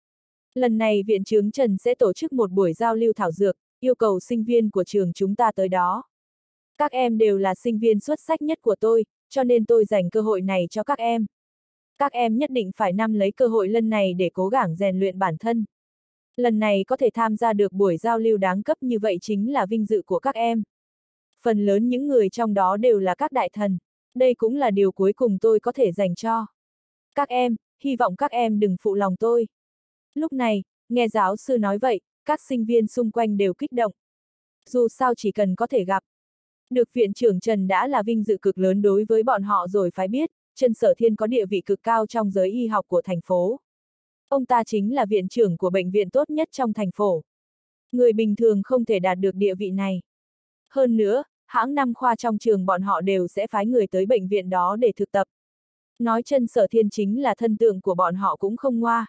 Lần này viện trưởng Trần sẽ tổ chức một buổi giao lưu thảo dược, yêu cầu sinh viên của trường chúng ta tới đó. Các em đều là sinh viên xuất sắc nhất của tôi, cho nên tôi dành cơ hội này cho các em. Các em nhất định phải nắm lấy cơ hội lần này để cố gắng rèn luyện bản thân. Lần này có thể tham gia được buổi giao lưu đáng cấp như vậy chính là vinh dự của các em. Phần lớn những người trong đó đều là các đại thần. Đây cũng là điều cuối cùng tôi có thể dành cho các em, hy vọng các em đừng phụ lòng tôi. Lúc này, nghe giáo sư nói vậy, các sinh viên xung quanh đều kích động. Dù sao chỉ cần có thể gặp được viện trưởng Trần đã là vinh dự cực lớn đối với bọn họ rồi. Phải biết, Trần Sở Thiên có địa vị cực cao trong giới y học của thành phố. Ông ta chính là viện trưởng của bệnh viện tốt nhất trong thành phố. Người bình thường không thể đạt được địa vị này. Hơn nữa, hãng năm khoa trong trường bọn họ đều sẽ phái người tới bệnh viện đó để thực tập. Nói Trần Sở Thiên chính là thân tượng của bọn họ cũng không ngoa.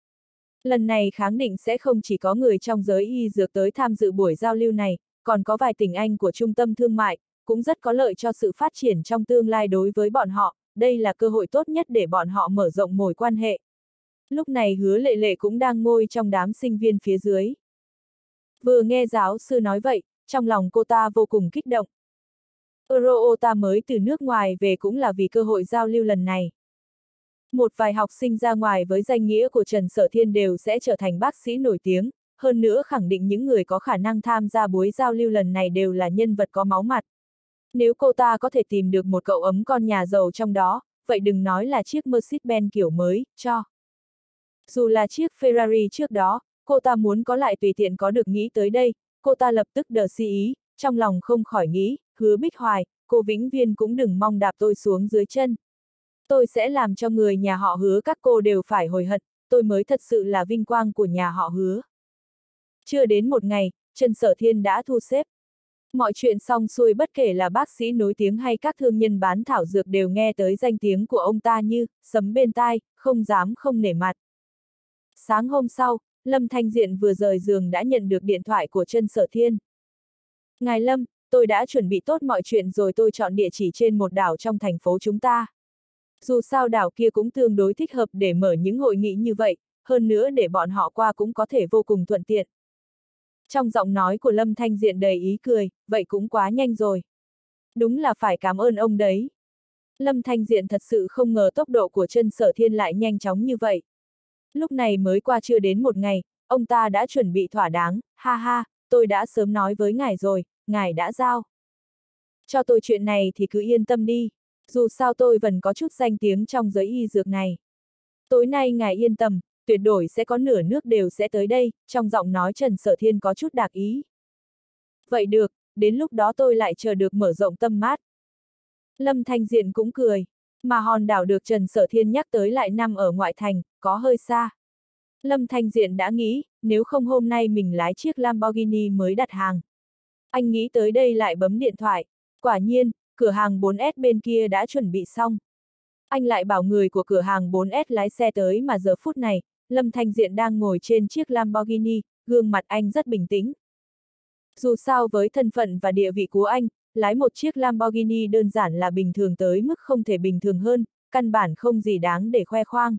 Lần này khẳng định sẽ không chỉ có người trong giới y dược tới tham dự buổi giao lưu này, còn có vài tỉnh Anh của trung tâm thương mại, cũng rất có lợi cho sự phát triển trong tương lai đối với bọn họ, đây là cơ hội tốt nhất để bọn họ mở rộng mối quan hệ. Lúc này Hứa Lệ Lệ cũng đang ngồi trong đám sinh viên phía dưới. Vừa nghe giáo sư nói vậy, trong lòng cô ta vô cùng kích động. Euro ta mới từ nước ngoài về cũng là vì cơ hội giao lưu lần này. Một vài học sinh ra ngoài với danh nghĩa của Trần Sở Thiên đều sẽ trở thành bác sĩ nổi tiếng, hơn nữa khẳng định những người có khả năng tham gia buổi giao lưu lần này đều là nhân vật có máu mặt. Nếu cô ta có thể tìm được một cậu ấm con nhà giàu trong đó, vậy đừng nói là chiếc Mercedes-Benz kiểu mới, cho. Dù là chiếc Ferrari trước đó, cô ta muốn có lại tùy tiện có được, nghĩ tới đây, cô ta lập tức đờ si ý, trong lòng không khỏi nghĩ, Hứa Bích Hoài, cô vĩnh viên cũng đừng mong đạp tôi xuống dưới chân. Tôi sẽ làm cho người nhà họ Hứa các cô đều phải hối hận, tôi mới thật sự là vinh quang của nhà họ Hứa. Chưa đến một ngày, Trần Sở Thiên đã thu xếp. Mọi chuyện xong xuôi, bất kể là bác sĩ nổi tiếng hay các thương nhân bán thảo dược đều nghe tới danh tiếng của ông ta như sấm bên tai, không dám không nể mặt. Sáng hôm sau, Lâm Thanh Diện vừa rời giường đã nhận được điện thoại của Trần Sở Thiên. Ngài Lâm, tôi đã chuẩn bị tốt mọi chuyện rồi, tôi chọn địa chỉ trên một đảo trong thành phố chúng ta. Dù sao đảo kia cũng tương đối thích hợp để mở những hội nghị như vậy, hơn nữa để bọn họ qua cũng có thể vô cùng thuận tiện. Trong giọng nói của Lâm Thanh Diện đầy ý cười, vậy cũng quá nhanh rồi. Đúng là phải cảm ơn ông đấy. Lâm Thanh Diện thật sự không ngờ tốc độ của Trần Sở Thiên lại nhanh chóng như vậy. Lúc này mới qua chưa đến một ngày, ông ta đã chuẩn bị thỏa đáng, ha ha, tôi đã sớm nói với ngài rồi, ngài đã giao. Cho tôi chuyện này thì cứ yên tâm đi, dù sao tôi vẫn có chút danh tiếng trong giới y dược này. Tối nay ngài yên tâm, tuyệt đối sẽ có nửa nước đều sẽ tới đây, trong giọng nói Trần Sở Thiên có chút đạc ý. Vậy được, đến lúc đó tôi lại chờ được mở rộng tâm mát. Lâm Thanh Diện cũng cười, mà hòn đảo được Trần Sở Thiên nhắc tới lại nằm ở ngoại thành, có hơi xa. Lâm Thanh Diện đã nghĩ, nếu không hôm nay mình lái chiếc Lamborghini mới đặt hàng. Anh nghĩ tới đây lại bấm điện thoại, quả nhiên, cửa hàng bốn S bên kia đã chuẩn bị xong. Anh lại bảo người của cửa hàng bốn S lái xe tới, mà giờ phút này, Lâm Thanh Diện đang ngồi trên chiếc Lamborghini, gương mặt anh rất bình tĩnh. Dù sao với thân phận và địa vị của anh, lái một chiếc Lamborghini đơn giản là bình thường tới mức không thể bình thường hơn, căn bản không gì đáng để khoe khoang.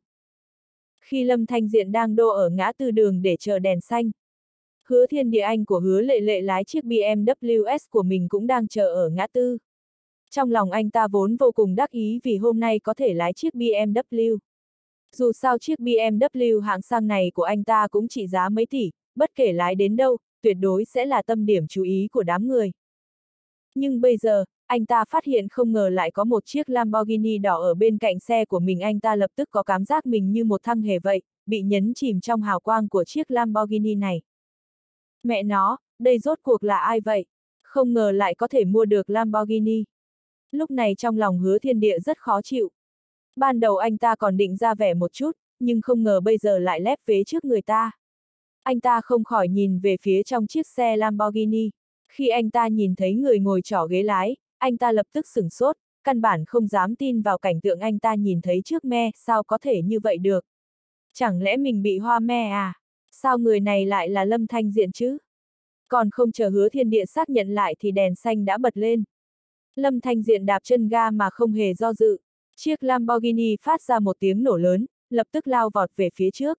Khi Lâm Thanh Diện đang đỗ ở ngã tư đường để chờ đèn xanh, Hứa Thiên Địa anh của Hứa Lệ Lệ lái chiếc B M W S của mình cũng đang chờ ở ngã tư. Trong lòng anh ta vốn vô cùng đắc ý vì hôm nay có thể lái chiếc B M W. Dù sao chiếc B M W hạng sang này của anh ta cũng trị giá mấy tỷ, bất kể lái đến đâu, tuyệt đối sẽ là tâm điểm chú ý của đám người. Nhưng bây giờ, anh ta phát hiện không ngờ lại có một chiếc Lamborghini đỏ ở bên cạnh xe của mình, anh ta lập tức có cảm giác mình như một thăng hề vậy, bị nhấn chìm trong hào quang của chiếc Lamborghini này. Mẹ nó, đây rốt cuộc là ai vậy? Không ngờ lại có thể mua được Lamborghini. Lúc này trong lòng Hứa Thiên Địa rất khó chịu. Ban đầu anh ta còn định ra vẻ một chút, nhưng không ngờ bây giờ lại lép vế trước người ta. Anh ta không khỏi nhìn về phía trong chiếc xe Lamborghini. Khi anh ta nhìn thấy người ngồi trỏ ghế lái, anh ta lập tức sửng sốt, căn bản không dám tin vào cảnh tượng anh ta nhìn thấy trước me, sao có thể như vậy được? Chẳng lẽ mình bị hoa me à? Sao người này lại là Lâm Thanh Diện chứ? Còn không chờ Hứa Thiên Địa xác nhận lại thì đèn xanh đã bật lên. Lâm Thanh Diện đạp chân ga mà không hề do dự. Chiếc Lamborghini phát ra một tiếng nổ lớn, lập tức lao vọt về phía trước.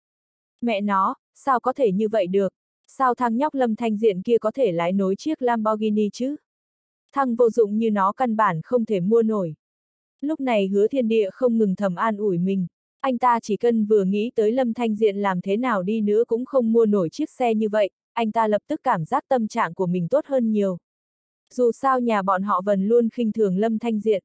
Mẹ nó, sao có thể như vậy được? Sao thằng nhóc Lâm Thanh Diện kia có thể lái nối chiếc Lamborghini chứ? Thằng vô dụng như nó căn bản không thể mua nổi. Lúc này Hứa Thiên Địa không ngừng thầm an ủi mình. Anh ta chỉ cần vừa nghĩ tới Lâm Thanh Diện làm thế nào đi nữa cũng không mua nổi chiếc xe như vậy, anh ta lập tức cảm giác tâm trạng của mình tốt hơn nhiều. Dù sao nhà bọn họ vẫn luôn khinh thường Lâm Thanh Diện.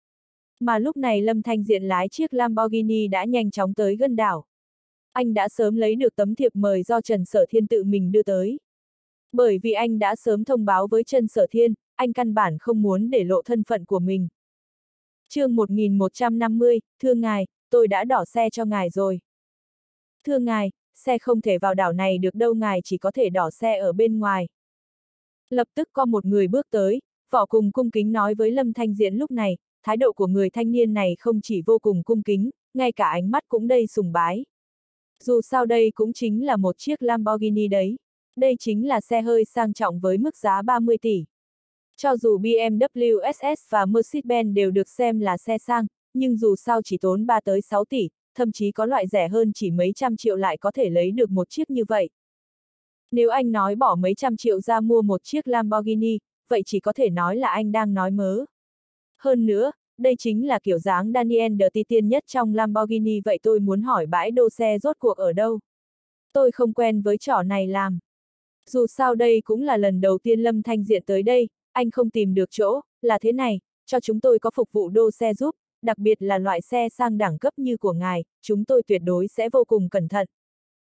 Mà lúc này Lâm Thanh Diện lái chiếc Lamborghini đã nhanh chóng tới gần đảo. Anh đã sớm lấy được tấm thiệp mời do Trần Sở Thiên tự mình đưa tới. Bởi vì anh đã sớm thông báo với Trần Sở Thiên, anh căn bản không muốn để lộ thân phận của mình. chương một nghìn một trăm năm mươi, thưa ngài, tôi đã đỏ xe cho ngài rồi. Thưa ngài, xe không thể vào đảo này được đâu, ngài chỉ có thể đỏ xe ở bên ngoài. Lập tức có một người bước tới, vỏ cùng cung kính nói với Lâm Thanh Diện. Lúc này, thái độ của người thanh niên này không chỉ vô cùng cung kính, ngay cả ánh mắt cũng đầy sùng bái. Dù sao đây cũng chính là một chiếc Lamborghini đấy. Đây chính là xe hơi sang trọng với mức giá ba mươi tỷ. Cho dù B M W S S và Mercedes-Benz đều được xem là xe sang, nhưng dù sao chỉ tốn ba tới sáu tỷ, thậm chí có loại rẻ hơn chỉ mấy trăm triệu lại có thể lấy được một chiếc như vậy. Nếu anh nói bỏ mấy trăm triệu ra mua một chiếc Lamborghini, vậy chỉ có thể nói là anh đang nói mớ. Hơn nữa, đây chính là kiểu dáng Daniel the Titan nhất trong Lamborghini, vậy tôi muốn hỏi bãi đỗ xe rốt cuộc ở đâu? Tôi không quen với trò này làm. Dù sao đây cũng là lần đầu tiên Lâm Thanh Diện tới đây, anh không tìm được chỗ, là thế này, cho chúng tôi có phục vụ đỗ xe giúp, đặc biệt là loại xe sang đẳng cấp như của ngài, chúng tôi tuyệt đối sẽ vô cùng cẩn thận.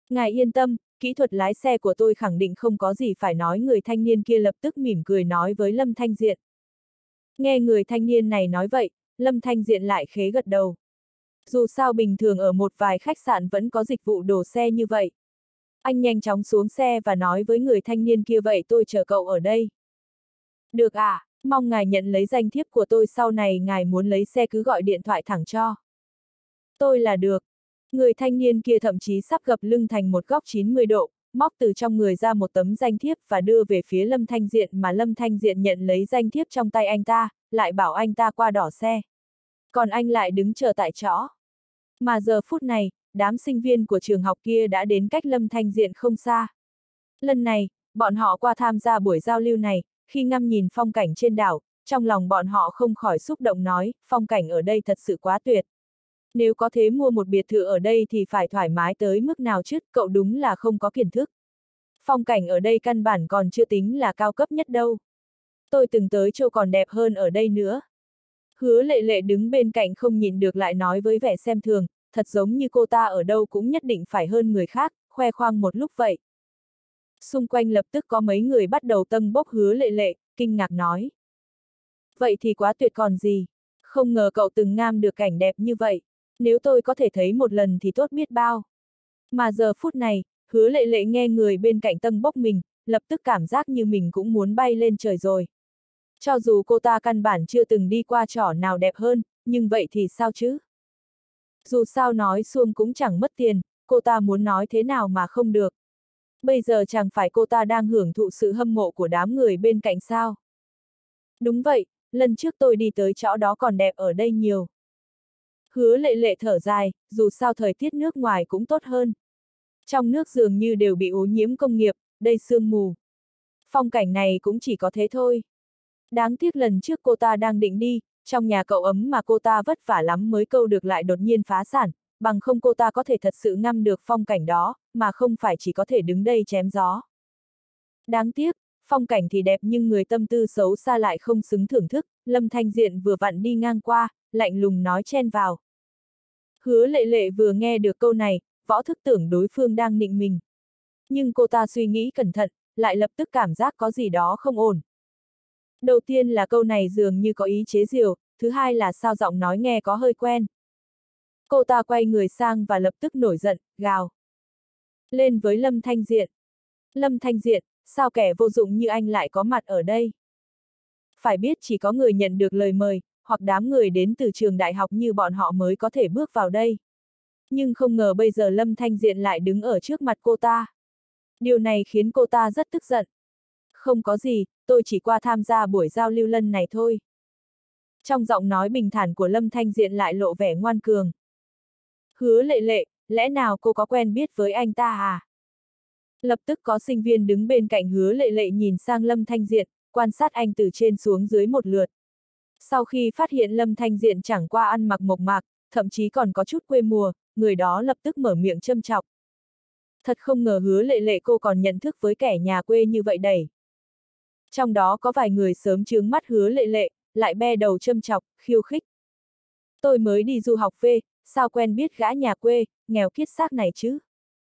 Ngài yên tâm, kỹ thuật lái xe của tôi khẳng định không có gì phải nói. Người thanh niên kia lập tức mỉm cười nói với Lâm Thanh Diện. Nghe người thanh niên này nói vậy, Lâm Thanh Diện lại khế gật đầu. Dù sao bình thường ở một vài khách sạn vẫn có dịch vụ đổ xe như vậy. Anh nhanh chóng xuống xe và nói với người thanh niên kia vậy tôi chờ cậu ở đây. Được à, mong ngài nhận lấy danh thiếp của tôi, sau này ngài muốn lấy xe cứ gọi điện thoại thẳng cho tôi là được. Người thanh niên kia thậm chí sắp gập lưng thành một góc chín mươi độ, móc từ trong người ra một tấm danh thiếp và đưa về phía Lâm Thanh Diện, mà Lâm Thanh Diện nhận lấy danh thiếp trong tay anh ta, lại bảo anh ta qua đỏ xe. Còn anh lại đứng chờ tại chỗ. Mà giờ phút này, đám sinh viên của trường học kia đã đến cách Lâm Thanh Diện không xa. Lần này, bọn họ qua tham gia buổi giao lưu này, khi ngắm nhìn phong cảnh trên đảo, trong lòng bọn họ không khỏi xúc động nói, phong cảnh ở đây thật sự quá tuyệt. Nếu có thể mua một biệt thự ở đây thì phải thoải mái tới mức nào chứ, cậu đúng là không có kiến thức. Phong cảnh ở đây căn bản còn chưa tính là cao cấp nhất đâu. Tôi từng tới chỗ còn đẹp hơn ở đây nữa. Hứa Lệ Lệ đứng bên cạnh không nhịn được lại nói với vẻ xem thường, thật giống như cô ta ở đâu cũng nhất định phải hơn người khác, khoe khoang một lúc vậy. Xung quanh lập tức có mấy người bắt đầu tâng bốc Hứa Lệ Lệ, kinh ngạc nói. Vậy thì quá tuyệt còn gì, không ngờ cậu từng ngắm được cảnh đẹp như vậy, nếu tôi có thể thấy một lần thì tốt biết bao. Mà giờ phút này, Hứa Lệ Lệ nghe người bên cạnh tâng bốc mình, lập tức cảm giác như mình cũng muốn bay lên trời rồi. Cho dù cô ta căn bản chưa từng đi qua chỗ nào đẹp hơn, nhưng vậy thì sao chứ? Dù sao nói suông cũng chẳng mất tiền, cô ta muốn nói thế nào mà không được. Bây giờ chẳng phải cô ta đang hưởng thụ sự hâm mộ của đám người bên cạnh sao? Đúng vậy, lần trước tôi đi tới chỗ đó còn đẹp ở đây nhiều. Hứa Lệ Lệ thở dài, dù sao thời tiết nước ngoài cũng tốt hơn. Trong nước dường như đều bị ô nhiễm công nghiệp, đây sương mù. Phong cảnh này cũng chỉ có thế thôi. Đáng tiếc lần trước cô ta đang định đi, trong nhà cậu ấm mà cô ta vất vả lắm mới câu được lại đột nhiên phá sản, bằng không cô ta có thể thật sự ngắm được phong cảnh đó, mà không phải chỉ có thể đứng đây chém gió. Đáng tiếc, phong cảnh thì đẹp nhưng người tâm tư xấu xa lại không xứng thưởng thức. Lâm Thanh Diện vừa vặn đi ngang qua, lạnh lùng nói chen vào. Hứa Lệ Lệ vừa nghe được câu này, võ thức tưởng đối phương đang nịnh mình. Nhưng cô ta suy nghĩ cẩn thận, lại lập tức cảm giác có gì đó không ổn. Đầu tiên là câu này dường như có ý chế giễu, thứ hai là sao giọng nói nghe có hơi quen. Cô ta quay người sang và lập tức nổi giận, gào lên với Lâm Thanh Diện. Lâm Thanh Diện, sao kẻ vô dụng như anh lại có mặt ở đây? Phải biết chỉ có người nhận được lời mời, hoặc đám người đến từ trường đại học như bọn họ mới có thể bước vào đây. Nhưng không ngờ bây giờ Lâm Thanh Diện lại đứng ở trước mặt cô ta. Điều này khiến cô ta rất tức giận. Không có gì, tôi chỉ qua tham gia buổi giao lưu lần này thôi. Trong giọng nói bình thản của Lâm Thanh Diện lại lộ vẻ ngoan cường. Hứa Lệ Lệ, lẽ nào cô có quen biết với anh ta à? Lập tức có sinh viên đứng bên cạnh Hứa Lệ Lệ nhìn sang Lâm Thanh Diện, quan sát anh từ trên xuống dưới một lượt. Sau khi phát hiện Lâm Thanh Diện chẳng qua ăn mặc mộc mạc, thậm chí còn có chút quê mùa, người đó lập tức mở miệng châm chọc. Thật không ngờ Hứa Lệ Lệ cô còn nhận thức với kẻ nhà quê như vậy đẩy. Trong đó có vài người sớm chướng mắt Hứa Lệ Lệ, lại be đầu châm chọc, khiêu khích. Tôi mới đi du học về, sao quen biết gã nhà quê, nghèo kiết xác này chứ?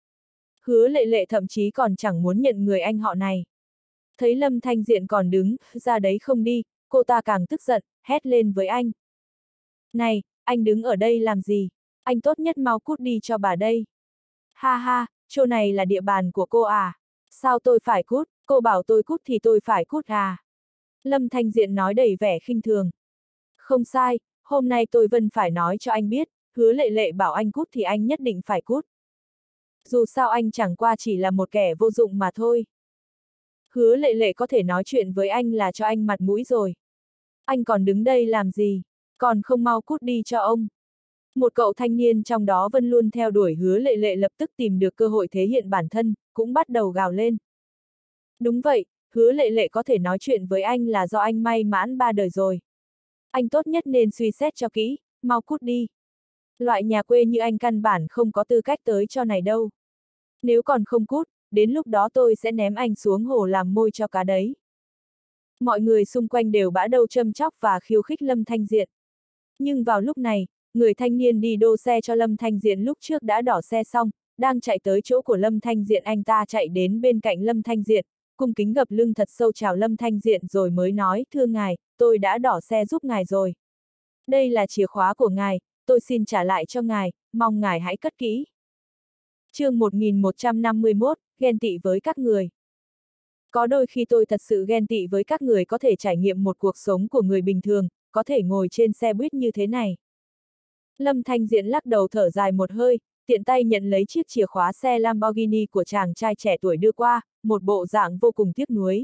Hứa Lệ Lệ thậm chí còn chẳng muốn nhận người anh họ này. Thấy Lâm Thanh Diện còn đứng, ra đấy không đi, cô ta càng tức giận, hét lên với anh. Này, anh đứng ở đây làm gì? Anh tốt nhất mau cút đi cho bà đây. Ha ha, chỗ này là địa bàn của cô à? Sao tôi phải cút, cô bảo tôi cút thì tôi phải cút à? Lâm Thanh Diện nói đầy vẻ khinh thường. Không sai, hôm nay tôi vẫn phải nói cho anh biết, Hứa Lệ Lệ bảo anh cút thì anh nhất định phải cút. Dù sao anh chẳng qua chỉ là một kẻ vô dụng mà thôi. Hứa Lệ Lệ có thể nói chuyện với anh là cho anh mặt mũi rồi. Anh còn đứng đây làm gì? Còn không mau cút đi cho ông. Một cậu thanh niên trong đó vẫn luôn theo đuổi Hứa Lệ Lệ lập tức tìm được cơ hội thể hiện bản thân, cũng bắt đầu gào lên. Đúng vậy, Hứa Lệ Lệ có thể nói chuyện với anh là do anh may mãn ba đời rồi. Anh tốt nhất nên suy xét cho kỹ, mau cút đi. Loại nhà quê như anh căn bản không có tư cách tới cho này đâu. Nếu còn không cút, đến lúc đó tôi sẽ ném anh xuống hồ làm môi cho cá đấy. Mọi người xung quanh đều bã đầu châm chọc và khiêu khích Lâm Thanh Diện. Nhưng vào lúc này, người thanh niên đi đô xe cho Lâm Thanh Diện lúc trước đã đỏ xe xong, đang chạy tới chỗ của Lâm Thanh Diện. Anh ta chạy đến bên cạnh Lâm Thanh Diện, cung kính gập lưng thật sâu chào Lâm Thanh Diện rồi mới nói, thưa ngài, tôi đã đỏ xe giúp ngài rồi. Đây là chìa khóa của ngài, tôi xin trả lại cho ngài, mong ngài hãy cất kỹ. Chương một nghìn một trăm năm mươi mốt, ghen tị với các người. Có đôi khi tôi thật sự ghen tị với các người có thể trải nghiệm một cuộc sống của người bình thường, có thể ngồi trên xe buýt như thế này. Lâm Thanh Diện lắc đầu thở dài một hơi, tiện tay nhận lấy chiếc chìa khóa xe Lamborghini của chàng trai trẻ tuổi đưa qua, một bộ dạng vô cùng tiếc nuối.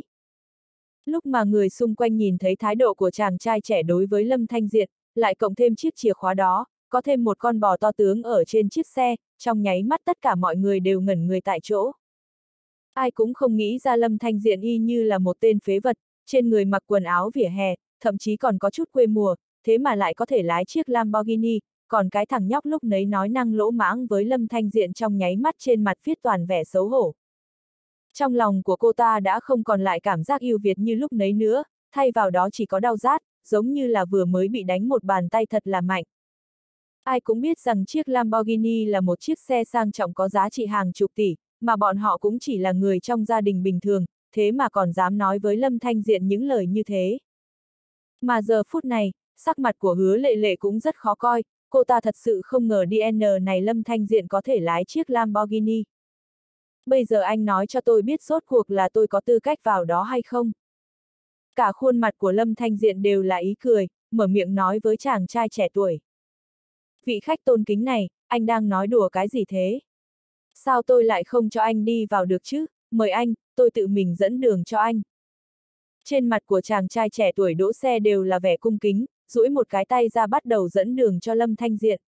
Lúc mà người xung quanh nhìn thấy thái độ của chàng trai trẻ đối với Lâm Thanh Diện, lại cộng thêm chiếc chìa khóa đó, có thêm một con bò to tướng ở trên chiếc xe, trong nháy mắt tất cả mọi người đều ngẩn người tại chỗ. Ai cũng không nghĩ ra Lâm Thanh Diện y như là một tên phế vật, trên người mặc quần áo vỉa hè, thậm chí còn có chút quê mùa, thế mà lại có thể lái chiếc Lamborghini, còn cái thằng nhóc lúc nấy nói năng lỗ mãng với Lâm Thanh Diện trong nháy mắt trên mặt viết toàn vẻ xấu hổ. Trong lòng của cô ta đã không còn lại cảm giác yêu Việt như lúc nấy nữa, thay vào đó chỉ có đau rát, giống như là vừa mới bị đánh một bàn tay thật là mạnh. Ai cũng biết rằng chiếc Lamborghini là một chiếc xe sang trọng có giá trị hàng chục tỷ, mà bọn họ cũng chỉ là người trong gia đình bình thường, thế mà còn dám nói với Lâm Thanh Diện những lời như thế. Mà giờ phút này, sắc mặt của Hứa Lệ Lệ cũng rất khó coi, cô ta thật sự không ngờ đê en này Lâm Thanh Diện có thể lái chiếc Lamborghini. Bây giờ anh nói cho tôi biết rốt cuộc là tôi có tư cách vào đó hay không? Cả khuôn mặt của Lâm Thanh Diện đều là ý cười, mở miệng nói với chàng trai trẻ tuổi. Vị khách tôn kính này, anh đang nói đùa cái gì thế? Sao tôi lại không cho anh đi vào được chứ? Mời anh, tôi tự mình dẫn đường cho anh. Trên mặt của chàng trai trẻ tuổi đỗ xe đều là vẻ cung kính, duỗi một cái tay ra bắt đầu dẫn đường cho Lâm Thanh Diện.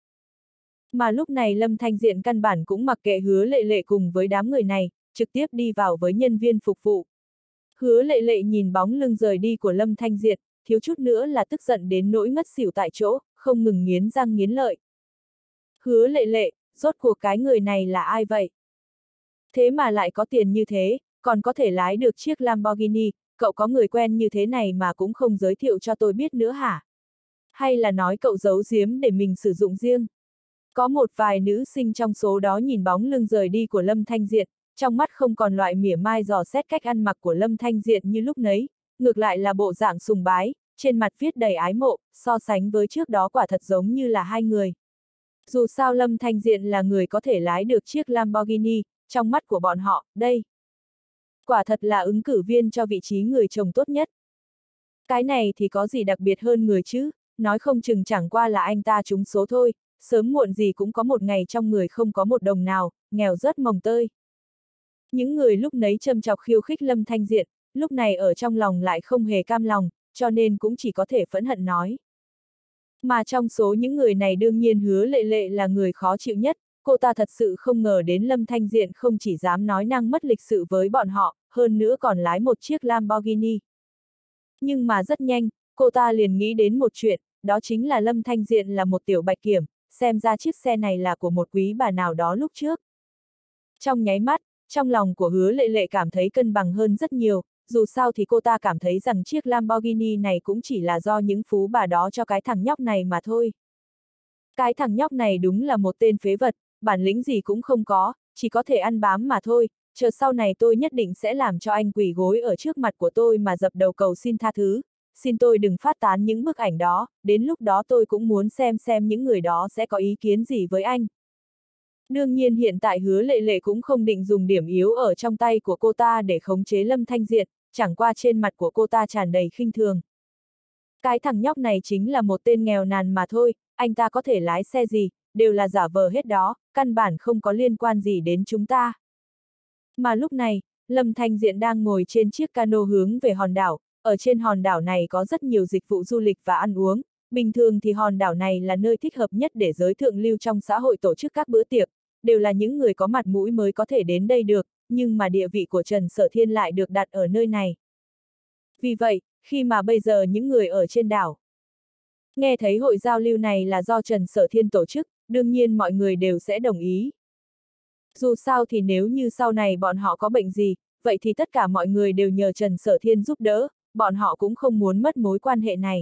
Mà lúc này Lâm Thanh Diện căn bản cũng mặc kệ Hứa Lệ Lệ cùng với đám người này, trực tiếp đi vào với nhân viên phục vụ. Hứa Lệ Lệ nhìn bóng lưng rời đi của Lâm Thanh Diện, thiếu chút nữa là tức giận đến nỗi ngất xỉu tại chỗ, không ngừng nghiến răng nghiến lợi. Hứa Lệ Lệ, rốt cuộc cái người này là ai vậy? Thế mà lại có tiền như thế, còn có thể lái được chiếc Lamborghini, cậu có người quen như thế này mà cũng không giới thiệu cho tôi biết nữa hả? Hay là nói cậu giấu giếm để mình sử dụng riêng? Có một vài nữ sinh trong số đó nhìn bóng lưng rời đi của Lâm Thanh Diện, trong mắt không còn loại mỉa mai dò xét cách ăn mặc của Lâm Thanh Diện như lúc nấy, ngược lại là bộ dạng sùng bái, trên mặt viết đầy ái mộ, so sánh với trước đó quả thật giống như là hai người. Dù sao Lâm Thanh Diện là người có thể lái được chiếc Lamborghini, trong mắt của bọn họ, đây. Quả thật là ứng cử viên cho vị trí người chồng tốt nhất. Cái này thì có gì đặc biệt hơn người chứ, nói không chừng chẳng qua là anh ta trúng số thôi, sớm muộn gì cũng có một ngày trong người không có một đồng nào, nghèo rớt mồng tơi. Những người lúc nấy châm chọc khiêu khích Lâm Thanh Diện, lúc này ở trong lòng lại không hề cam lòng, cho nên cũng chỉ có thể phẫn hận nói. Mà trong số những người này đương nhiên Hứa Lệ Lệ là người khó chịu nhất, cô ta thật sự không ngờ đến Lâm Thanh Diện không chỉ dám nói năng mất lịch sự với bọn họ, hơn nữa còn lái một chiếc Lamborghini. Nhưng mà rất nhanh, cô ta liền nghĩ đến một chuyện, đó chính là Lâm Thanh Diện là một tiểu bạch kiểm, xem ra chiếc xe này là của một quý bà nào đó lúc trước. Trong nháy mắt, trong lòng của Hứa Lệ Lệ cảm thấy cân bằng hơn rất nhiều, dù sao thì cô ta cảm thấy rằng chiếc Lamborghini này cũng chỉ là do những phú bà đó cho cái thằng nhóc này mà thôi. Cái thằng nhóc này đúng là một tên phế vật, bản lĩnh gì cũng không có, chỉ có thể ăn bám mà thôi, chờ sau này tôi nhất định sẽ làm cho anh quỳ gối ở trước mặt của tôi mà dập đầu cầu xin tha thứ, xin tôi đừng phát tán những bức ảnh đó, đến lúc đó tôi cũng muốn xem xem những người đó sẽ có ý kiến gì với anh. Đương nhiên hiện tại Hứa Lệ Lệ cũng không định dùng điểm yếu ở trong tay của cô ta để khống chế Lâm Thanh Diện, chẳng qua trên mặt của cô ta tràn đầy khinh thường. Cái thằng nhóc này chính là một tên nghèo nàn mà thôi, anh ta có thể lái xe gì, đều là giả vờ hết đó, căn bản không có liên quan gì đến chúng ta. Mà lúc này, Lâm Thanh Diện đang ngồi trên chiếc cano hướng về hòn đảo, ở trên hòn đảo này có rất nhiều dịch vụ du lịch và ăn uống, bình thường thì hòn đảo này là nơi thích hợp nhất để giới thượng lưu trong xã hội tổ chức các bữa tiệc, đều là những người có mặt mũi mới có thể đến đây được, nhưng mà địa vị của Trần Sở Thiên lại được đặt ở nơi này. Vì vậy, khi mà bây giờ những người ở trên đảo nghe thấy hội giao lưu này là do Trần Sở Thiên tổ chức, đương nhiên mọi người đều sẽ đồng ý. Dù sao thì nếu như sau này bọn họ có bệnh gì, vậy thì tất cả mọi người đều nhờ Trần Sở Thiên giúp đỡ, bọn họ cũng không muốn mất mối quan hệ này.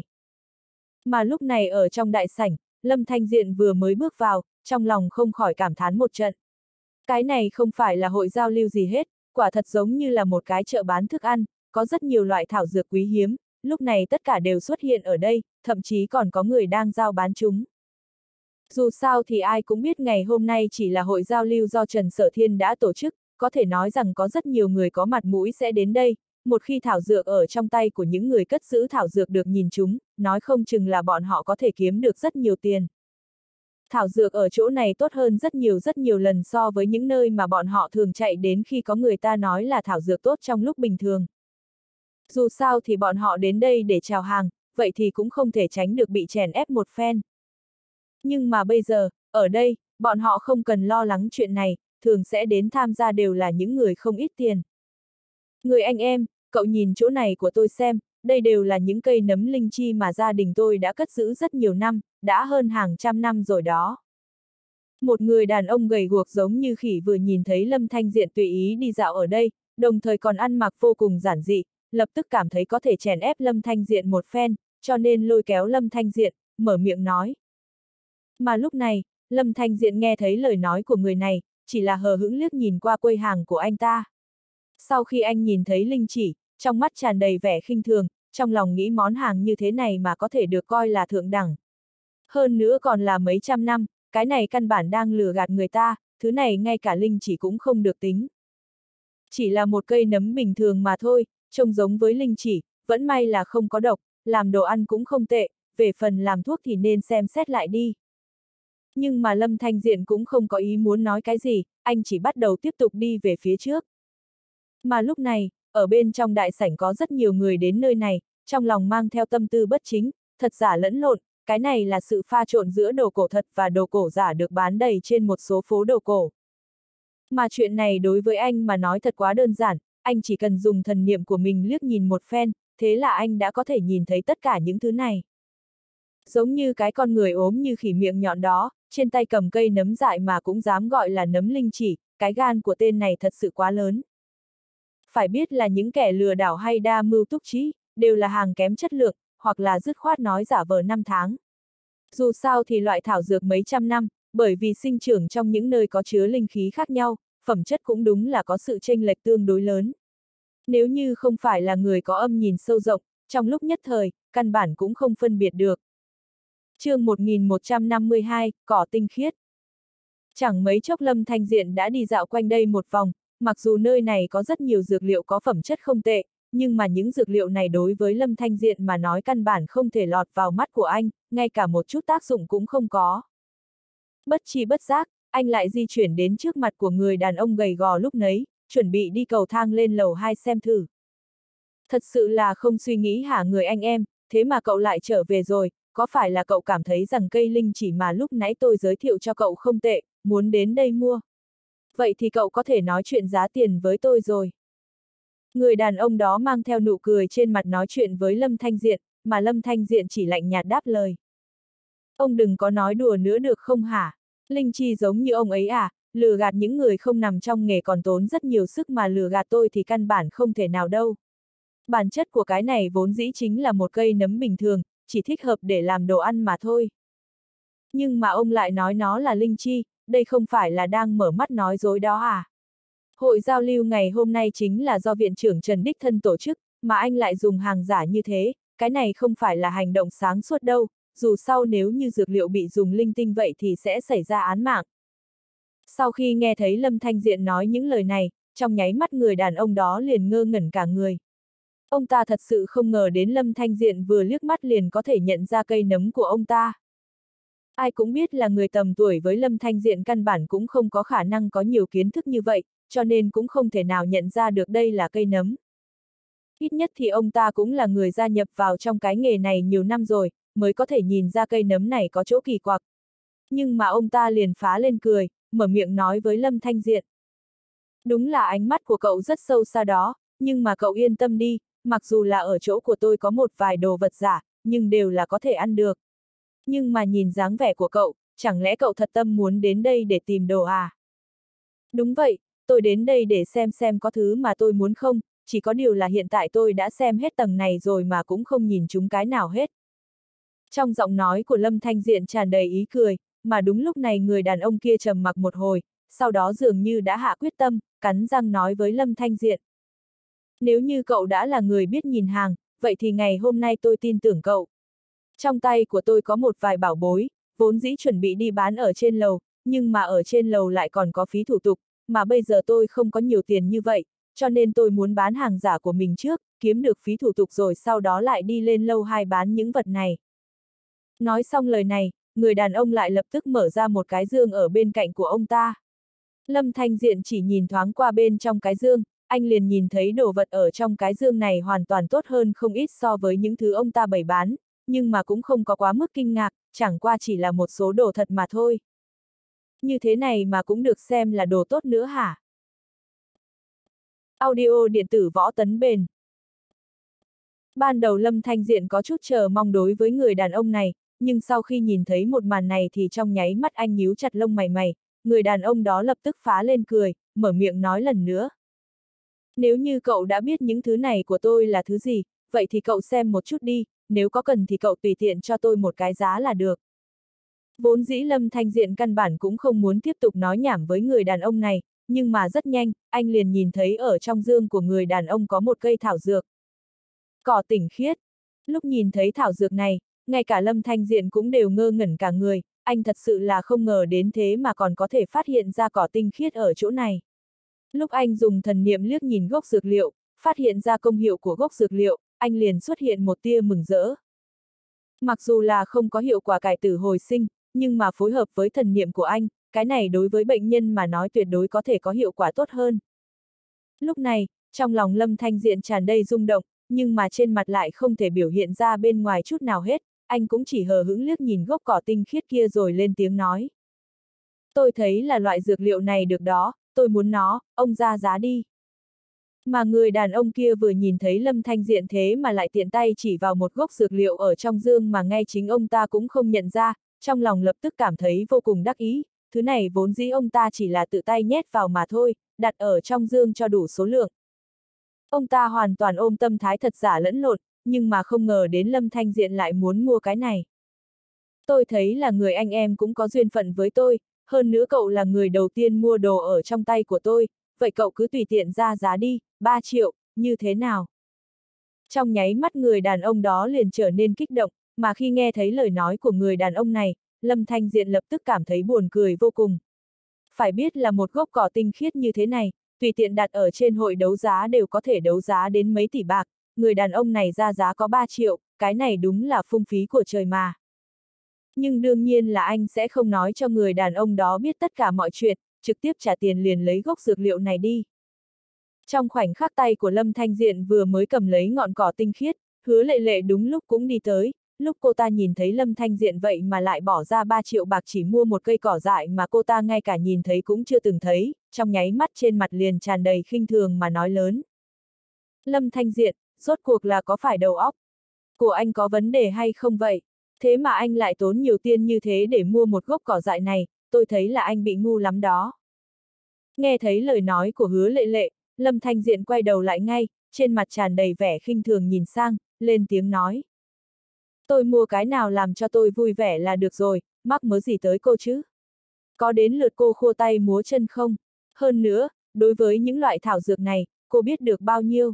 Mà lúc này ở trong đại sảnh, Lâm Thanh Diện vừa mới bước vào, trong lòng không khỏi cảm thán một trận. Cái này không phải là hội giao lưu gì hết, quả thật giống như là một cái chợ bán thức ăn, có rất nhiều loại thảo dược quý hiếm, lúc này tất cả đều xuất hiện ở đây, thậm chí còn có người đang giao bán chúng. Dù sao thì ai cũng biết ngày hôm nay chỉ là hội giao lưu do Trần Sở Thiên đã tổ chức, có thể nói rằng có rất nhiều người có mặt mũi sẽ đến đây, một khi thảo dược ở trong tay của những người cất giữ thảo dược được nhìn chúng, nói không chừng là bọn họ có thể kiếm được rất nhiều tiền. Thảo dược ở chỗ này tốt hơn rất nhiều rất nhiều lần so với những nơi mà bọn họ thường chạy đến khi có người ta nói là thảo dược tốt trong lúc bình thường. Dù sao thì bọn họ đến đây để chào hàng, vậy thì cũng không thể tránh được bị chèn ép một phen. Nhưng mà bây giờ, ở đây, bọn họ không cần lo lắng chuyện này, thường sẽ đến tham gia đều là những người không ít tiền. Người anh em, cậu nhìn chỗ này của tôi xem, đây đều là những cây nấm linh chi mà gia đình tôi đã cất giữ rất nhiều năm, đã hơn hàng trăm năm rồi đó. Một người đàn ông gầy guộc giống như khỉ vừa nhìn thấy Lâm Thanh Diện tùy ý đi dạo ở đây, đồng thời còn ăn mặc vô cùng giản dị, lập tức cảm thấy có thể chèn ép Lâm Thanh Diện một phen, cho nên lôi kéo Lâm Thanh Diện, mở miệng nói. Mà lúc này, Lâm Thanh Diện nghe thấy lời nói của người này, chỉ là hờ hững liếc nhìn qua quầy hàng của anh ta. Sau khi anh nhìn thấy linh chỉ, trong mắt tràn đầy vẻ khinh thường, trong lòng nghĩ món hàng như thế này mà có thể được coi là thượng đẳng. Hơn nữa còn là mấy trăm năm, cái này căn bản đang lừa gạt người ta, thứ này ngay cả linh chỉ cũng không được tính. Chỉ là một cây nấm bình thường mà thôi, trông giống với linh chỉ, vẫn may là không có độc, làm đồ ăn cũng không tệ, về phần làm thuốc thì nên xem xét lại đi. Nhưng mà Lâm Thanh Diện cũng không có ý muốn nói cái gì, anh chỉ bắt đầu tiếp tục đi về phía trước. Mà lúc này, ở bên trong đại sảnh có rất nhiều người đến nơi này, trong lòng mang theo tâm tư bất chính, thật giả lẫn lộn, cái này là sự pha trộn giữa đồ cổ thật và đồ cổ giả được bán đầy trên một số phố đồ cổ. Mà chuyện này đối với anh mà nói thật quá đơn giản, anh chỉ cần dùng thần niệm của mình liếc nhìn một phen, thế là anh đã có thể nhìn thấy tất cả những thứ này. Giống như cái con người ốm như khỉ miệng nhọn đó, trên tay cầm cây nấm dại mà cũng dám gọi là nấm linh chỉ, cái gan của tên này thật sự quá lớn. Phải biết là những kẻ lừa đảo hay đa mưu túc trí, đều là hàng kém chất lượng, hoặc là dứt khoát nói giả vờ năm tháng. Dù sao thì loại thảo dược mấy trăm năm, bởi vì sinh trưởng trong những nơi có chứa linh khí khác nhau, phẩm chất cũng đúng là có sự chênh lệch tương đối lớn. Nếu như không phải là người có âm nhìn sâu rộng, trong lúc nhất thời, căn bản cũng không phân biệt được. Chương một nghìn một trăm năm mươi hai, cỏ tinh khiết. Chẳng mấy chốc Lâm Thanh Diện đã đi dạo quanh đây một vòng, mặc dù nơi này có rất nhiều dược liệu có phẩm chất không tệ, nhưng mà những dược liệu này đối với Lâm Thanh Diện mà nói căn bản không thể lọt vào mắt của anh, ngay cả một chút tác dụng cũng không có. Bất chi bất giác, anh lại di chuyển đến trước mặt của người đàn ông gầy gò lúc nấy, chuẩn bị đi cầu thang lên lầu hai xem thử. Thật sự là không suy nghĩ hả người anh em, thế mà cậu lại trở về rồi, có phải là cậu cảm thấy rằng cây linh chỉ mà lúc nãy tôi giới thiệu cho cậu không tệ, muốn đến đây mua? Vậy thì cậu có thể nói chuyện giá tiền với tôi rồi. Người đàn ông đó mang theo nụ cười trên mặt nói chuyện với Lâm Thanh Diện, mà Lâm Thanh Diện chỉ lạnh nhạt đáp lời. Ông đừng có nói đùa nữa được không hả? Linh chi giống như ông ấy à, lừa gạt những người không nằm trong nghề còn tốn rất nhiều sức mà lừa gạt tôi thì căn bản không thể nào đâu. Bản chất của cái này vốn dĩ chính là một cây nấm bình thường, chỉ thích hợp để làm đồ ăn mà thôi. Nhưng mà ông lại nói nó là linh chi, đây không phải là đang mở mắt nói dối đó à? Hội giao lưu ngày hôm nay chính là do viện trưởng Trần đích thân tổ chức, mà anh lại dùng hàng giả như thế, cái này không phải là hành động sáng suốt đâu, dù sau nếu như dược liệu bị dùng linh tinh vậy thì sẽ xảy ra án mạng. Sau khi nghe thấy Lâm Thanh Diện nói những lời này, trong nháy mắt người đàn ông đó liền ngơ ngẩn cả người. Ông ta thật sự không ngờ đến Lâm Thanh Diện vừa liếc mắt liền có thể nhận ra cây nấm của ông ta. Ai cũng biết là người tầm tuổi với Lâm Thanh Diện căn bản cũng không có khả năng có nhiều kiến thức như vậy, cho nên cũng không thể nào nhận ra được đây là cây nấm. Ít nhất thì ông ta cũng là người gia nhập vào trong cái nghề này nhiều năm rồi, mới có thể nhìn ra cây nấm này có chỗ kỳ quặc. Nhưng mà ông ta liền phá lên cười, mở miệng nói với Lâm Thanh Diện. Đúng là ánh mắt của cậu rất sâu xa đó, nhưng mà cậu yên tâm đi, mặc dù là ở chỗ của tôi có một vài đồ vật giả, nhưng đều là có thể ăn được. Nhưng mà nhìn dáng vẻ của cậu, chẳng lẽ cậu thật tâm muốn đến đây để tìm đồ à? Đúng vậy, tôi đến đây để xem xem có thứ mà tôi muốn không, chỉ có điều là hiện tại tôi đã xem hết tầng này rồi mà cũng không nhìn chúng cái nào hết. Trong giọng nói của Lâm Thanh Diện tràn đầy ý cười, mà đúng lúc này người đàn ông kia trầm mặc một hồi, sau đó dường như đã hạ quyết tâm, cắn răng nói với Lâm Thanh Diện. Nếu như cậu đã là người biết nhìn hàng, vậy thì ngày hôm nay tôi tin tưởng cậu. Trong tay của tôi có một vài bảo bối, vốn dĩ chuẩn bị đi bán ở trên lầu, nhưng mà ở trên lầu lại còn có phí thủ tục, mà bây giờ tôi không có nhiều tiền như vậy, cho nên tôi muốn bán hàng giả của mình trước, kiếm được phí thủ tục rồi sau đó lại đi lên lâu hai bán những vật này. Nói xong lời này, người đàn ông lại lập tức mở ra một cái dương ở bên cạnh của ông ta. Lâm Thanh Diện chỉ nhìn thoáng qua bên trong cái dương, anh liền nhìn thấy đồ vật ở trong cái dương này hoàn toàn tốt hơn không ít so với những thứ ông ta bày bán, nhưng mà cũng không có quá mức kinh ngạc, chẳng qua chỉ là một số đồ thật mà thôi. Như thế này mà cũng được xem là đồ tốt nữa hả? Audio điện tử Võ Tấn Bền. Ban đầu Lâm Thanh Diện có chút chờ mong đối với người đàn ông này, nhưng sau khi nhìn thấy một màn này thì trong nháy mắt anh nhíu chặt lông mày mày, người đàn ông đó lập tức phá lên cười, mở miệng nói lần nữa. Nếu như cậu đã biết những thứ này của tôi là thứ gì, vậy thì cậu xem một chút đi, nếu có cần thì cậu tùy tiện cho tôi một cái giá là được. Vốn dĩ Lâm Thanh Diện căn bản cũng không muốn tiếp tục nói nhảm với người đàn ông này, nhưng mà rất nhanh, anh liền nhìn thấy ở trong dương của người đàn ông có một cây thảo dược. Cỏ tỉnh khiết. Lúc nhìn thấy thảo dược này, ngay cả Lâm Thanh Diện cũng đều ngơ ngẩn cả người, anh thật sự là không ngờ đến thế mà còn có thể phát hiện ra cỏ tinh khiết ở chỗ này. Lúc anh dùng thần niệm liếc nhìn gốc dược liệu, phát hiện ra công hiệu của gốc dược liệu, anh liền xuất hiện một tia mừng rỡ. Mặc dù là không có hiệu quả cải tử hồi sinh, nhưng mà phối hợp với thần niệm của anh, cái này đối với bệnh nhân mà nói tuyệt đối có thể có hiệu quả tốt hơn. Lúc này, trong lòng Lâm Thanh Diện tràn đầy rung động, nhưng mà trên mặt lại không thể biểu hiện ra bên ngoài chút nào hết, anh cũng chỉ hờ hững liếc nhìn gốc cỏ tinh khiết kia rồi lên tiếng nói. Tôi thấy là loại dược liệu này được đó, tôi muốn nó, ông ra giá đi. Mà người đàn ông kia vừa nhìn thấy Lâm Thanh Diện thế mà lại tiện tay chỉ vào một gốc dược liệu ở trong dương mà ngay chính ông ta cũng không nhận ra, trong lòng lập tức cảm thấy vô cùng đắc ý, thứ này vốn dĩ ông ta chỉ là tự tay nhét vào mà thôi, đặt ở trong dương cho đủ số lượng. Ông ta hoàn toàn ôm tâm thái thật giả lẫn lộn, nhưng mà không ngờ đến Lâm Thanh Diện lại muốn mua cái này. Tôi thấy là người anh em cũng có duyên phận với tôi, hơn nữa cậu là người đầu tiên mua đồ ở trong tay của tôi, vậy cậu cứ tùy tiện ra giá đi, ba triệu, như thế nào? Trong nháy mắt người đàn ông đó liền trở nên kích động, mà khi nghe thấy lời nói của người đàn ông này, Lâm Thanh Diện lập tức cảm thấy buồn cười vô cùng. Phải biết là một gốc cỏ tinh khiết như thế này, tùy tiện đặt ở trên hội đấu giá đều có thể đấu giá đến mấy tỷ bạc, người đàn ông này ra giá có ba triệu, cái này đúng là phung phí của trời mà. Nhưng đương nhiên là anh sẽ không nói cho người đàn ông đó biết tất cả mọi chuyện, trực tiếp trả tiền liền lấy gốc dược liệu này đi. Trong khoảnh khắc tay của Lâm Thanh Diện vừa mới cầm lấy ngọn cỏ tinh khiết, Hứa Lệ Lệ đúng lúc cũng đi tới, lúc cô ta nhìn thấy Lâm Thanh Diện vậy mà lại bỏ ra ba triệu bạc chỉ mua một cây cỏ dại mà cô ta ngay cả nhìn thấy cũng chưa từng thấy, trong nháy mắt trên mặt liền tràn đầy khinh thường mà nói lớn. Lâm Thanh Diện, rốt cuộc là có phải đầu óc của anh có vấn đề hay không vậy? Thế mà anh lại tốn nhiều tiền như thế để mua một gốc cỏ dại này, tôi thấy là anh bị ngu lắm đó. Nghe thấy lời nói của Hứa Lệ Lệ, Lâm Thanh Diện quay đầu lại ngay, trên mặt tràn đầy vẻ khinh thường nhìn sang, lên tiếng nói. Tôi mua cái nào làm cho tôi vui vẻ là được rồi, mắc mớ gì tới cô chứ? Có đến lượt cô khua tay múa chân không? Hơn nữa, đối với những loại thảo dược này, cô biết được bao nhiêu?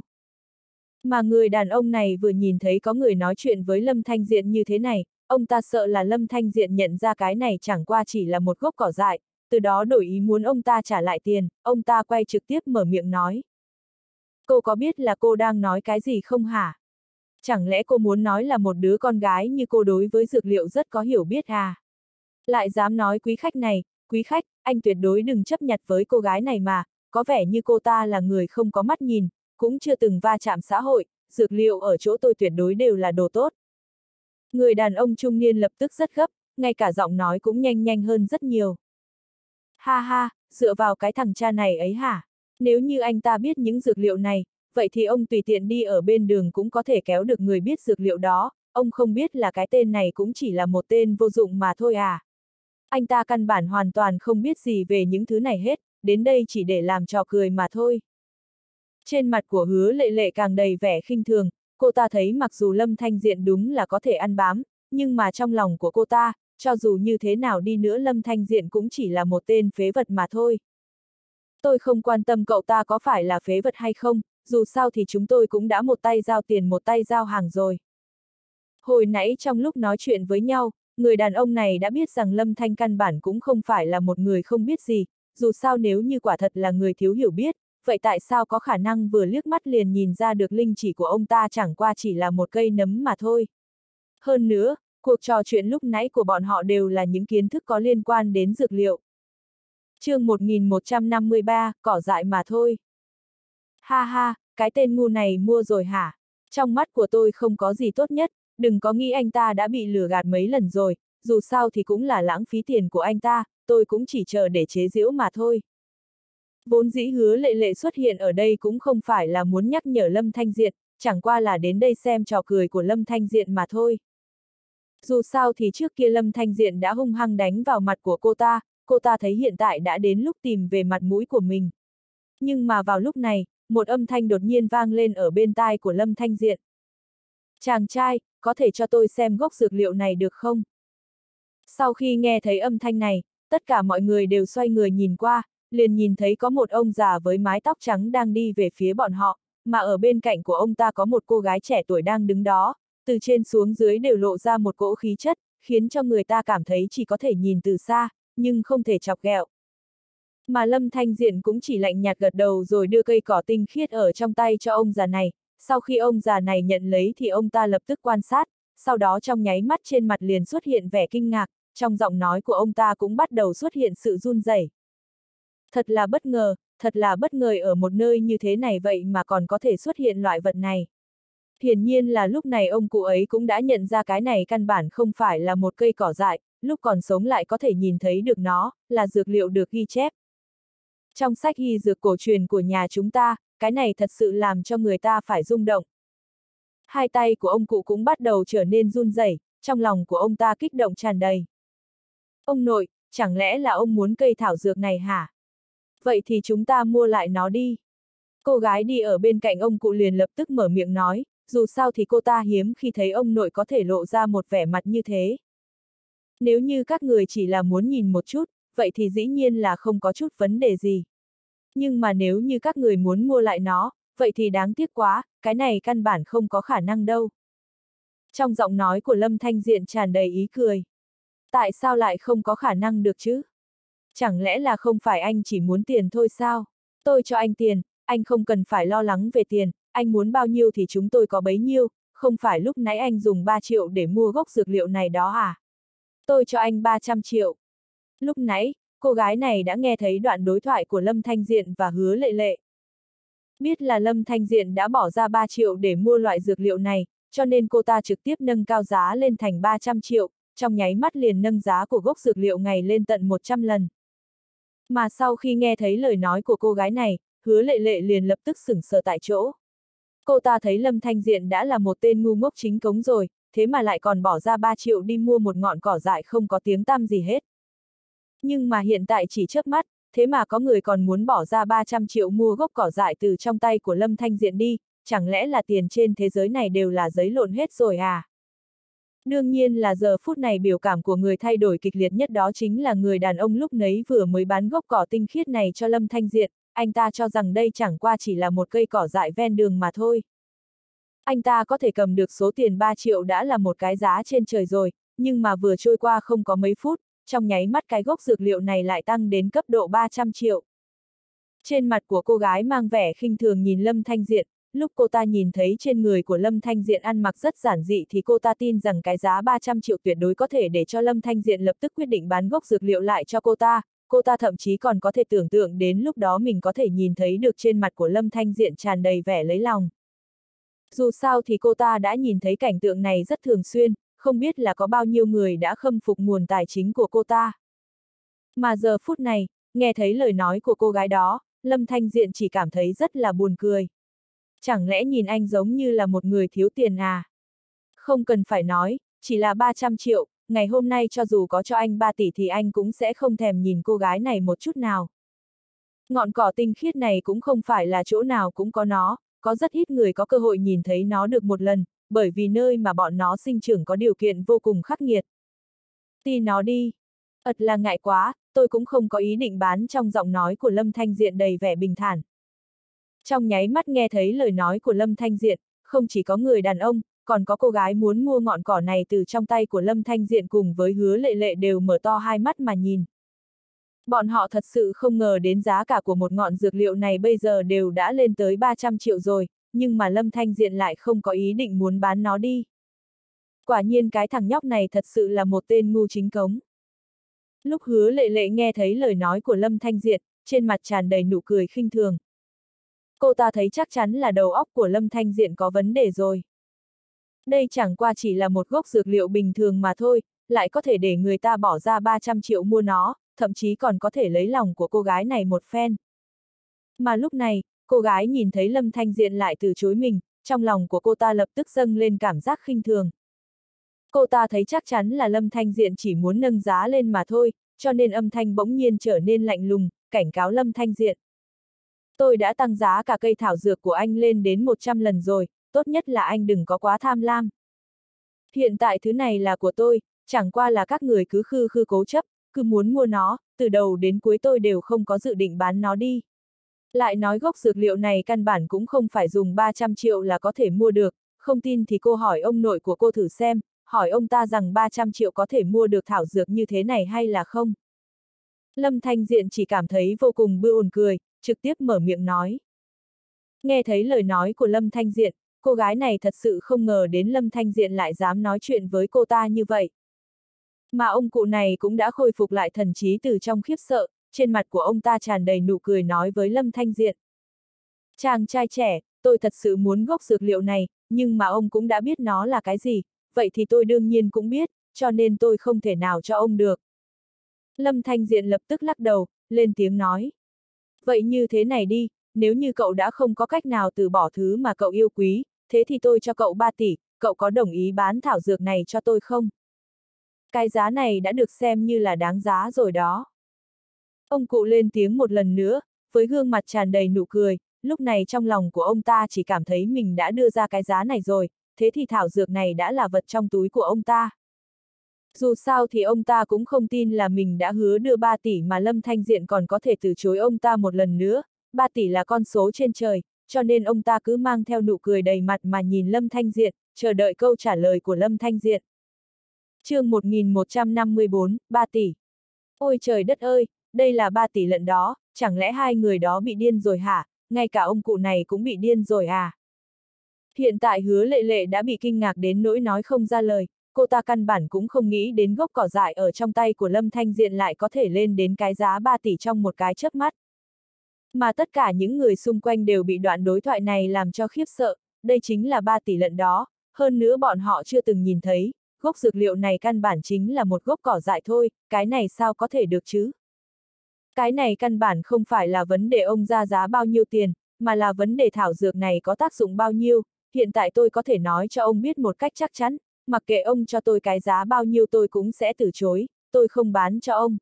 Mà người đàn ông này vừa nhìn thấy có người nói chuyện với Lâm Thanh Diện như thế này, ông ta sợ là Lâm Thanh Diện nhận ra cái này chẳng qua chỉ là một gốc cỏ dại, từ đó đổi ý muốn ông ta trả lại tiền, ông ta quay trực tiếp mở miệng nói. Cô có biết là cô đang nói cái gì không hả? Chẳng lẽ cô muốn nói là một đứa con gái như cô đối với dược liệu rất có hiểu biết à? Lại dám nói quý khách này, quý khách, anh tuyệt đối đừng chấp nhặt với cô gái này mà, có vẻ như cô ta là người không có mắt nhìn, cũng chưa từng va chạm xã hội, dược liệu ở chỗ tôi tuyệt đối đều là đồ tốt. Người đàn ông trung niên lập tức rất gấp, ngay cả giọng nói cũng nhanh nhanh hơn rất nhiều. Ha ha, dựa vào cái thằng cha này ấy hả? Nếu như anh ta biết những dược liệu này, vậy thì ông tùy tiện đi ở bên đường cũng có thể kéo được người biết dược liệu đó, ông không biết là cái tên này cũng chỉ là một tên vô dụng mà thôi à. Anh ta căn bản hoàn toàn không biết gì về những thứ này hết, đến đây chỉ để làm trò cười mà thôi. Trên mặt của Hứa Lệ Lệ càng đầy vẻ khinh thường, cô ta thấy mặc dù Lâm Thanh Diện đúng là có thể ăn bám, nhưng mà trong lòng của cô ta, cho dù như thế nào đi nữa Lâm Thanh Diện cũng chỉ là một tên phế vật mà thôi. Tôi không quan tâm cậu ta có phải là phế vật hay không, dù sao thì chúng tôi cũng đã một tay giao tiền một tay giao hàng rồi. Hồi nãy trong lúc nói chuyện với nhau, người đàn ông này đã biết rằng Lâm Thanh căn bản cũng không phải là một người không biết gì, dù sao nếu như quả thật là người thiếu hiểu biết, vậy tại sao có khả năng vừa liếc mắt liền nhìn ra được linh chỉ của ông ta chẳng qua chỉ là một cây nấm mà thôi. Hơn nữa, cuộc trò chuyện lúc nãy của bọn họ đều là những kiến thức có liên quan đến dược liệu. chương một nghìn một trăm năm mươi ba, cỏ dại mà thôi. Ha ha, cái tên ngu này mua rồi hả? Trong mắt của tôi không có gì tốt nhất, đừng có nghĩ anh ta đã bị lừa gạt mấy lần rồi, dù sao thì cũng là lãng phí tiền của anh ta, tôi cũng chỉ chờ để chế giễu mà thôi. Vốn dĩ Hứa Lệ Lệ xuất hiện ở đây cũng không phải là muốn nhắc nhở Lâm Thanh Diện, chẳng qua là đến đây xem trò cười của Lâm Thanh Diện mà thôi. Dù sao thì trước kia Lâm Thanh Diện đã hung hăng đánh vào mặt của cô ta, cô ta thấy hiện tại đã đến lúc tìm về mặt mũi của mình. Nhưng mà vào lúc này, một âm thanh đột nhiên vang lên ở bên tai của Lâm Thanh Diện. Chàng trai, có thể cho tôi xem gốc dược liệu này được không? Sau khi nghe thấy âm thanh này, tất cả mọi người đều xoay người nhìn qua, liền nhìn thấy có một ông già với mái tóc trắng đang đi về phía bọn họ, mà ở bên cạnh của ông ta có một cô gái trẻ tuổi đang đứng đó, từ trên xuống dưới đều lộ ra một cỗ khí chất, khiến cho người ta cảm thấy chỉ có thể nhìn từ xa, nhưng không thể chọc ghẹo. Mà Lâm Thanh Diện cũng chỉ lạnh nhạt gật đầu rồi đưa cây cỏ tinh khiết ở trong tay cho ông già này, sau khi ông già này nhận lấy thì ông ta lập tức quan sát, sau đó trong nháy mắt trên mặt liền xuất hiện vẻ kinh ngạc, trong giọng nói của ông ta cũng bắt đầu xuất hiện sự run rẩy. Thật là bất ngờ, thật là bất ngờ ở một nơi như thế này vậy mà còn có thể xuất hiện loại vật này. Hiển nhiên là lúc này ông cụ ấy cũng đã nhận ra cái này căn bản không phải là một cây cỏ dại, lúc còn sống lại có thể nhìn thấy được nó, là dược liệu được ghi chép. Trong sách y dược cổ truyền của nhà chúng ta, cái này thật sự làm cho người ta phải rung động. Hai tay của ông cụ cũng bắt đầu trở nên run rẩy, trong lòng của ông ta kích động tràn đầy. Ông nội, chẳng lẽ là ông muốn cây thảo dược này hả? Vậy thì chúng ta mua lại nó đi. Cô gái đi ở bên cạnh ông cụ liền lập tức mở miệng nói, dù sao thì cô ta hiếm khi thấy ông nội có thể lộ ra một vẻ mặt như thế. Nếu như các người chỉ là muốn nhìn một chút, vậy thì dĩ nhiên là không có chút vấn đề gì. Nhưng mà nếu như các người muốn mua lại nó, vậy thì đáng tiếc quá, cái này căn bản không có khả năng đâu. Trong giọng nói của Lâm Thanh Diện tràn đầy ý cười. Tại sao lại không có khả năng được chứ? Chẳng lẽ là không phải anh chỉ muốn tiền thôi sao? Tôi cho anh tiền, anh không cần phải lo lắng về tiền, anh muốn bao nhiêu thì chúng tôi có bấy nhiêu, không phải lúc nãy anh dùng ba triệu để mua gốc dược liệu này đó à? Tôi cho anh ba trăm triệu. Lúc nãy, cô gái này đã nghe thấy đoạn đối thoại của Lâm Thanh Diện và Hứa Lệ Lệ. Biết là Lâm Thanh Diện đã bỏ ra ba triệu để mua loại dược liệu này, cho nên cô ta trực tiếp nâng cao giá lên thành ba trăm triệu, trong nháy mắt liền nâng giá của gốc dược liệu này lên tận một trăm lần. Mà sau khi nghe thấy lời nói của cô gái này, Hứa Lệ Lệ liền lập tức sửng sờ tại chỗ. Cô ta thấy Lâm Thanh Diện đã là một tên ngu ngốc chính cống rồi, thế mà lại còn bỏ ra ba triệu đi mua một ngọn cỏ dại không có tiếng tăm gì hết. Nhưng mà hiện tại chỉ chớp mắt, thế mà có người còn muốn bỏ ra ba trăm triệu mua gốc cỏ dại từ trong tay của Lâm Thanh Diện đi, chẳng lẽ là tiền trên thế giới này đều là giấy lộn hết rồi à? Đương nhiên là giờ phút này biểu cảm của người thay đổi kịch liệt nhất đó chính là người đàn ông lúc nấy vừa mới bán gốc cỏ tinh khiết này cho Lâm Thanh Diện, anh ta cho rằng đây chẳng qua chỉ là một cây cỏ dại ven đường mà thôi. Anh ta có thể cầm được số tiền ba triệu đã là một cái giá trên trời rồi, nhưng mà vừa trôi qua không có mấy phút, trong nháy mắt cái gốc dược liệu này lại tăng đến cấp độ ba trăm triệu. Trên mặt của cô gái mang vẻ khinh thường nhìn Lâm Thanh Diện, lúc cô ta nhìn thấy trên người của Lâm Thanh Diện ăn mặc rất giản dị thì cô ta tin rằng cái giá ba trăm triệu tuyệt đối có thể để cho Lâm Thanh Diện lập tức quyết định bán gốc dược liệu lại cho cô ta, cô ta thậm chí còn có thể tưởng tượng đến lúc đó mình có thể nhìn thấy được trên mặt của Lâm Thanh Diện tràn đầy vẻ lấy lòng. Dù sao thì cô ta đã nhìn thấy cảnh tượng này rất thường xuyên, không biết là có bao nhiêu người đã khâm phục nguồn tài chính của cô ta. Mà giờ phút này, nghe thấy lời nói của cô gái đó, Lâm Thanh Diện chỉ cảm thấy rất là buồn cười. Chẳng lẽ nhìn anh giống như là một người thiếu tiền à? Không cần phải nói, chỉ là ba trăm triệu, ngày hôm nay cho dù có cho anh ba tỷ thì anh cũng sẽ không thèm nhìn cô gái này một chút nào. Ngọn cỏ tinh khiết này cũng không phải là chỗ nào cũng có nó, có rất ít người có cơ hội nhìn thấy nó được một lần, bởi vì nơi mà bọn nó sinh trưởng có điều kiện vô cùng khắc nghiệt. Ti nó đi. Ật là ngại quá, tôi cũng không có ý định bán, trong giọng nói của Lâm Thanh Diện đầy vẻ bình thản. Trong nháy mắt nghe thấy lời nói của Lâm Thanh Diện, không chỉ có người đàn ông, còn có cô gái muốn mua ngọn cỏ này từ trong tay của Lâm Thanh Diện cùng với Hứa Lệ Lệ đều mở to hai mắt mà nhìn. Bọn họ thật sự không ngờ đến giá cả của một ngọn dược liệu này bây giờ đều đã lên tới ba trăm triệu rồi, nhưng mà Lâm Thanh Diện lại không có ý định muốn bán nó đi. Quả nhiên cái thằng nhóc này thật sự là một tên ngu chính cống. Lúc Hứa Lệ Lệ nghe thấy lời nói của Lâm Thanh Diện, trên mặt tràn đầy nụ cười khinh thường. Cô ta thấy chắc chắn là đầu óc của Lâm Thanh Diện có vấn đề rồi. Đây chẳng qua chỉ là một gốc dược liệu bình thường mà thôi, lại có thể để người ta bỏ ra ba trăm triệu mua nó, thậm chí còn có thể lấy lòng của cô gái này một phen. Mà lúc này, cô gái nhìn thấy Lâm Thanh Diện lại từ chối mình, trong lòng của cô ta lập tức dâng lên cảm giác khinh thường. Cô ta thấy chắc chắn là Lâm Thanh Diện chỉ muốn nâng giá lên mà thôi, cho nên âm thanh bỗng nhiên trở nên lạnh lùng, cảnh cáo Lâm Thanh Diện. Tôi đã tăng giá cả cây thảo dược của anh lên đến một trăm lần rồi, tốt nhất là anh đừng có quá tham lam. Hiện tại thứ này là của tôi, chẳng qua là các người cứ khư khư cố chấp, cứ muốn mua nó, từ đầu đến cuối tôi đều không có dự định bán nó đi. Lại nói gốc dược liệu này căn bản cũng không phải dùng ba trăm triệu là có thể mua được, không tin thì cô hỏi ông nội của cô thử xem, hỏi ông ta rằng ba trăm triệu có thể mua được thảo dược như thế này hay là không. Lâm Thanh Diện chỉ cảm thấy vô cùng bư ồn cười, trực tiếp mở miệng nói. Nghe thấy lời nói của Lâm Thanh Diện, cô gái này thật sự không ngờ đến Lâm Thanh Diện lại dám nói chuyện với cô ta như vậy. Mà ông cụ này cũng đã khôi phục lại thần trí từ trong khiếp sợ, trên mặt của ông ta tràn đầy nụ cười nói với Lâm Thanh Diện. Chàng trai trẻ, tôi thật sự muốn gốc dược liệu này, nhưng mà ông cũng đã biết nó là cái gì, vậy thì tôi đương nhiên cũng biết, cho nên tôi không thể nào cho ông được. Lâm Thanh Diện lập tức lắc đầu, lên tiếng nói. Vậy như thế này đi, nếu như cậu đã không có cách nào từ bỏ thứ mà cậu yêu quý, thế thì tôi cho cậu ba tỷ, cậu có đồng ý bán thảo dược này cho tôi không? Cái giá này đã được xem như là đáng giá rồi đó. Ông cụ lên tiếng một lần nữa, với gương mặt tràn đầy nụ cười, lúc này trong lòng của ông ta chỉ cảm thấy mình đã đưa ra cái giá này rồi, thế thì thảo dược này đã là vật trong túi của ông ta. Dù sao thì ông ta cũng không tin là mình đã hứa đưa ba tỷ mà Lâm Thanh Diện còn có thể từ chối ông ta một lần nữa, ba tỷ là con số trên trời, cho nên ông ta cứ mang theo nụ cười đầy mặt mà nhìn Lâm Thanh Diện, chờ đợi câu trả lời của Lâm Thanh Diện. Chương một nghìn một trăm năm mươi bốn, ba tỷ. Ôi trời đất ơi, đây là ba tỷ lận đó, chẳng lẽ hai người đó bị điên rồi hả, ngay cả ông cụ này cũng bị điên rồi à? Hiện tại Hứa Lệ Lệ đã bị kinh ngạc đến nỗi nói không ra lời, cô ta căn bản cũng không nghĩ đến gốc cỏ dại ở trong tay của Lâm Thanh Diện lại có thể lên đến cái giá ba tỷ trong một cái chớp mắt. Mà tất cả những người xung quanh đều bị đoạn đối thoại này làm cho khiếp sợ, đây chính là ba tỷ lận đó, hơn nữa bọn họ chưa từng nhìn thấy, gốc dược liệu này căn bản chính là một gốc cỏ dại thôi, cái này sao có thể được chứ? Cái này căn bản không phải là vấn đề ông ra giá bao nhiêu tiền, mà là vấn đề thảo dược này có tác dụng bao nhiêu, hiện tại tôi có thể nói cho ông biết một cách chắc chắn, mặc kệ ông cho tôi cái giá bao nhiêu tôi cũng sẽ từ chối, tôi không bán cho ông.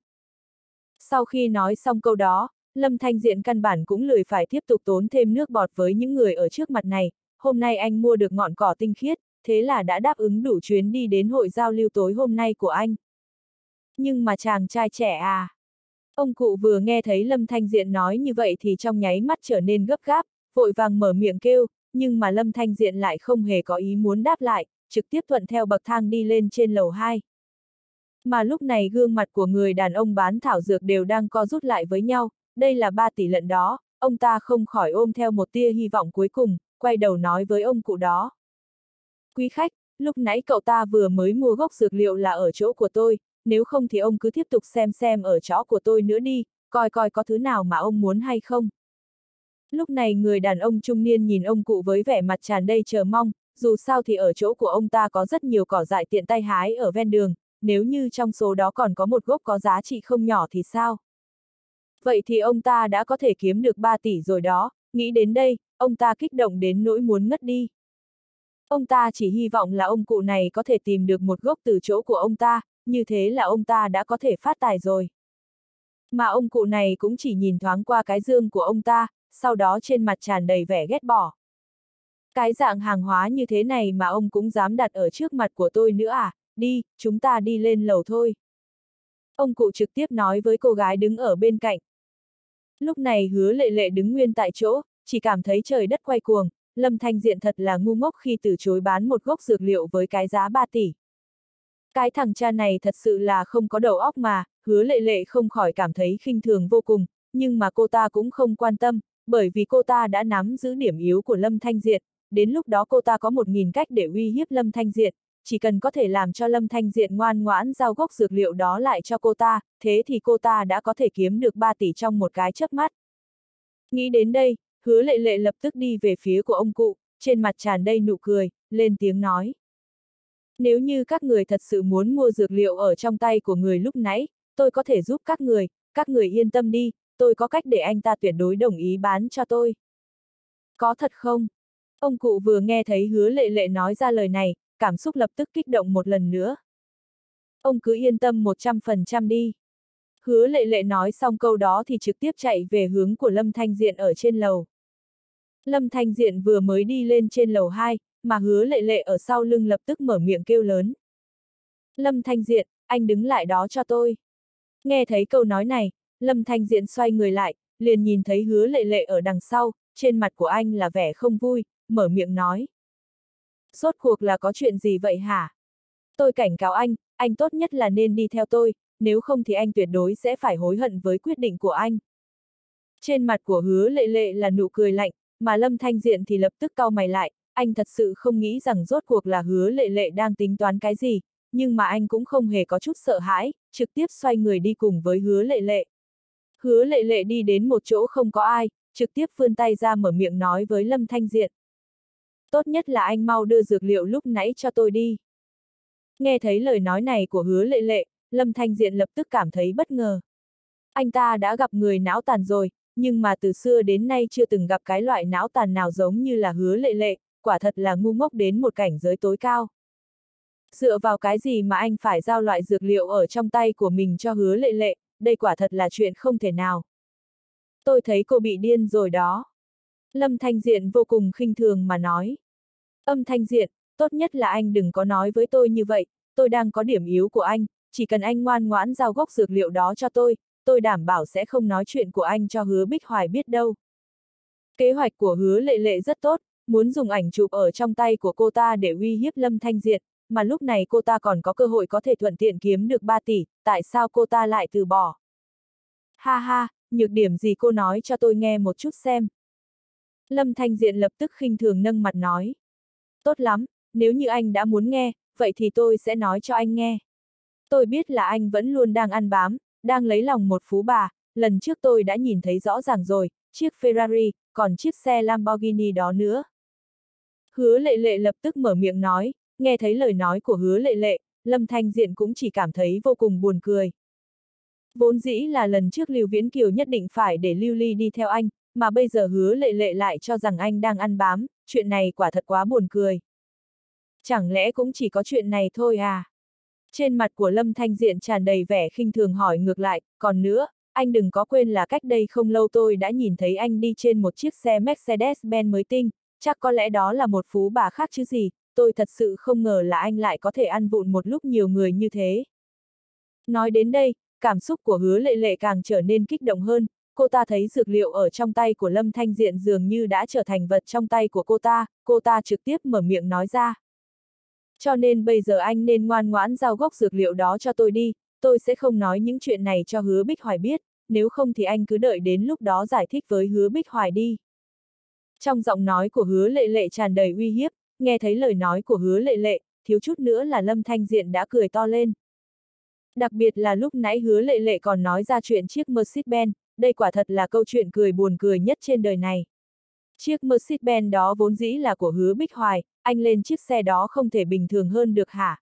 Sau khi nói xong câu đó, Lâm Thanh Diện căn bản cũng lười phải tiếp tục tốn thêm nước bọt với những người ở trước mặt này, hôm nay anh mua được ngọn cỏ tinh khiết, thế là đã đáp ứng đủ chuyến đi đến hội giao lưu tối hôm nay của anh. Nhưng mà chàng trai trẻ à... Ông cụ vừa nghe thấy Lâm Thanh Diện nói như vậy thì trong nháy mắt trở nên gấp gáp, vội vàng mở miệng kêu, nhưng mà Lâm Thanh Diện lại không hề có ý muốn đáp lại, trực tiếp thuận theo bậc thang đi lên trên lầu hai. Mà lúc này gương mặt của người đàn ông bán thảo dược đều đang co rút lại với nhau, đây là ba tỷ lận đó, ông ta không khỏi ôm theo một tia hy vọng cuối cùng, quay đầu nói với ông cụ đó. Quý khách, lúc nãy cậu ta vừa mới mua gốc dược liệu là ở chỗ của tôi, nếu không thì ông cứ tiếp tục xem xem ở chỗ của tôi nữa đi, coi coi có thứ nào mà ông muốn hay không. Lúc này người đàn ông trung niên nhìn ông cụ với vẻ mặt tràn đầy chờ mong, dù sao thì ở chỗ của ông ta có rất nhiều cỏ dại tiện tay hái ở ven đường, nếu như trong số đó còn có một gốc có giá trị không nhỏ thì sao? Vậy thì ông ta đã có thể kiếm được ba tỷ rồi đó, nghĩ đến đây, ông ta kích động đến nỗi muốn ngất đi. Ông ta chỉ hy vọng là ông cụ này có thể tìm được một gốc từ chỗ của ông ta, như thế là ông ta đã có thể phát tài rồi. Mà ông cụ này cũng chỉ nhìn thoáng qua cái dương của ông ta, sau đó trên mặt tràn đầy vẻ ghét bỏ. Cái dạng hàng hóa như thế này mà ông cũng dám đặt ở trước mặt của tôi nữa à, đi, chúng ta đi lên lầu thôi. Ông cụ trực tiếp nói với cô gái đứng ở bên cạnh. Lúc này Hứa Lệ Lệ đứng nguyên tại chỗ, chỉ cảm thấy trời đất quay cuồng, Lâm Thanh Diện thật là ngu ngốc khi từ chối bán một gốc dược liệu với cái giá ba tỷ. Cái thằng cha này thật sự là không có đầu óc mà, Hứa Lệ Lệ không khỏi cảm thấy khinh thường vô cùng, nhưng mà cô ta cũng không quan tâm, bởi vì cô ta đã nắm giữ điểm yếu của Lâm Thanh Diện, đến lúc đó cô ta có một nghìn cách để uy hiếp Lâm Thanh Diện, chỉ cần có thể làm cho Lâm Thanh Diện ngoan ngoãn giao gốc dược liệu đó lại cho cô ta, thế thì cô ta đã có thể kiếm được ba tỷ trong một cái chớp mắt. Nghĩ đến đây, Hứa Lệ Lệ lập tức đi về phía của ông cụ, trên mặt tràn đầy nụ cười, lên tiếng nói. Nếu như các người thật sự muốn mua dược liệu ở trong tay của người lúc nãy, tôi có thể giúp các người, các người yên tâm đi, tôi có cách để anh ta tuyệt đối đồng ý bán cho tôi. Có thật không? Ông cụ vừa nghe thấy Hứa Lệ Lệ nói ra lời này, cảm xúc lập tức kích động một lần nữa. Ông cứ yên tâm một trăm phần trăm đi. Hứa Lệ Lệ nói xong câu đó thì trực tiếp chạy về hướng của Lâm Thanh Diện ở trên lầu. Lâm Thanh Diện vừa mới đi lên trên lầu hai, mà Hứa Lệ Lệ ở sau lưng lập tức mở miệng kêu lớn. Lâm Thanh Diện, anh đứng lại đó cho tôi. Nghe thấy câu nói này, Lâm Thanh Diện xoay người lại, liền nhìn thấy Hứa Lệ Lệ ở đằng sau, trên mặt của anh là vẻ không vui, mở miệng nói. Rốt cuộc là có chuyện gì vậy hả? Tôi cảnh cáo anh, anh tốt nhất là nên đi theo tôi, nếu không thì anh tuyệt đối sẽ phải hối hận với quyết định của anh. Trên mặt của Hứa Lệ Lệ là nụ cười lạnh, mà Lâm Thanh Diện thì lập tức cau mày lại, anh thật sự không nghĩ rằng rốt cuộc là Hứa Lệ Lệ đang tính toán cái gì, nhưng mà anh cũng không hề có chút sợ hãi, trực tiếp xoay người đi cùng với Hứa Lệ Lệ. Hứa Lệ Lệ đi đến một chỗ không có ai, trực tiếp vươn tay ra mở miệng nói với Lâm Thanh Diện. Tốt nhất là anh mau đưa dược liệu lúc nãy cho tôi đi. Nghe thấy lời nói này của Hứa Lệ Lệ, Lâm Thanh Diện lập tức cảm thấy bất ngờ. Anh ta đã gặp người não tàn rồi, nhưng mà từ xưa đến nay chưa từng gặp cái loại não tàn nào giống như là Hứa Lệ Lệ, quả thật là ngu ngốc đến một cảnh giới tối cao. Dựa vào cái gì mà anh phải giao loại dược liệu ở trong tay của mình cho Hứa Lệ Lệ, đây quả thật là chuyện không thể nào. Tôi thấy cô bị điên rồi đó. Lâm Thanh Diện vô cùng khinh thường mà nói. Âm Thanh Diện, tốt nhất là anh đừng có nói với tôi như vậy, tôi đang có điểm yếu của anh, chỉ cần anh ngoan ngoãn giao gốc dược liệu đó cho tôi, tôi đảm bảo sẽ không nói chuyện của anh cho Hứa Bích Hoài biết đâu. Kế hoạch của Hứa Lệ Lệ rất tốt, muốn dùng ảnh chụp ở trong tay của cô ta để uy hiếp Lâm Thanh Diện, mà lúc này cô ta còn có cơ hội có thể thuận tiện kiếm được ba tỷ, tại sao cô ta lại từ bỏ? Ha ha, nhược điểm gì cô nói cho tôi nghe một chút xem. Lâm Thanh Diện lập tức khinh thường nâng mặt nói. Tốt lắm, nếu như anh đã muốn nghe, vậy thì tôi sẽ nói cho anh nghe. Tôi biết là anh vẫn luôn đang ăn bám, đang lấy lòng một phú bà, lần trước tôi đã nhìn thấy rõ ràng rồi, chiếc Ferrari, còn chiếc xe Lamborghini đó nữa. Hứa Lệ Lệ lập tức mở miệng nói, nghe thấy lời nói của Hứa Lệ Lệ, Lâm Thanh Diện cũng chỉ cảm thấy vô cùng buồn cười. Vốn dĩ là lần trước Lưu Viễn Kiều nhất định phải để Lưu Ly đi theo anh, mà bây giờ Hứa Lệ Lệ lại cho rằng anh đang ăn bám, chuyện này quả thật quá buồn cười. Chẳng lẽ cũng chỉ có chuyện này thôi à? Trên mặt của Lâm Thanh Diện tràn đầy vẻ khinh thường hỏi ngược lại, còn nữa, anh đừng có quên là cách đây không lâu tôi đã nhìn thấy anh đi trên một chiếc xe Mercedes-Benz mới tinh, chắc có lẽ đó là một phú bà khác chứ gì, tôi thật sự không ngờ là anh lại có thể ăn vụng một lúc nhiều người như thế. Nói đến đây, cảm xúc của Hứa Lệ Lệ càng trở nên kích động hơn, cô ta thấy dược liệu ở trong tay của Lâm Thanh Diện dường như đã trở thành vật trong tay của cô ta, cô ta trực tiếp mở miệng nói ra. Cho nên bây giờ anh nên ngoan ngoãn giao gốc dược liệu đó cho tôi đi, tôi sẽ không nói những chuyện này cho Hứa Bích Hoài biết, nếu không thì anh cứ đợi đến lúc đó giải thích với Hứa Bích Hoài đi. Trong giọng nói của Hứa Lệ Lệ tràn đầy uy hiếp, nghe thấy lời nói của Hứa Lệ Lệ, thiếu chút nữa là Lâm Thanh Diện đã cười to lên. Đặc biệt là lúc nãy Hứa Lệ Lệ còn nói ra chuyện chiếc Mercedes-Benz, đây quả thật là câu chuyện cười buồn cười nhất trên đời này. Chiếc Mercedes-Benz đó vốn dĩ là của Hứa Bích Hoài, anh lên chiếc xe đó không thể bình thường hơn được hả?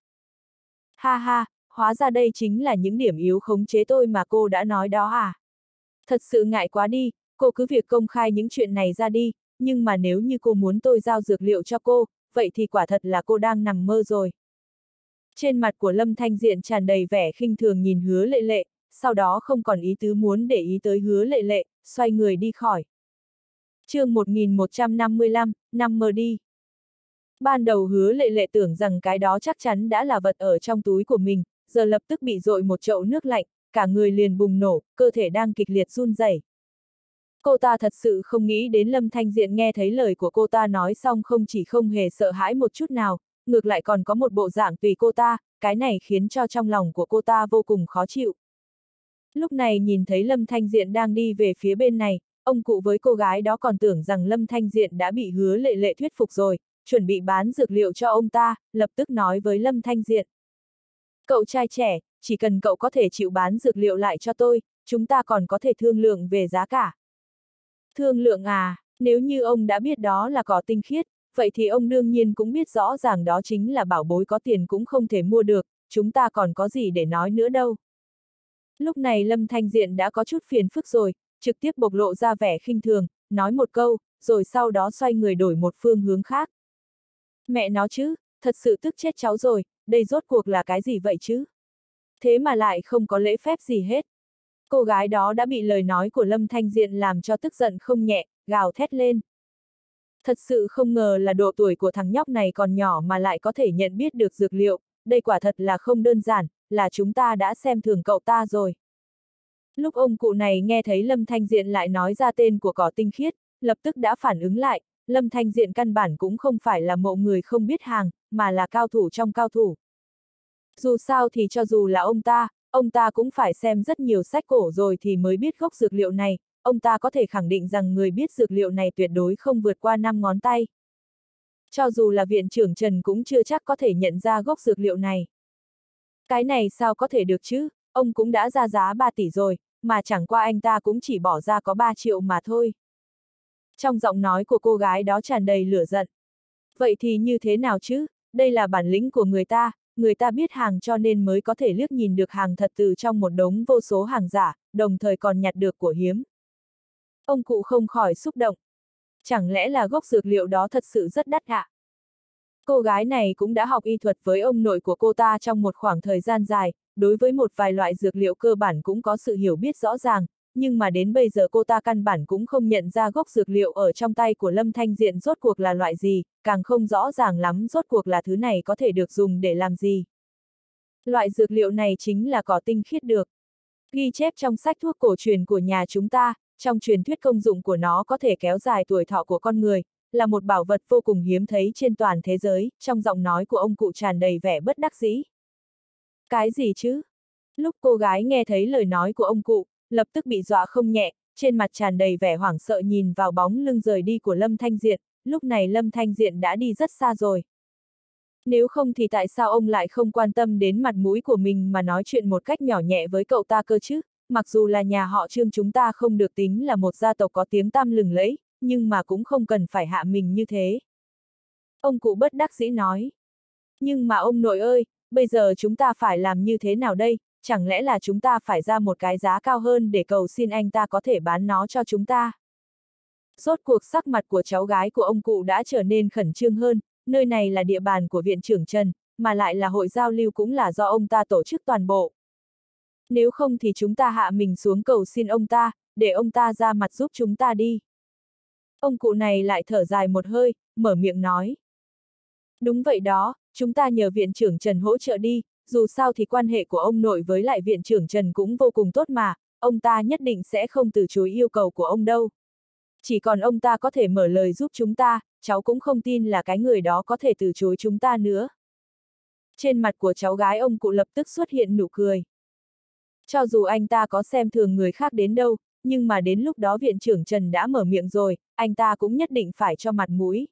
Ha ha, hóa ra đây chính là những điểm yếu khống chế tôi mà cô đã nói đó à? Thật sự ngại quá đi, cô cứ việc công khai những chuyện này ra đi, nhưng mà nếu như cô muốn tôi giao dược liệu cho cô, vậy thì quả thật là cô đang nằm mơ rồi. Trên mặt của Lâm Thanh Diện tràn đầy vẻ khinh thường nhìn Hứa Lệ Lệ, sau đó không còn ý tứ muốn để ý tới Hứa Lệ Lệ, xoay người đi khỏi. Chương một nghìn một trăm năm mươi lăm, nằm mơ đi. Ban đầu Hứa Lệ Lệ tưởng rằng cái đó chắc chắn đã là vật ở trong túi của mình, giờ lập tức bị dội một chậu nước lạnh, cả người liền bùng nổ, cơ thể đang kịch liệt run rẩy. Cô ta thật sự không nghĩ đến Lâm Thanh Diện nghe thấy lời của cô ta nói xong không chỉ không hề sợ hãi một chút nào, ngược lại còn có một bộ dạng tùy cô ta, cái này khiến cho trong lòng của cô ta vô cùng khó chịu. Lúc này nhìn thấy Lâm Thanh Diện đang đi về phía bên này, ông cụ với cô gái đó còn tưởng rằng Lâm Thanh Diện đã bị Hứa Lệ Lệ thuyết phục rồi, chuẩn bị bán dược liệu cho ông ta, lập tức nói với Lâm Thanh Diện. Cậu trai trẻ, chỉ cần cậu có thể chịu bán dược liệu lại cho tôi, chúng ta còn có thể thương lượng về giá cả. Thương lượng à, nếu như ông đã biết đó là cỏ tinh khiết, vậy thì ông đương nhiên cũng biết rõ ràng đó chính là bảo bối có tiền cũng không thể mua được, chúng ta còn có gì để nói nữa đâu. Lúc này Lâm Thanh Diện đã có chút phiền phức rồi, trực tiếp bộc lộ ra vẻ khinh thường, nói một câu, rồi sau đó xoay người đổi một phương hướng khác. Mẹ nó chứ, thật sự tức chết cháu rồi, đây rốt cuộc là cái gì vậy chứ? Thế mà lại không có lễ phép gì hết. Cô gái đó đã bị lời nói của Lâm Thanh Diện làm cho tức giận không nhẹ, gào thét lên. Thật sự không ngờ là độ tuổi của thằng nhóc này còn nhỏ mà lại có thể nhận biết được dược liệu, đây quả thật là không đơn giản, là chúng ta đã xem thường cậu ta rồi. Lúc ông cụ này nghe thấy Lâm Thanh Diện lại nói ra tên của cỏ tinh khiết, lập tức đã phản ứng lại, Lâm Thanh Diện căn bản cũng không phải là mộ người không biết hàng, mà là cao thủ trong cao thủ. Dù sao thì cho dù là ông ta, ông ta cũng phải xem rất nhiều sách cổ rồi thì mới biết gốc dược liệu này, ông ta có thể khẳng định rằng người biết dược liệu này tuyệt đối không vượt qua năm ngón tay. Cho dù là viện trưởng Trần cũng chưa chắc có thể nhận ra gốc dược liệu này. Cái này sao có thể được chứ, ông cũng đã ra giá ba tỷ rồi, mà chẳng qua anh ta cũng chỉ bỏ ra có ba triệu mà thôi. Trong giọng nói của cô gái đó tràn đầy lửa giận. Vậy thì như thế nào chứ, đây là bản lĩnh của người ta, người ta biết hàng cho nên mới có thể liếc nhìn được hàng thật từ trong một đống vô số hàng giả, đồng thời còn nhặt được của hiếm. Ông cụ không khỏi xúc động. Chẳng lẽ là gốc dược liệu đó thật sự rất đắt ạ? Cô gái này cũng đã học y thuật với ông nội của cô ta trong một khoảng thời gian dài, đối với một vài loại dược liệu cơ bản cũng có sự hiểu biết rõ ràng, nhưng mà đến bây giờ cô ta căn bản cũng không nhận ra gốc dược liệu ở trong tay của Lâm Thanh Diện rốt cuộc là loại gì, càng không rõ ràng lắm rốt cuộc là thứ này có thể được dùng để làm gì. Loại dược liệu này chính là cỏ tinh khiết được. Ghi chép trong sách thuốc cổ truyền của nhà chúng ta, trong truyền thuyết công dụng của nó có thể kéo dài tuổi thọ của con người, là một bảo vật vô cùng hiếm thấy trên toàn thế giới, trong giọng nói của ông cụ tràn đầy vẻ bất đắc dĩ. Cái gì chứ? Lúc cô gái nghe thấy lời nói của ông cụ, lập tức bị dọa không nhẹ, trên mặt tràn đầy vẻ hoảng sợ nhìn vào bóng lưng rời đi của Lâm Thanh Diện, lúc này Lâm Thanh Diện đã đi rất xa rồi. Nếu không thì tại sao ông lại không quan tâm đến mặt mũi của mình mà nói chuyện một cách nhỏ nhẹ với cậu ta cơ chứ? Mặc dù là nhà họ Trương chúng ta không được tính là một gia tộc có tiếng tăm lừng lẫy, nhưng mà cũng không cần phải hạ mình như thế. Ông cụ bất đắc dĩ nói. Nhưng mà ông nội ơi, bây giờ chúng ta phải làm như thế nào đây? Chẳng lẽ là chúng ta phải ra một cái giá cao hơn để cầu xin anh ta có thể bán nó cho chúng ta? Rốt cuộc sắc mặt của cháu gái của ông cụ đã trở nên khẩn trương hơn, nơi này là địa bàn của viện trưởng Trần, mà lại là hội giao lưu cũng là do ông ta tổ chức toàn bộ. Nếu không thì chúng ta hạ mình xuống cầu xin ông ta, để ông ta ra mặt giúp chúng ta đi. Ông cụ này lại thở dài một hơi, mở miệng nói. Đúng vậy đó, chúng ta nhờ viện trưởng Trần hỗ trợ đi, dù sao thì quan hệ của ông nội với lại viện trưởng Trần cũng vô cùng tốt mà, ông ta nhất định sẽ không từ chối yêu cầu của ông đâu. Chỉ còn ông ta có thể mở lời giúp chúng ta, cháu cũng không tin là cái người đó có thể từ chối chúng ta nữa. Trên mặt của cháu gái ông cụ lập tức xuất hiện nụ cười. Cho dù anh ta có xem thường người khác đến đâu, nhưng mà đến lúc đó viện trưởng Trần đã mở miệng rồi, anh ta cũng nhất định phải cho mặt mũi.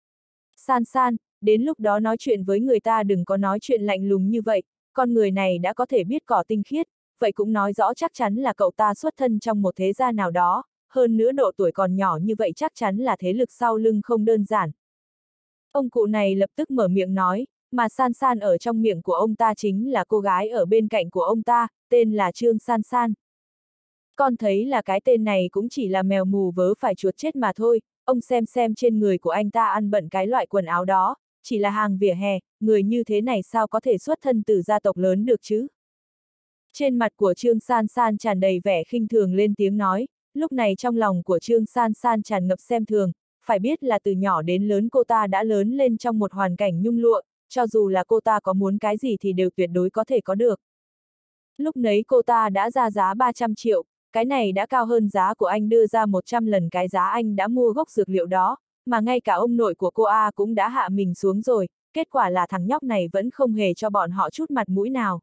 San San, đến lúc đó nói chuyện với người ta đừng có nói chuyện lạnh lùng như vậy, con người này đã có thể biết cỏ tinh khiết, vậy cũng nói rõ chắc chắn là cậu ta xuất thân trong một thế gia nào đó, hơn nữa độ tuổi còn nhỏ như vậy chắc chắn là thế lực sau lưng không đơn giản. Ông cụ này lập tức mở miệng nói, mà San San ở trong miệng của ông ta chính là cô gái ở bên cạnh của ông ta, tên là Trương San San. Con thấy là cái tên này cũng chỉ là mèo mù vớ phải chuột chết mà thôi, ông xem xem trên người của anh ta ăn bận cái loại quần áo đó, chỉ là hàng vỉa hè, người như thế này sao có thể xuất thân từ gia tộc lớn được chứ? Trên mặt của Trương San San tràn đầy vẻ khinh thường lên tiếng nói, lúc này trong lòng của Trương San San tràn ngập xem thường, phải biết là từ nhỏ đến lớn cô ta đã lớn lên trong một hoàn cảnh nhung lụa, cho dù là cô ta có muốn cái gì thì đều tuyệt đối có thể có được. Lúc nấy cô ta đã ra giá ba trăm triệu, cái này đã cao hơn giá của anh đưa ra một trăm lần cái giá anh đã mua gốc dược liệu đó, mà ngay cả ông nội của cô A cũng đã hạ mình xuống rồi, kết quả là thằng nhóc này vẫn không hề cho bọn họ chút mặt mũi nào.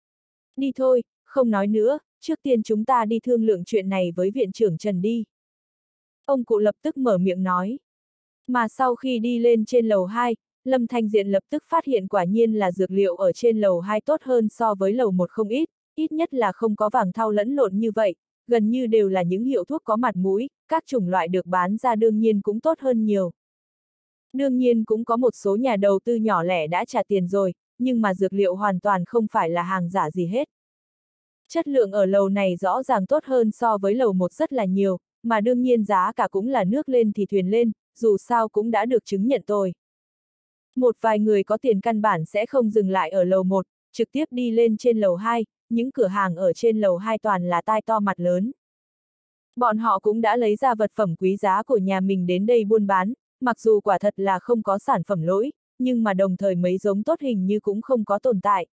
Đi thôi, không nói nữa, trước tiên chúng ta đi thương lượng chuyện này với viện trưởng Trần đi. Ông cụ lập tức mở miệng nói. Mà sau khi đi lên trên lầu hai, Lâm Thanh Diện lập tức phát hiện quả nhiên là dược liệu ở trên lầu hai tốt hơn so với lầu một không ít, ít nhất là không có vàng thau lẫn lộn như vậy, gần như đều là những hiệu thuốc có mặt mũi, các chủng loại được bán ra đương nhiên cũng tốt hơn nhiều. Đương nhiên cũng có một số nhà đầu tư nhỏ lẻ đã trả tiền rồi, nhưng mà dược liệu hoàn toàn không phải là hàng giả gì hết. Chất lượng ở lầu này rõ ràng tốt hơn so với lầu một rất là nhiều, mà đương nhiên giá cả cũng là nước lên thì thuyền lên, dù sao cũng đã được chứng nhận rồi. Một vài người có tiền căn bản sẽ không dừng lại ở lầu một, trực tiếp đi lên trên lầu hai, những cửa hàng ở trên lầu hai toàn là tai to mặt lớn. Bọn họ cũng đã lấy ra vật phẩm quý giá của nhà mình đến đây buôn bán, mặc dù quả thật là không có sản phẩm lỗi, nhưng mà đồng thời mấy giống tốt hình như cũng không có tồn tại.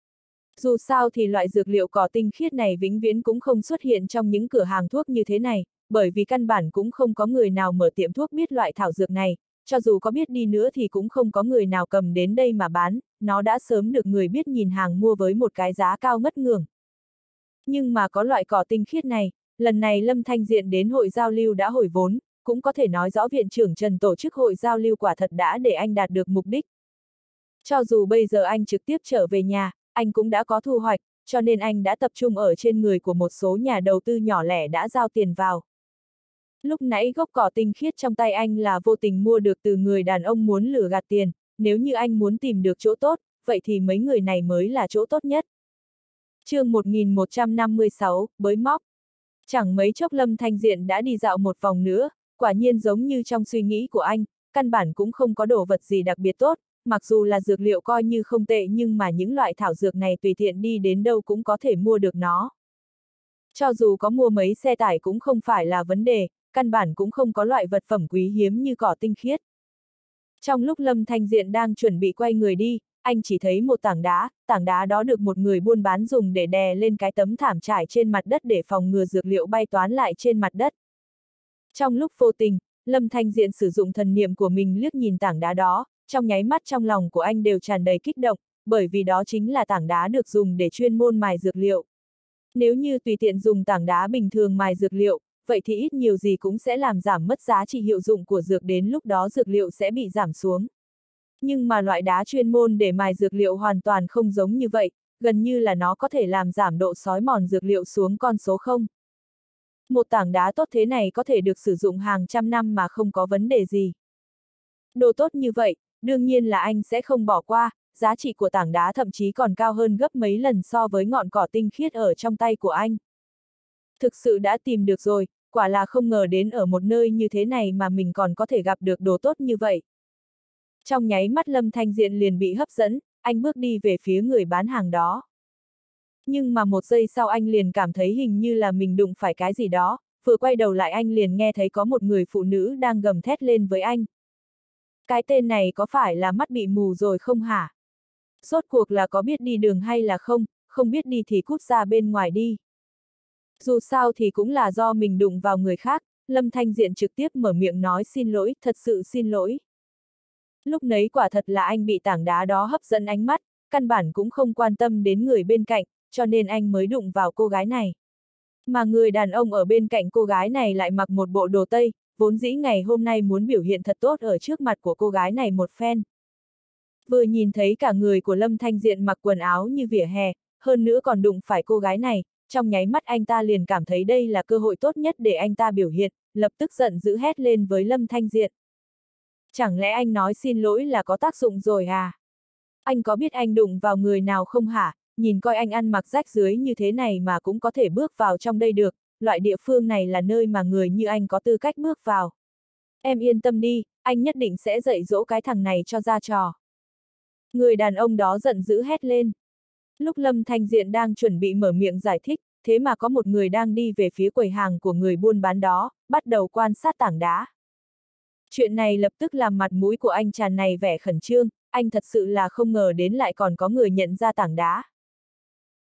Dù sao thì loại dược liệu cỏ tinh khiết này vĩnh viễn cũng không xuất hiện trong những cửa hàng thuốc như thế này, bởi vì căn bản cũng không có người nào mở tiệm thuốc biết loại thảo dược này, cho dù có biết đi nữa thì cũng không có người nào cầm đến đây mà bán, nó đã sớm được người biết nhìn hàng mua với một cái giá cao ngất ngưỡng. Nhưng mà có loại cỏ tinh khiết này, lần này Lâm Thanh Diện đến hội giao lưu đã hồi vốn, cũng có thể nói rõ viện trưởng Trần tổ chức hội giao lưu quả thật đã để anh đạt được mục đích. Cho dù bây giờ anh trực tiếp trở về nhà, anh cũng đã có thu hoạch, cho nên anh đã tập trung ở trên người của một số nhà đầu tư nhỏ lẻ đã giao tiền vào. Lúc nãy gốc cỏ tinh khiết trong tay anh là vô tình mua được từ người đàn ông muốn lừa gạt tiền, nếu như anh muốn tìm được chỗ tốt, vậy thì mấy người này mới là chỗ tốt nhất. chương một nghìn một trăm năm mươi sáu, bới móc. Chẳng mấy chốc Lâm Thanh Diện đã đi dạo một vòng nữa, quả nhiên giống như trong suy nghĩ của anh, căn bản cũng không có đồ vật gì đặc biệt tốt, mặc dù là dược liệu coi như không tệ nhưng mà những loại thảo dược này tùy tiện đi đến đâu cũng có thể mua được nó. Cho dù có mua mấy xe tải cũng không phải là vấn đề, căn bản cũng không có loại vật phẩm quý hiếm như cỏ tinh khiết. Trong lúc Lâm Thanh Diện đang chuẩn bị quay người đi, anh chỉ thấy một tảng đá, tảng đá đó được một người buôn bán dùng để đè lên cái tấm thảm trải trên mặt đất để phòng ngừa dược liệu bay toán lại trên mặt đất. Trong lúc vô tình, Lâm Thanh Diện sử dụng thần niệm của mình liếc nhìn tảng đá đó, trong nháy mắt trong lòng của anh đều tràn đầy kích động, bởi vì đó chính là tảng đá được dùng để chuyên môn mài dược liệu. Nếu như tùy tiện dùng tảng đá bình thường mài dược liệu, vậy thì ít nhiều gì cũng sẽ làm giảm mất giá trị hiệu dụng của dược, đến lúc đó dược liệu sẽ bị giảm xuống. Nhưng mà loại đá chuyên môn để mài dược liệu hoàn toàn không giống như vậy, gần như là nó có thể làm giảm độ xói mòn dược liệu xuống con số không. Một tảng đá tốt thế này có thể được sử dụng hàng trăm năm mà không có vấn đề gì. Đồ tốt như vậy, đương nhiên là anh sẽ không bỏ qua, giá trị của tảng đá thậm chí còn cao hơn gấp mấy lần so với ngọn cỏ tinh khiết ở trong tay của anh. Thực sự đã tìm được rồi, quả là không ngờ đến ở một nơi như thế này mà mình còn có thể gặp được đồ tốt như vậy. Trong nháy mắt Lâm Thanh Diện liền bị hấp dẫn, anh bước đi về phía người bán hàng đó. Nhưng mà một giây sau anh liền cảm thấy hình như là mình đụng phải cái gì đó, vừa quay đầu lại anh liền nghe thấy có một người phụ nữ đang gầm thét lên với anh. Cái tên này có phải là mắt bị mù rồi không hả? Rốt cuộc là có biết đi đường hay là không, không biết đi thì cút ra bên ngoài đi. Dù sao thì cũng là do mình đụng vào người khác, Lâm Thanh Diện trực tiếp mở miệng nói xin lỗi, thật sự xin lỗi. Lúc nấy quả thật là anh bị tảng đá đó hấp dẫn ánh mắt, căn bản cũng không quan tâm đến người bên cạnh, cho nên anh mới đụng vào cô gái này. Mà người đàn ông ở bên cạnh cô gái này lại mặc một bộ đồ Tây, vốn dĩ ngày hôm nay muốn biểu hiện thật tốt ở trước mặt của cô gái này một phen. Vừa nhìn thấy cả người của Lâm Thanh Diện mặc quần áo như vỉa hè, hơn nữa còn đụng phải cô gái này, trong nháy mắt anh ta liền cảm thấy đây là cơ hội tốt nhất để anh ta biểu hiện, lập tức giận dữ hét lên với Lâm Thanh Diện. Chẳng lẽ anh nói xin lỗi là có tác dụng rồi à? Anh có biết anh đụng vào người nào không hả? Nhìn coi anh ăn mặc rách rưới như thế này mà cũng có thể bước vào trong đây được, loại địa phương này là nơi mà người như anh có tư cách bước vào. Em yên tâm đi, anh nhất định sẽ dạy dỗ cái thằng này cho ra trò. Người đàn ông đó giận dữ hét lên. Lúc Lâm Thanh Diện đang chuẩn bị mở miệng giải thích, thế mà có một người đang đi về phía quầy hàng của người buôn bán đó, bắt đầu quan sát tảng đá. Chuyện này lập tức làm mặt mũi của anh chàng này vẻ khẩn trương, anh thật sự là không ngờ đến lại còn có người nhận ra tảng đá.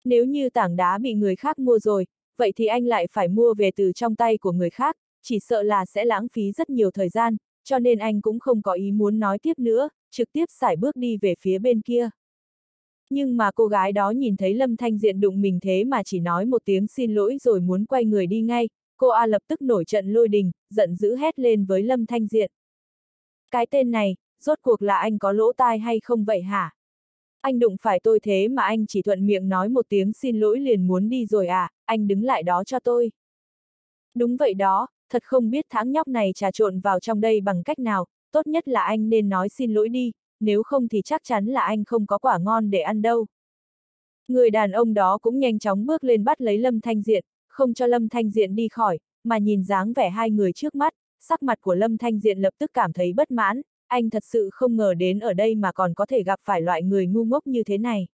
Nếu như tảng đá bị người khác mua rồi, vậy thì anh lại phải mua về từ trong tay của người khác, chỉ sợ là sẽ lãng phí rất nhiều thời gian, cho nên anh cũng không có ý muốn nói tiếp nữa, trực tiếp sải bước đi về phía bên kia. Nhưng mà cô gái đó nhìn thấy Lâm Thanh Diện đụng mình thế mà chỉ nói một tiếng xin lỗi rồi muốn quay người đi ngay, cô A lập tức nổi trận lôi đình, giận dữ hét lên với Lâm Thanh Diện. Cái tên này, rốt cuộc là anh có lỗ tai hay không vậy hả? Anh đụng phải tôi thế mà anh chỉ thuận miệng nói một tiếng xin lỗi liền muốn đi rồi à, anh đứng lại đó cho tôi. Đúng vậy đó, thật không biết tháng nhóc này trà trộn vào trong đây bằng cách nào, tốt nhất là anh nên nói xin lỗi đi, nếu không thì chắc chắn là anh không có quả ngon để ăn đâu. Người đàn ông đó cũng nhanh chóng bước lên bắt lấy Lâm Thanh Diện, không cho Lâm Thanh Diện đi khỏi, mà nhìn dáng vẻ hai người trước mắt, sắc mặt của Lâm Thanh Diện lập tức cảm thấy bất mãn, anh thật sự không ngờ đến ở đây mà còn có thể gặp phải loại người ngu ngốc như thế này.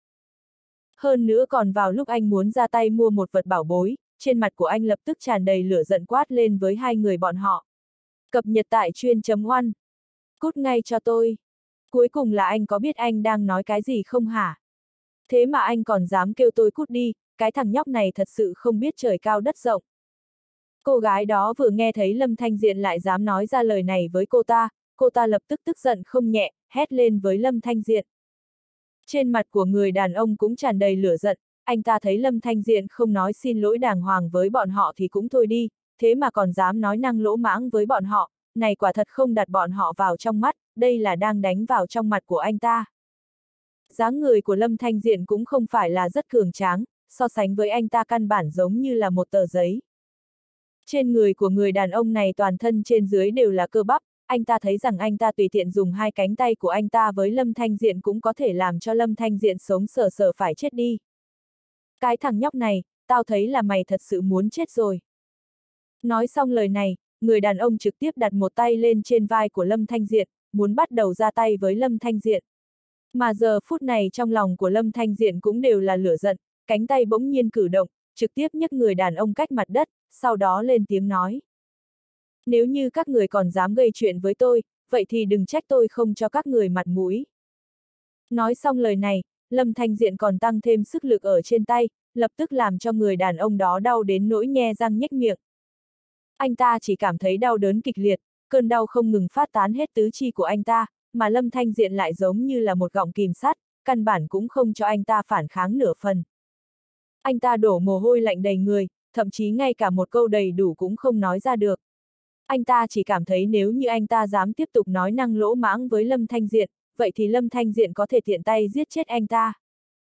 Hơn nữa còn vào lúc anh muốn ra tay mua một vật bảo bối, trên mặt của anh lập tức tràn đầy lửa giận quát lên với hai người bọn họ. Cập nhật tại chuyên.oan. Cút ngay cho tôi. Cuối cùng là anh có biết anh đang nói cái gì không hả? Thế mà anh còn dám kêu tôi cút đi, cái thằng nhóc này thật sự không biết trời cao đất rộng. Cô gái đó vừa nghe thấy Lâm Thanh Diện lại dám nói ra lời này với cô ta, cô ta lập tức tức giận không nhẹ, hét lên với Lâm Thanh Diện. Trên mặt của người đàn ông cũng tràn đầy lửa giận, anh ta thấy Lâm Thanh Diện không nói xin lỗi đàng hoàng với bọn họ thì cũng thôi đi, thế mà còn dám nói năng lỗ mãng với bọn họ, này quả thật không đặt bọn họ vào trong mắt, đây là đang đánh vào trong mặt của anh ta. Dáng người của Lâm Thanh Diện cũng không phải là rất cường tráng, so sánh với anh ta căn bản giống như là một tờ giấy. Trên người của người đàn ông này toàn thân trên dưới đều là cơ bắp, anh ta thấy rằng anh ta tùy tiện dùng hai cánh tay của anh ta với Lâm Thanh Diện cũng có thể làm cho Lâm Thanh Diện sống sờ sờ phải chết đi. Cái thằng nhóc này, tao thấy là mày thật sự muốn chết rồi. Nói xong lời này, người đàn ông trực tiếp đặt một tay lên trên vai của Lâm Thanh Diện, muốn bắt đầu ra tay với Lâm Thanh Diện. Mà giờ phút này trong lòng của Lâm Thanh Diện cũng đều là lửa giận, cánh tay bỗng nhiên cử động, trực tiếp nhấc người đàn ông cách mặt đất, sau đó lên tiếng nói. Nếu như các người còn dám gây chuyện với tôi, vậy thì đừng trách tôi không cho các người mặt mũi. Nói xong lời này, Lâm Thanh Diện còn tăng thêm sức lực ở trên tay, lập tức làm cho người đàn ông đó đau đến nỗi nhe răng nhếch miệng. Anh ta chỉ cảm thấy đau đớn kịch liệt, cơn đau không ngừng phát tán hết tứ chi của anh ta, mà Lâm Thanh Diện lại giống như là một gọng kìm sắt, căn bản cũng không cho anh ta phản kháng nửa phần. Anh ta đổ mồ hôi lạnh đầy người, thậm chí ngay cả một câu đầy đủ cũng không nói ra được. Anh ta chỉ cảm thấy nếu như anh ta dám tiếp tục nói năng lỗ mãng với Lâm Thanh Diện, vậy thì Lâm Thanh Diện có thể tiện tay giết chết anh ta.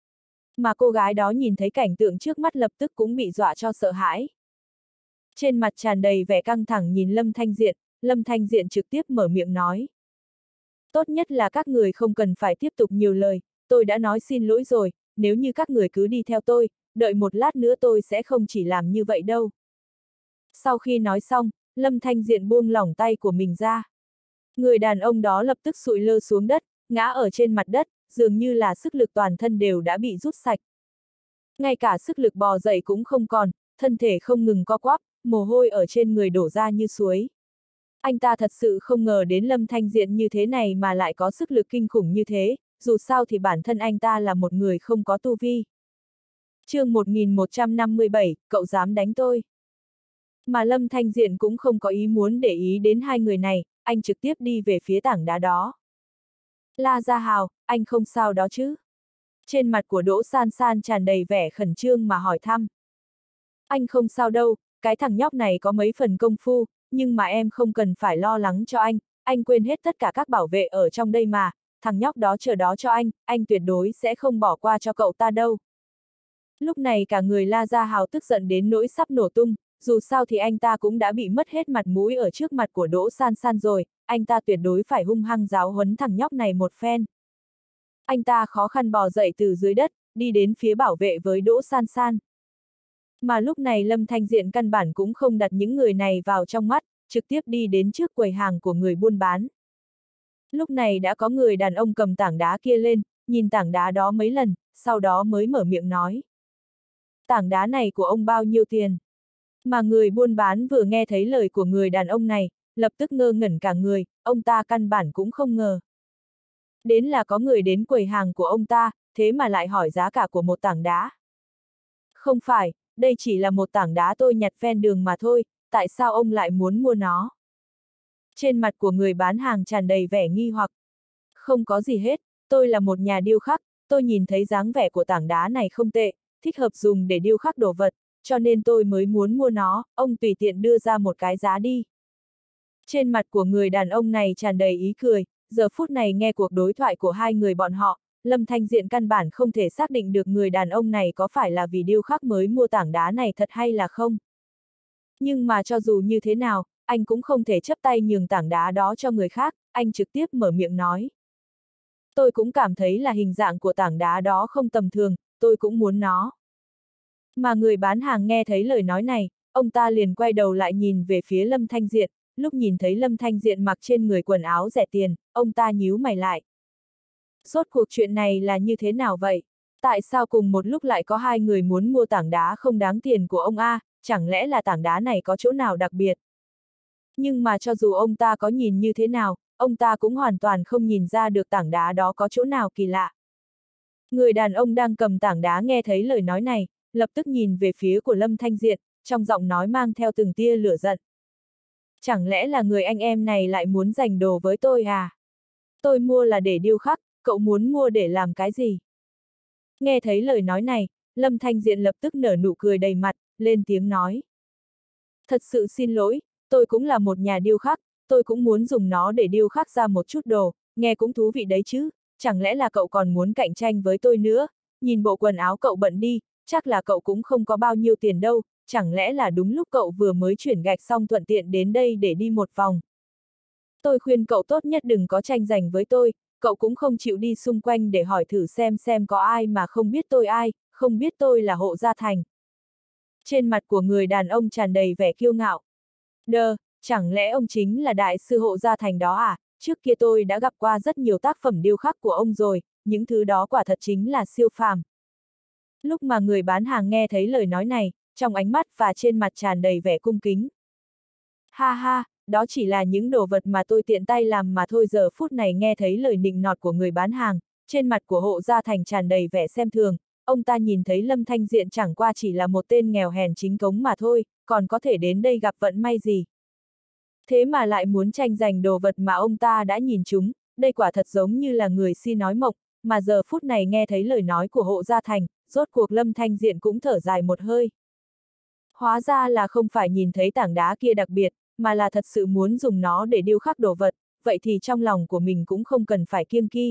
Mà cô gái đó nhìn thấy cảnh tượng trước mắt lập tức cũng bị dọa cho sợ hãi. Trên mặt tràn đầy vẻ căng thẳng nhìn Lâm Thanh Diện, Lâm Thanh Diện trực tiếp mở miệng nói. Tốt nhất là các người không cần phải tiếp tục nhiều lời, tôi đã nói xin lỗi rồi, nếu như các người cứ đi theo tôi, đợi một lát nữa tôi sẽ không chỉ làm như vậy đâu. Sau khi nói xong, Lâm Thanh Diện buông lỏng tay của mình ra. Người đàn ông đó lập tức sụi lơ xuống đất, ngã ở trên mặt đất, dường như là sức lực toàn thân đều đã bị rút sạch. Ngay cả sức lực bò dậy cũng không còn, thân thể không ngừng co quắp, mồ hôi ở trên người đổ ra như suối. Anh ta thật sự không ngờ đến Lâm Thanh Diện như thế này mà lại có sức lực kinh khủng như thế, dù sao thì bản thân anh ta là một người không có tu vi. chương một nghìn một trăm năm mươi bảy, cậu dám đánh tôi. Mà Lâm Thanh Diện cũng không có ý muốn để ý đến hai người này, anh trực tiếp đi về phía tảng đá đó. La Gia Hào, anh không sao đó chứ? Trên mặt của Đỗ San San tràn đầy vẻ khẩn trương mà hỏi thăm. Anh không sao đâu, cái thằng nhóc này có mấy phần công phu, nhưng mà em không cần phải lo lắng cho anh, anh quên hết tất cả các bảo vệ ở trong đây mà, thằng nhóc đó chờ đó cho anh, anh tuyệt đối sẽ không bỏ qua cho cậu ta đâu. Lúc này cả người La Gia Hào tức giận đến nỗi sắp nổ tung, dù sao thì anh ta cũng đã bị mất hết mặt mũi ở trước mặt của Đỗ San San rồi, anh ta tuyệt đối phải hung hăng giáo huấn thằng nhóc này một phen. Anh ta khó khăn bò dậy từ dưới đất, đi đến phía bảo vệ với Đỗ San San. Mà lúc này Lâm Thanh Diện căn bản cũng không đặt những người này vào trong mắt, trực tiếp đi đến trước quầy hàng của người buôn bán. Lúc này đã có người đàn ông cầm tảng đá kia lên, nhìn tảng đá đó mấy lần, sau đó mới mở miệng nói. Tảng đá này của ông bao nhiêu tiền? Mà người buôn bán vừa nghe thấy lời của người đàn ông này, lập tức ngơ ngẩn cả người, ông ta căn bản cũng không ngờ. Đến là có người đến quầy hàng của ông ta, thế mà lại hỏi giá cả của một tảng đá. Không phải, đây chỉ là một tảng đá tôi nhặt ven đường mà thôi, tại sao ông lại muốn mua nó? Trên mặt của người bán hàng tràn đầy vẻ nghi hoặc. Không có gì hết, tôi là một nhà điêu khắc, tôi nhìn thấy dáng vẻ của tảng đá này không tệ, thích hợp dùng để điêu khắc đồ vật, cho nên tôi mới muốn mua nó, ông tùy tiện đưa ra một cái giá đi. Trên mặt của người đàn ông này tràn đầy ý cười, giờ phút này nghe cuộc đối thoại của hai người bọn họ, Lâm Thanh Diện căn bản không thể xác định được người đàn ông này có phải là vì điêu khắc mới mua tảng đá này thật hay là không. Nhưng mà cho dù như thế nào, anh cũng không thể chấp tay nhường tảng đá đó cho người khác, anh trực tiếp mở miệng nói. Tôi cũng cảm thấy là hình dạng của tảng đá đó không tầm thường, tôi cũng muốn nó. Mà người bán hàng nghe thấy lời nói này, ông ta liền quay đầu lại nhìn về phía Lâm Thanh Diện, lúc nhìn thấy Lâm Thanh Diện mặc trên người quần áo rẻ tiền, ông ta nhíu mày lại. Rốt cuộc chuyện này là như thế nào vậy? Tại sao cùng một lúc lại có hai người muốn mua tảng đá không đáng tiền của ông A, chẳng lẽ là tảng đá này có chỗ nào đặc biệt? Nhưng mà cho dù ông ta có nhìn như thế nào, ông ta cũng hoàn toàn không nhìn ra được tảng đá đó có chỗ nào kỳ lạ. Người đàn ông đang cầm tảng đá nghe thấy lời nói này, lập tức nhìn về phía của Lâm Thanh Diện, trong giọng nói mang theo từng tia lửa giận. Chẳng lẽ là người anh em này lại muốn giành đồ với tôi à? Tôi mua là để điêu khắc, cậu muốn mua để làm cái gì? Nghe thấy lời nói này, Lâm Thanh Diện lập tức nở nụ cười đầy mặt, lên tiếng nói. Thật sự xin lỗi, tôi cũng là một nhà điêu khắc, tôi cũng muốn dùng nó để điêu khắc ra một chút đồ, nghe cũng thú vị đấy chứ, chẳng lẽ là cậu còn muốn cạnh tranh với tôi nữa, nhìn bộ quần áo cậu bận đi, chắc là cậu cũng không có bao nhiêu tiền đâu, chẳng lẽ là đúng lúc cậu vừa mới chuyển gạch xong thuận tiện đến đây để đi một vòng. Tôi khuyên cậu tốt nhất đừng có tranh giành với tôi, cậu cũng không chịu đi xung quanh để hỏi thử xem xem có ai mà không biết tôi ai, không biết tôi là Hộ Gia Thành. Trên mặt của người đàn ông tràn đầy vẻ kiêu ngạo. Đơ, chẳng lẽ ông chính là đại sư Hộ Gia Thành đó à? Trước kia tôi đã gặp qua rất nhiều tác phẩm điêu khắc của ông rồi, những thứ đó quả thật chính là siêu phàm. Lúc mà người bán hàng nghe thấy lời nói này, trong ánh mắt và trên mặt tràn đầy vẻ cung kính. Ha ha, đó chỉ là những đồ vật mà tôi tiện tay làm mà thôi. Giờ phút này nghe thấy lời nịnh nọt của người bán hàng, trên mặt của Hộ Gia Thành tràn đầy vẻ xem thường, ông ta nhìn thấy Lâm Thanh Diện chẳng qua chỉ là một tên nghèo hèn chính cống mà thôi, còn có thể đến đây gặp vận may gì. Thế mà lại muốn tranh giành đồ vật mà ông ta đã nhìn chúng, đây quả thật giống như là người si nói mộng, mà giờ phút này nghe thấy lời nói của Hộ Gia Thành, rốt cuộc Lâm Thanh Diện cũng thở dài một hơi. Hóa ra là không phải nhìn thấy tảng đá kia đặc biệt, mà là thật sự muốn dùng nó để điêu khắc đồ vật, vậy thì trong lòng của mình cũng không cần phải kiêng kỵ.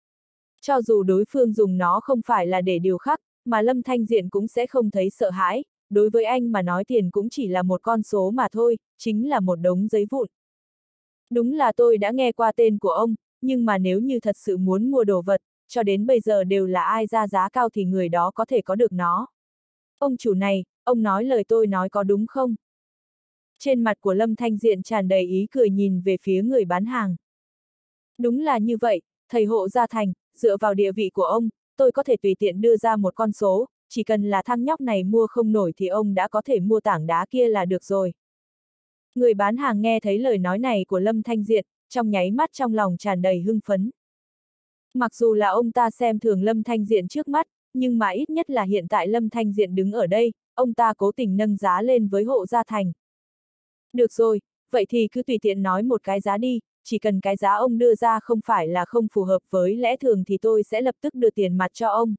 Cho dù đối phương dùng nó không phải là để điêu khắc, mà Lâm Thanh Diện cũng sẽ không thấy sợ hãi, đối với anh mà nói tiền cũng chỉ là một con số mà thôi, chính là một đống giấy vụn. Đúng là tôi đã nghe qua tên của ông, nhưng mà nếu như thật sự muốn mua đồ vật, cho đến bây giờ đều là ai ra giá cao thì người đó có thể có được nó. Ông chủ này, ông nói lời tôi nói có đúng không? Trên mặt của Lâm Thanh Diện tràn đầy ý cười nhìn về phía người bán hàng. Đúng là như vậy, thầy Hộ Gia Thành, dựa vào địa vị của ông, tôi có thể tùy tiện đưa ra một con số, chỉ cần là thằng nhóc này mua không nổi thì ông đã có thể mua tảng đá kia là được rồi. Người bán hàng nghe thấy lời nói này của Lâm Thanh Diện, trong nháy mắt trong lòng tràn đầy hưng phấn. Mặc dù là ông ta xem thường Lâm Thanh Diện trước mắt, nhưng mà ít nhất là hiện tại Lâm Thanh Diện đứng ở đây, ông ta cố tình nâng giá lên với Hộ Gia Thành. Được rồi, vậy thì cứ tùy tiện nói một cái giá đi, chỉ cần cái giá ông đưa ra không phải là không phù hợp với lẽ thường thì tôi sẽ lập tức đưa tiền mặt cho ông.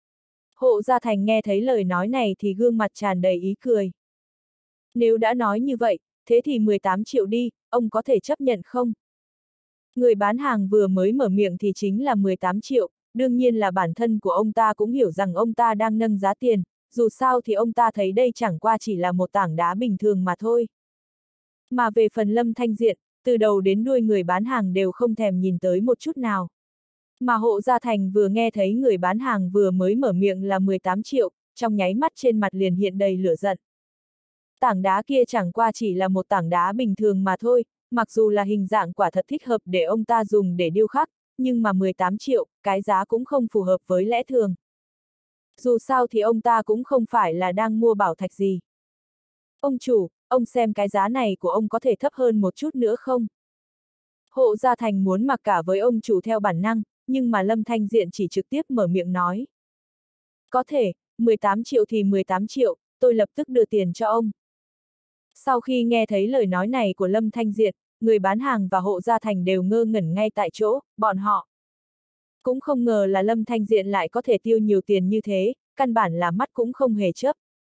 Hộ Gia Thành nghe thấy lời nói này thì gương mặt tràn đầy ý cười. Nếu đã nói như vậy, thế thì mười tám triệu đi, ông có thể chấp nhận không? Người bán hàng vừa mới mở miệng thì chính là mười tám triệu, đương nhiên là bản thân của ông ta cũng hiểu rằng ông ta đang nâng giá tiền, dù sao thì ông ta thấy đây chẳng qua chỉ là một tảng đá bình thường mà thôi. Mà về phần Lâm Thanh Diện, từ đầu đến đuôi người bán hàng đều không thèm nhìn tới một chút nào. Mà Hộ Gia Thành vừa nghe thấy người bán hàng vừa mới mở miệng là mười tám triệu, trong nháy mắt trên mặt liền hiện đầy lửa giận. Tảng đá kia chẳng qua chỉ là một tảng đá bình thường mà thôi, mặc dù là hình dạng quả thật thích hợp để ông ta dùng để điêu khắc, nhưng mà mười tám triệu, cái giá cũng không phù hợp với lẽ thường. Dù sao thì ông ta cũng không phải là đang mua bảo thạch gì. Ông chủ, ông xem cái giá này của ông có thể thấp hơn một chút nữa không? Hộ Gia Thành muốn mặc cả với ông chủ theo bản năng, nhưng mà Lâm Thanh Diện chỉ trực tiếp mở miệng nói. Có thể, mười tám triệu thì mười tám triệu, tôi lập tức đưa tiền cho ông. Sau khi nghe thấy lời nói này của Lâm Thanh Diện, người bán hàng và hộ gia thành đều ngơ ngẩn ngay tại chỗ, bọn họ cũng không ngờ là Lâm Thanh Diện lại có thể tiêu nhiều tiền như thế, căn bản là mắt cũng không hề chớp.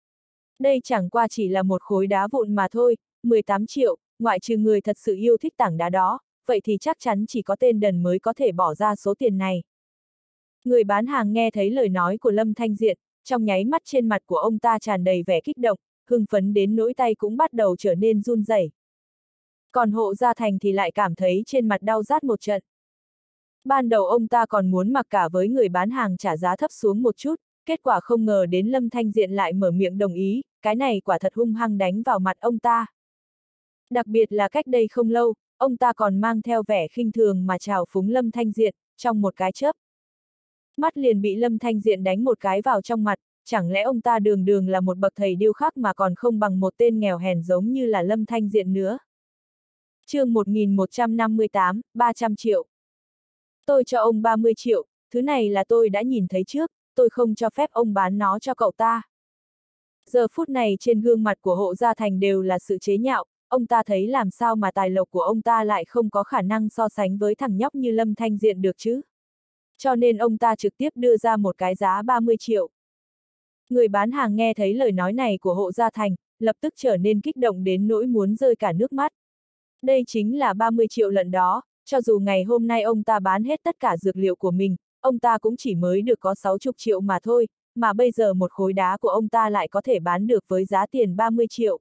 Đây chẳng qua chỉ là một khối đá vụn mà thôi, mười tám triệu, ngoại trừ người thật sự yêu thích tảng đá đó, vậy thì chắc chắn chỉ có tên đần mới có thể bỏ ra số tiền này. Người bán hàng nghe thấy lời nói của Lâm Thanh Diện, trong nháy mắt trên mặt của ông ta tràn đầy vẻ kích động, hưng phấn đến nỗi tay cũng bắt đầu trở nên run rẩy. Còn hộ gia thành thì lại cảm thấy trên mặt đau rát một trận. Ban đầu ông ta còn muốn mặc cả với người bán hàng trả giá thấp xuống một chút, kết quả không ngờ đến Lâm Thanh Diện lại mở miệng đồng ý, cái này quả thật hung hăng đánh vào mặt ông ta. Đặc biệt là cách đây không lâu, ông ta còn mang theo vẻ khinh thường mà trào phúng Lâm Thanh Diện, trong một cái chớp. Mắt liền bị Lâm Thanh Diện đánh một cái vào trong mặt, chẳng lẽ ông ta đường đường là một bậc thầy điêu khắc mà còn không bằng một tên nghèo hèn giống như là Lâm Thanh Diện nữa. Chương một nghìn một trăm năm mươi tám, ba trăm triệu. Tôi cho ông ba mươi triệu, thứ này là tôi đã nhìn thấy trước, tôi không cho phép ông bán nó cho cậu ta. Giờ phút này trên gương mặt của hộ gia thành đều là sự chế nhạo, ông ta thấy làm sao mà tài lộc của ông ta lại không có khả năng so sánh với thằng nhóc như Lâm Thanh Diện được chứ. Cho nên ông ta trực tiếp đưa ra một cái giá ba mươi triệu. Người bán hàng nghe thấy lời nói này của hộ gia thành, lập tức trở nên kích động đến nỗi muốn rơi cả nước mắt. Đây chính là ba mươi triệu lần đó, cho dù ngày hôm nay ông ta bán hết tất cả dược liệu của mình, ông ta cũng chỉ mới được có sáu mươi triệu mà thôi, mà bây giờ một khối đá của ông ta lại có thể bán được với giá tiền ba mươi triệu.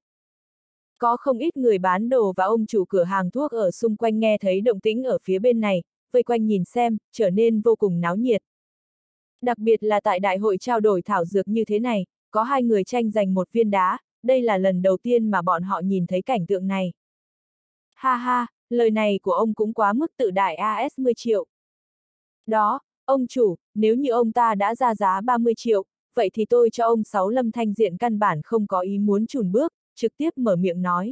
Có không ít người bán đồ và ông chủ cửa hàng thuốc ở xung quanh nghe thấy động tĩnh ở phía bên này, vây quanh nhìn xem, trở nên vô cùng náo nhiệt. Đặc biệt là tại đại hội trao đổi thảo dược như thế này, có hai người tranh giành một viên đá, đây là lần đầu tiên mà bọn họ nhìn thấy cảnh tượng này. Ha ha, lời này của ông cũng quá mức tự đại a ét mười triệu. Đó, ông chủ, nếu như ông ta đã ra giá ba mươi triệu, vậy thì tôi cho ông sáu. Lâm Thanh Diện căn bản không có ý muốn chùn bước, trực tiếp mở miệng nói.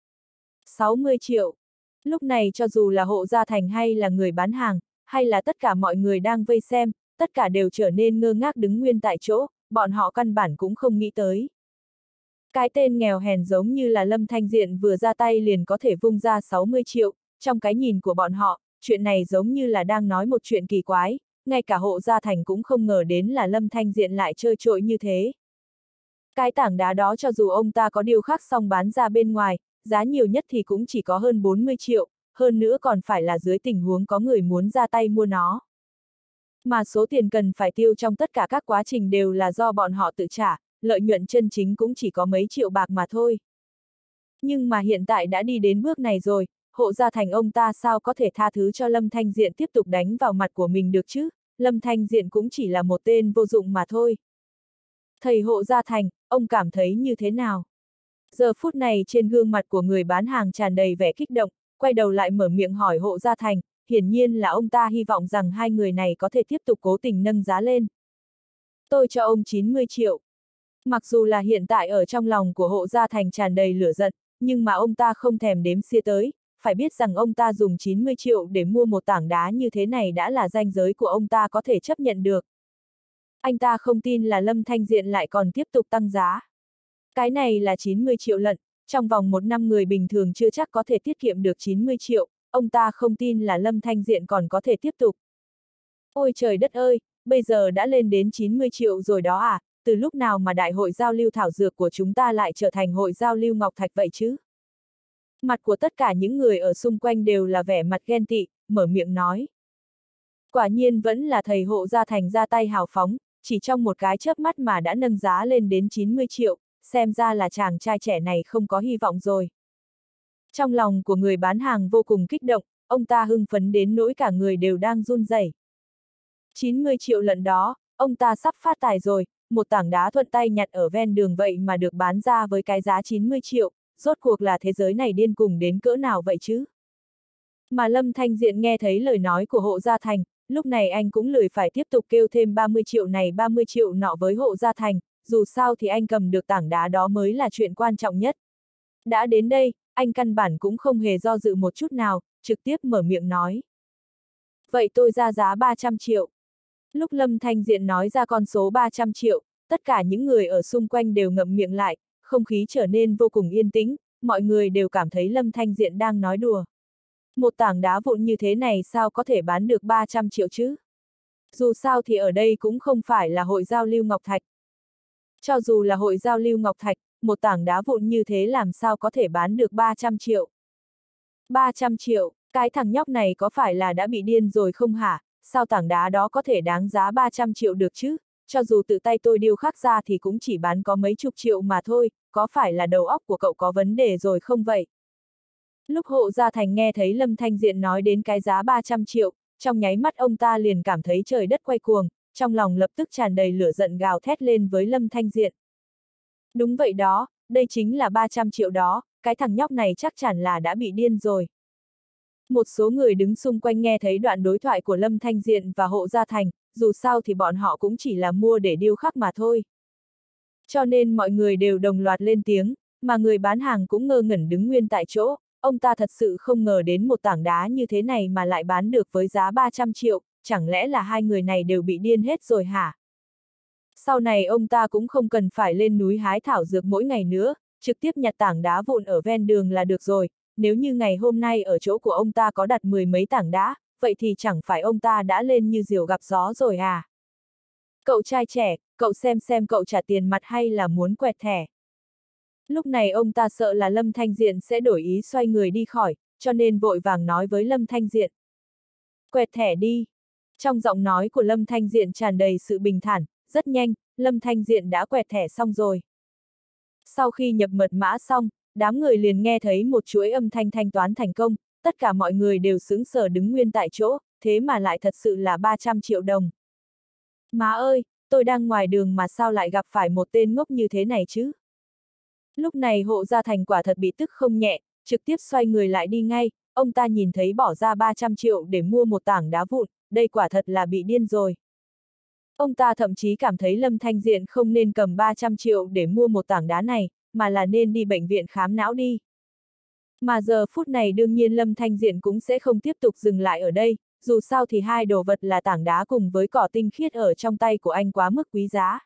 sáu mươi triệu. Lúc này cho dù là hộ gia thành hay là người bán hàng, hay là tất cả mọi người đang vây xem, tất cả đều trở nên ngơ ngác đứng nguyên tại chỗ, bọn họ căn bản cũng không nghĩ tới. Cái tên nghèo hèn giống như là Lâm Thanh Diện vừa ra tay liền có thể vung ra sáu mươi triệu, trong cái nhìn của bọn họ, chuyện này giống như là đang nói một chuyện kỳ quái, ngay cả hộ gia thành cũng không ngờ đến là Lâm Thanh Diện lại chơi trội như thế. Cái tảng đá đó cho dù ông ta có điêu khắc xong bán ra bên ngoài, giá nhiều nhất thì cũng chỉ có hơn bốn mươi triệu, hơn nữa còn phải là dưới tình huống có người muốn ra tay mua nó. Mà số tiền cần phải tiêu trong tất cả các quá trình đều là do bọn họ tự trả, lợi nhuận chân chính cũng chỉ có mấy triệu bạc mà thôi. Nhưng mà hiện tại đã đi đến bước này rồi, hộ gia thành ông ta sao có thể tha thứ cho Lâm Thanh Diện tiếp tục đánh vào mặt của mình được chứ, Lâm Thanh Diện cũng chỉ là một tên vô dụng mà thôi. Thầy hộ gia thành, ông cảm thấy như thế nào? Giờ phút này trên gương mặt của người bán hàng tràn đầy vẻ kích động, quay đầu lại mở miệng hỏi hộ gia thành, hiển nhiên là ông ta hy vọng rằng hai người này có thể tiếp tục cố tình nâng giá lên. Tôi cho ông chín mươi triệu. Mặc dù là hiện tại ở trong lòng của hộ gia thành tràn đầy lửa giận, nhưng mà ông ta không thèm đếm xỉa tới, phải biết rằng ông ta dùng chín mươi triệu để mua một tảng đá như thế này đã là ranh giới của ông ta có thể chấp nhận được. Anh ta không tin là Lâm Thanh Diện lại còn tiếp tục tăng giá. Cái này là chín mươi triệu lận, trong vòng một năm người bình thường chưa chắc có thể tiết kiệm được chín mươi triệu, ông ta không tin là Lâm Thanh Diện còn có thể tiếp tục. Ôi trời đất ơi, bây giờ đã lên đến chín mươi triệu rồi đó à, từ lúc nào mà đại hội giao lưu thảo dược của chúng ta lại trở thành hội giao lưu ngọc thạch vậy chứ? Mặt của tất cả những người ở xung quanh đều là vẻ mặt ghen tị, mở miệng nói. Quả nhiên vẫn là thầy hộ gia thành ra tay hào phóng, chỉ trong một cái chớp mắt mà đã nâng giá lên đến chín mươi triệu, xem ra là chàng trai trẻ này không có hy vọng rồi. Trong lòng của người bán hàng vô cùng kích động, ông ta hưng phấn đến nỗi cả người đều đang run rẩy. chín mươi triệu lần đó, ông ta sắp phát tài rồi, một tảng đá thuận tay nhặt ở ven đường vậy mà được bán ra với cái giá chín mươi triệu, rốt cuộc là thế giới này điên cùng đến cỡ nào vậy chứ? Mà Lâm Thanh Diện nghe thấy lời nói của hộ gia thành, lúc này anh cũng lười phải tiếp tục kêu thêm ba mươi triệu này ba mươi triệu nọ với hộ gia thành, dù sao thì anh cầm được tảng đá đó mới là chuyện quan trọng nhất. Đã đến đây, anh căn bản cũng không hề do dự một chút nào, trực tiếp mở miệng nói. Vậy tôi ra giá ba trăm triệu. Lúc Lâm Thanh Diện nói ra con số ba trăm triệu, tất cả những người ở xung quanh đều ngậm miệng lại, không khí trở nên vô cùng yên tĩnh, mọi người đều cảm thấy Lâm Thanh Diện đang nói đùa. Một tảng đá vụn như thế này sao có thể bán được ba trăm triệu chứ? Dù sao thì ở đây cũng không phải là hội giao lưu Ngọc Thạch. Cho dù là hội giao lưu Ngọc Thạch, một tảng đá vụn như thế làm sao có thể bán được ba trăm triệu? ba trăm triệu, cái thằng nhóc này có phải là đã bị điên rồi không hả? Sao tảng đá đó có thể đáng giá ba trăm triệu được chứ? Cho dù tự tay tôi điêu khắc ra thì cũng chỉ bán có mấy chục triệu mà thôi, có phải là đầu óc của cậu có vấn đề rồi không vậy? Lúc Hộ Gia Thành nghe thấy Lâm Thanh Diện nói đến cái giá ba trăm triệu, trong nháy mắt ông ta liền cảm thấy trời đất quay cuồng, trong lòng lập tức tràn đầy lửa giận gào thét lên với Lâm Thanh Diện. Đúng vậy đó, đây chính là ba trăm triệu đó, cái thằng nhóc này chắc chắn là đã bị điên rồi. Một số người đứng xung quanh nghe thấy đoạn đối thoại của Lâm Thanh Diện và Hộ Gia Thành, dù sao thì bọn họ cũng chỉ là mua để điêu khắc mà thôi. Cho nên mọi người đều đồng loạt lên tiếng, mà người bán hàng cũng ngơ ngẩn đứng nguyên tại chỗ, ông ta thật sự không ngờ đến một tảng đá như thế này mà lại bán được với giá ba trăm triệu, chẳng lẽ là hai người này đều bị điên hết rồi hả? Sau này ông ta cũng không cần phải lên núi hái thảo dược mỗi ngày nữa, trực tiếp nhặt tảng đá vụn ở ven đường là được rồi, nếu như ngày hôm nay ở chỗ của ông ta có đặt mười mấy tảng đá, vậy thì chẳng phải ông ta đã lên như diều gặp gió rồi à? Cậu trai trẻ, cậu xem xem cậu trả tiền mặt hay là muốn quẹt thẻ. Lúc này ông ta sợ là Lâm Thanh Diện sẽ đổi ý xoay người đi khỏi, cho nên vội vàng nói với Lâm Thanh Diện. Quẹt thẻ đi. Trong giọng nói của Lâm Thanh Diện tràn đầy sự bình thản, rất nhanh, Lâm Thanh Diện đã quẹt thẻ xong rồi. Sau khi nhập mật mã xong, đám người liền nghe thấy một chuỗi âm thanh thanh toán thành công, tất cả mọi người đều sững sờ đứng nguyên tại chỗ, thế mà lại thật sự là ba trăm triệu đồng. Má ơi, tôi đang ngoài đường mà sao lại gặp phải một tên ngốc như thế này chứ? Lúc này Hộ Gia Thành quả thật bị tức không nhẹ, trực tiếp xoay người lại đi ngay, ông ta nhìn thấy bỏ ra ba trăm triệu để mua một tảng đá vụn, đây quả thật là bị điên rồi. Ông ta thậm chí cảm thấy Lâm Thanh Diện không nên cầm ba trăm triệu để mua một tảng đá này, mà là nên đi bệnh viện khám não đi. Mà giờ phút này đương nhiên Lâm Thanh Diện cũng sẽ không tiếp tục dừng lại ở đây, dù sao thì hai đồ vật là tảng đá cùng với cỏ tinh khiết ở trong tay của anh quá mức quý giá.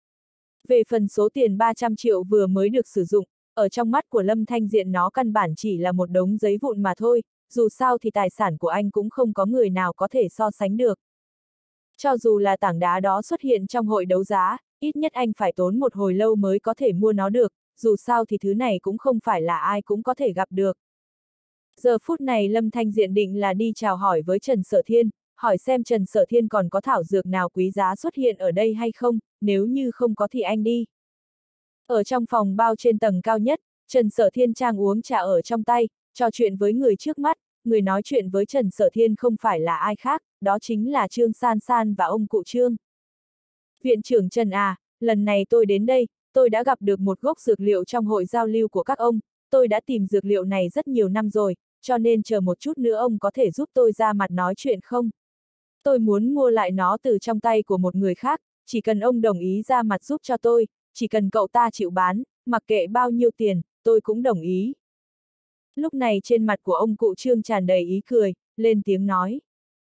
Về phần số tiền ba trăm triệu vừa mới được sử dụng, ở trong mắt của Lâm Thanh Diện nó căn bản chỉ là một đống giấy vụn mà thôi, dù sao thì tài sản của anh cũng không có người nào có thể so sánh được. Cho dù là tảng đá đó xuất hiện trong hội đấu giá, ít nhất anh phải tốn một hồi lâu mới có thể mua nó được, dù sao thì thứ này cũng không phải là ai cũng có thể gặp được. Giờ phút này Lâm Thanh Diện định là đi chào hỏi với Trần Sở Thiên, hỏi xem Trần Sở Thiên còn có thảo dược nào quý giá xuất hiện ở đây hay không, nếu như không có thì anh đi. Ở trong phòng bao trên tầng cao nhất, Trần Sở Thiên trang uống trà ở trong tay, trò chuyện với người trước mắt, người nói chuyện với Trần Sở Thiên không phải là ai khác, đó chính là Trương San San và ông cụ Trương. Viện trưởng Trần à, lần này tôi đến đây, tôi đã gặp được một gốc dược liệu trong hội giao lưu của các ông, tôi đã tìm dược liệu này rất nhiều năm rồi, cho nên chờ một chút nữa ông có thể giúp tôi ra mặt nói chuyện không? Tôi muốn mua lại nó từ trong tay của một người khác, chỉ cần ông đồng ý ra mặt giúp cho tôi, chỉ cần cậu ta chịu bán, mặc kệ bao nhiêu tiền, tôi cũng đồng ý. Lúc này trên mặt của ông cụ Trương tràn đầy ý cười, lên tiếng nói.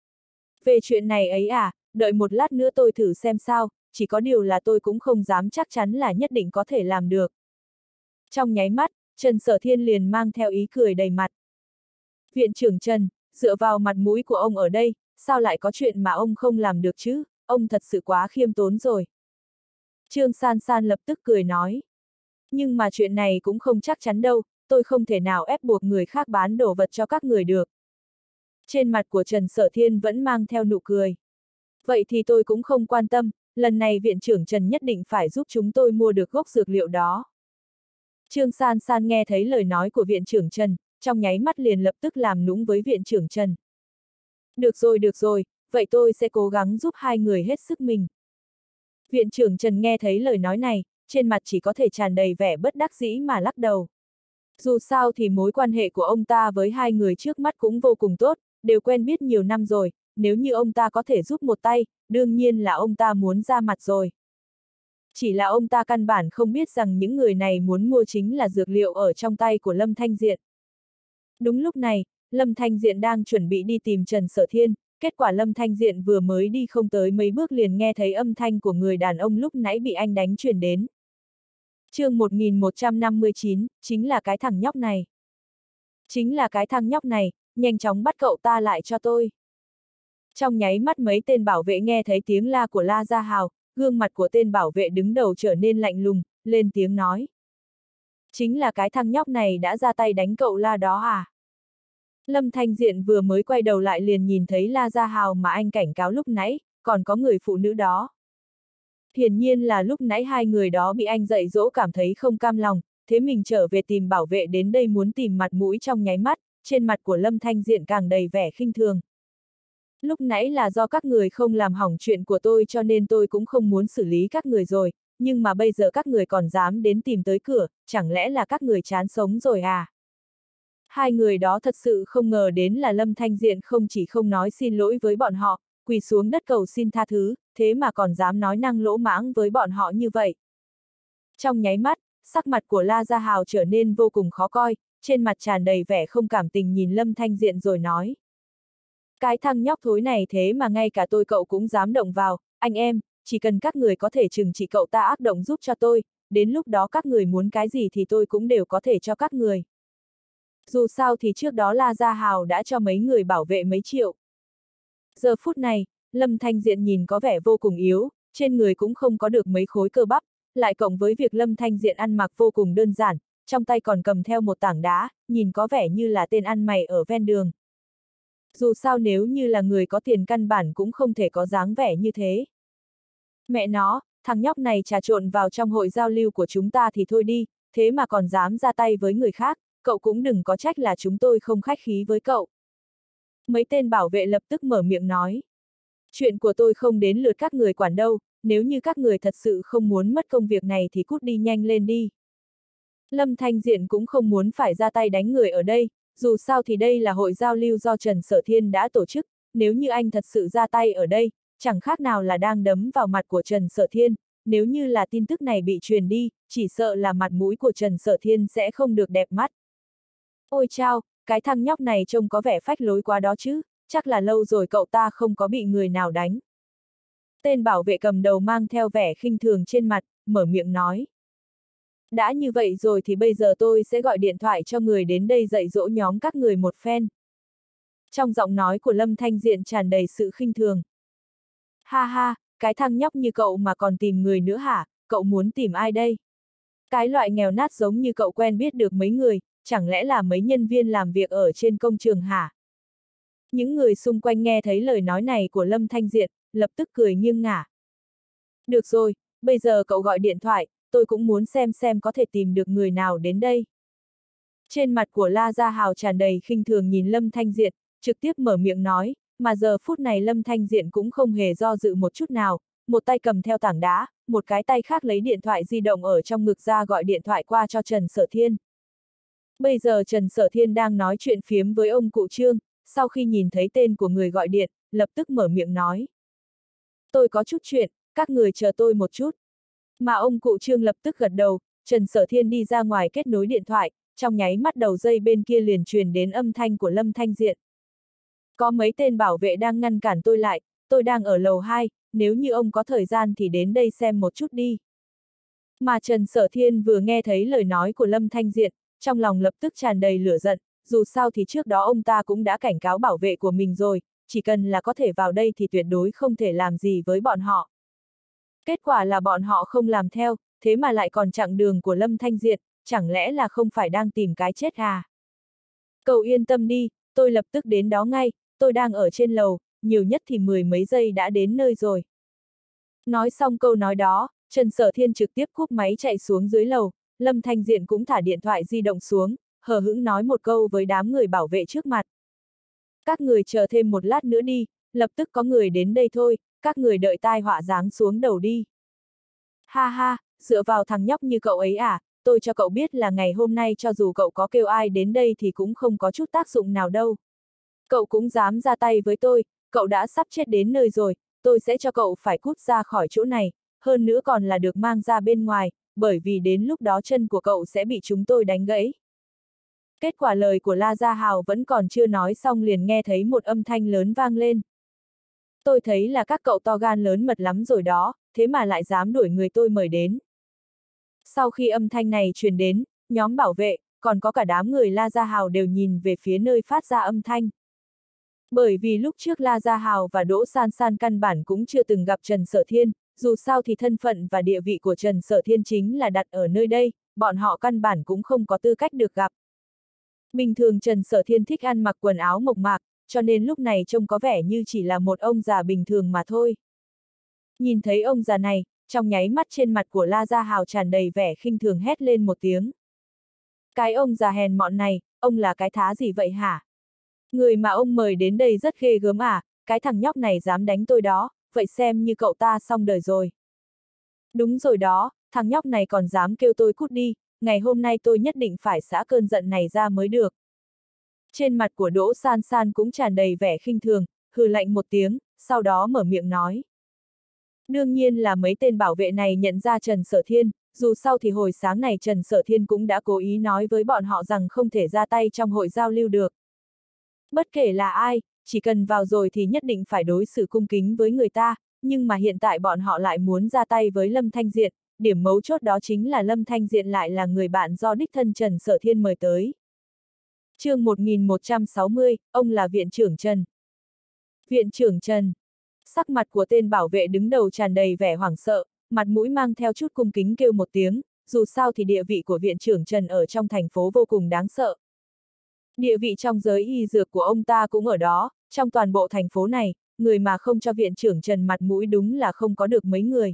Về chuyện này ấy à, đợi một lát nữa tôi thử xem sao, chỉ có điều là tôi cũng không dám chắc chắn là nhất định có thể làm được. Trong nháy mắt, Trần Sở Thiên liền mang theo ý cười đầy mặt. Viện trưởng Trần, dựa vào mặt mũi của ông ở đây, sao lại có chuyện mà ông không làm được chứ, ông thật sự quá khiêm tốn rồi. Trương San San lập tức cười nói. Nhưng mà chuyện này cũng không chắc chắn đâu, tôi không thể nào ép buộc người khác bán đồ vật cho các người được. Trên mặt của Trần Sở Thiên vẫn mang theo nụ cười. Vậy thì tôi cũng không quan tâm, lần này viện trưởng Trần nhất định phải giúp chúng tôi mua được gốc dược liệu đó. Trương San San nghe thấy lời nói của viện trưởng Trần, trong nháy mắt liền lập tức làm nũng với viện trưởng Trần. Được rồi được rồi, vậy tôi sẽ cố gắng giúp hai người hết sức mình. Viện trưởng Trần nghe thấy lời nói này, trên mặt chỉ có thể tràn đầy vẻ bất đắc dĩ mà lắc đầu. Dù sao thì mối quan hệ của ông ta với hai người trước mắt cũng vô cùng tốt, đều quen biết nhiều năm rồi, nếu như ông ta có thể giúp một tay, đương nhiên là ông ta muốn ra mặt rồi. Chỉ là ông ta căn bản không biết rằng những người này muốn mua chính là dược liệu ở trong tay của Lâm Thanh Diện. Đúng lúc này, Lâm Thanh Diện đang chuẩn bị đi tìm Trần Sở Thiên, kết quả Lâm Thanh Diện vừa mới đi không tới mấy bước liền nghe thấy âm thanh của người đàn ông lúc nãy bị anh đánh truyền đến. chương một nghìn một trăm năm mươi chín, chính là cái thằng nhóc này. Chính là cái thằng nhóc này, nhanh chóng bắt cậu ta lại cho tôi. Trong nháy mắt mấy tên bảo vệ nghe thấy tiếng la của La Gia Hào, gương mặt của tên bảo vệ đứng đầu trở nên lạnh lùng, lên tiếng nói. Chính là cái thằng nhóc này đã ra tay đánh cậu La đó à? Lâm Thanh Diện vừa mới quay đầu lại liền nhìn thấy La Gia Hào mà anh cảnh cáo lúc nãy, còn có người phụ nữ đó. Hiển nhiên là lúc nãy hai người đó bị anh dạy dỗ cảm thấy không cam lòng, thế mình trở về tìm bảo vệ đến đây muốn tìm mặt mũi trong nháy mắt, trên mặt của Lâm Thanh Diện càng đầy vẻ khinh thường. Lúc nãy là do các người không làm hỏng chuyện của tôi cho nên tôi cũng không muốn xử lý các người rồi, nhưng mà bây giờ các người còn dám đến tìm tới cửa, chẳng lẽ là các người chán sống rồi à? Hai người đó thật sự không ngờ đến là Lâm Thanh Diện không chỉ không nói xin lỗi với bọn họ, quỳ xuống đất cầu xin tha thứ, thế mà còn dám nói năng lỗ mãng với bọn họ như vậy. Trong nháy mắt, sắc mặt của La Gia Hào trở nên vô cùng khó coi, trên mặt tràn đầy vẻ không cảm tình nhìn Lâm Thanh Diện rồi nói. Cái thằng nhóc thối này thế mà ngay cả tôi cậu cũng dám động vào, anh em, chỉ cần các người có thể trừng trị cậu ta ác động giúp cho tôi, đến lúc đó các người muốn cái gì thì tôi cũng đều có thể cho các người. Dù sao thì trước đó La Gia Hào đã cho mấy người bảo vệ mấy triệu. Giờ phút này, Lâm Thanh Diện nhìn có vẻ vô cùng yếu, trên người cũng không có được mấy khối cơ bắp, lại cộng với việc Lâm Thanh Diện ăn mặc vô cùng đơn giản, trong tay còn cầm theo một tảng đá, nhìn có vẻ như là tên ăn mày ở ven đường. Dù sao nếu như là người có tiền căn bản cũng không thể có dáng vẻ như thế. Mẹ nó, thằng nhóc này trà trộn vào trong hội giao lưu của chúng ta thì thôi đi, thế mà còn dám ra tay với người khác, cậu cũng đừng có trách là chúng tôi không khách khí với cậu. Mấy tên bảo vệ lập tức mở miệng nói. Chuyện của tôi không đến lượt các người quản đâu, nếu như các người thật sự không muốn mất công việc này thì cút đi nhanh lên đi. Lâm Thanh Diện cũng không muốn phải ra tay đánh người ở đây, dù sao thì đây là hội giao lưu do Trần Sở Thiên đã tổ chức, nếu như anh thật sự ra tay ở đây, chẳng khác nào là đang đấm vào mặt của Trần Sở Thiên, nếu như là tin tức này bị truyền đi, chỉ sợ là mặt mũi của Trần Sở Thiên sẽ không được đẹp mắt. Ôi chao, cái thằng nhóc này trông có vẻ phách lối quá đó chứ, chắc là lâu rồi cậu ta không có bị người nào đánh. Tên bảo vệ cầm đầu mang theo vẻ khinh thường trên mặt, mở miệng nói. Đã như vậy rồi thì bây giờ tôi sẽ gọi điện thoại cho người đến đây dạy dỗ nhóm các người một phen. Trong giọng nói của Lâm Thanh Diện tràn đầy sự khinh thường. Ha ha, cái thằng nhóc như cậu mà còn tìm người nữa hả, cậu muốn tìm ai đây? Cái loại nghèo nát giống như cậu quen biết được mấy người, chẳng lẽ là mấy nhân viên làm việc ở trên công trường hả? Những người xung quanh nghe thấy lời nói này của Lâm Thanh Diện, lập tức cười nghiêng ngả. Được rồi, bây giờ cậu gọi điện thoại, tôi cũng muốn xem xem có thể tìm được người nào đến đây. Trên mặt của La Gia Hào tràn đầy khinh thường nhìn Lâm Thanh Diện, trực tiếp mở miệng nói, mà giờ phút này Lâm Thanh Diện cũng không hề do dự một chút nào, một tay cầm theo tảng đá, một cái tay khác lấy điện thoại di động ở trong ngực ra gọi điện thoại qua cho Trần Sở Thiên. Bây giờ Trần Sở Thiên đang nói chuyện phiếm với ông cụ Trương, sau khi nhìn thấy tên của người gọi điện, lập tức mở miệng nói. Tôi có chút chuyện, các người chờ tôi một chút. Mà ông cụ Trương lập tức gật đầu, Trần Sở Thiên đi ra ngoài kết nối điện thoại, trong nháy mắt đầu dây bên kia liền truyền đến âm thanh của Lâm Thanh Diện. Có mấy tên bảo vệ đang ngăn cản tôi lại, tôi đang ở lầu hai, nếu như ông có thời gian thì đến đây xem một chút đi. Mà Trần Sở Thiên vừa nghe thấy lời nói của Lâm Thanh Diện, trong lòng lập tức tràn đầy lửa giận, dù sao thì trước đó ông ta cũng đã cảnh cáo bảo vệ của mình rồi, chỉ cần là có thể vào đây thì tuyệt đối không thể làm gì với bọn họ. Kết quả là bọn họ không làm theo, thế mà lại còn chặn đường của Lâm Thanh Diện, chẳng lẽ là không phải đang tìm cái chết à? Cậu yên tâm đi, tôi lập tức đến đó ngay, tôi đang ở trên lầu, nhiều nhất thì mười mấy giây đã đến nơi rồi. Nói xong câu nói đó, Trần Sở Thiên trực tiếp cúp máy chạy xuống dưới lầu, Lâm Thanh Diện cũng thả điện thoại di động xuống, hờ hững nói một câu với đám người bảo vệ trước mặt. Các người chờ thêm một lát nữa đi, lập tức có người đến đây thôi, các người đợi tai họa giáng xuống đầu đi. Ha ha, dựa vào thằng nhóc như cậu ấy à, tôi cho cậu biết là ngày hôm nay cho dù cậu có kêu ai đến đây thì cũng không có chút tác dụng nào đâu. Cậu cũng dám ra tay với tôi, cậu đã sắp chết đến nơi rồi, tôi sẽ cho cậu phải cút ra khỏi chỗ này, hơn nữa còn là được mang ra bên ngoài, bởi vì đến lúc đó chân của cậu sẽ bị chúng tôi đánh gãy. Kết quả lời của La Gia Hào vẫn còn chưa nói xong liền nghe thấy một âm thanh lớn vang lên. Tôi thấy là các cậu to gan lớn mật lắm rồi đó, thế mà lại dám đuổi người tôi mời đến. Sau khi âm thanh này truyền đến, nhóm bảo vệ, còn có cả đám người La Gia Hào đều nhìn về phía nơi phát ra âm thanh. Bởi vì lúc trước La Gia Hào và Đỗ San San căn bản cũng chưa từng gặp Trần Sở Thiên, dù sao thì thân phận và địa vị của Trần Sở Thiên chính là đặt ở nơi đây, bọn họ căn bản cũng không có tư cách được gặp. Bình thường Trần Sở Thiên thích ăn mặc quần áo mộc mạc, cho nên lúc này trông có vẻ như chỉ là một ông già bình thường mà thôi. Nhìn thấy ông già này, trong nháy mắt trên mặt của La Gia Hào tràn đầy vẻ khinh thường hét lên một tiếng. Cái ông già hèn mọn này, ông là cái thá gì vậy hả? Người mà ông mời đến đây rất ghê gớm à, cái thằng nhóc này dám đánh tôi đó, vậy xem như cậu ta xong đời rồi. Đúng rồi đó, thằng nhóc này còn dám kêu tôi cút đi, ngày hôm nay tôi nhất định phải xả cơn giận này ra mới được. Trên mặt của Đỗ San San cũng tràn đầy vẻ khinh thường, hừ lạnh một tiếng, sau đó mở miệng nói. Đương nhiên là mấy tên bảo vệ này nhận ra Trần Sở Thiên, dù sao thì hồi sáng này Trần Sở Thiên cũng đã cố ý nói với bọn họ rằng không thể ra tay trong hội giao lưu được. Bất kể là ai, chỉ cần vào rồi thì nhất định phải đối xử cung kính với người ta, nhưng mà hiện tại bọn họ lại muốn ra tay với Lâm Thanh Diện, điểm mấu chốt đó chính là Lâm Thanh Diện lại là người bạn do đích thân Trần Sở Thiên mời tới. chương một nghìn một trăm sáu mươi, ông là viện trưởng Trần. Viện trưởng Trần. Sắc mặt của tên bảo vệ đứng đầu tràn đầy vẻ hoảng sợ, mặt mũi mang theo chút cung kính kêu một tiếng, dù sao thì địa vị của viện trưởng Trần ở trong thành phố vô cùng đáng sợ. Địa vị trong giới y dược của ông ta cũng ở đó, trong toàn bộ thành phố này, người mà không cho viện trưởng Trần mặt mũi đúng là không có được mấy người.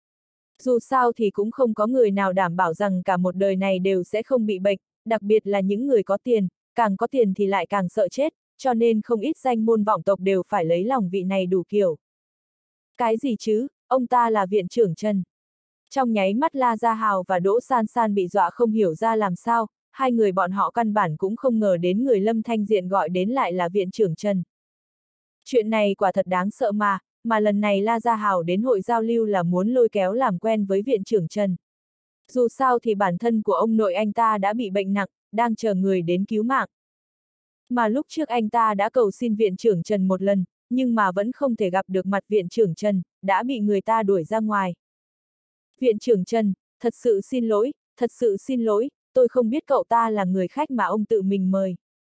Dù sao thì cũng không có người nào đảm bảo rằng cả một đời này đều sẽ không bị bệnh, đặc biệt là những người có tiền, càng có tiền thì lại càng sợ chết, cho nên không ít danh môn vọng tộc đều phải lấy lòng vị này đủ kiểu. Cái gì chứ, ông ta là viện trưởng Trần. Trong nháy mắt La Gia Hào và Đỗ San San bị dọa không hiểu ra làm sao, hai người bọn họ căn bản cũng không ngờ đến người Lâm Thanh Diện gọi đến lại là viện trưởng Trần. Chuyện này quả thật đáng sợ mà, mà lần này La Gia Hào đến hội giao lưu là muốn lôi kéo làm quen với viện trưởng Trần. Dù sao thì bản thân của ông nội anh ta đã bị bệnh nặng, đang chờ người đến cứu mạng. Mà lúc trước anh ta đã cầu xin viện trưởng Trần một lần, nhưng mà vẫn không thể gặp được mặt viện trưởng Trần, đã bị người ta đuổi ra ngoài. Viện trưởng Trần, thật sự xin lỗi, thật sự xin lỗi, tôi không biết cậu ta là người khách mà ông tự mình mời.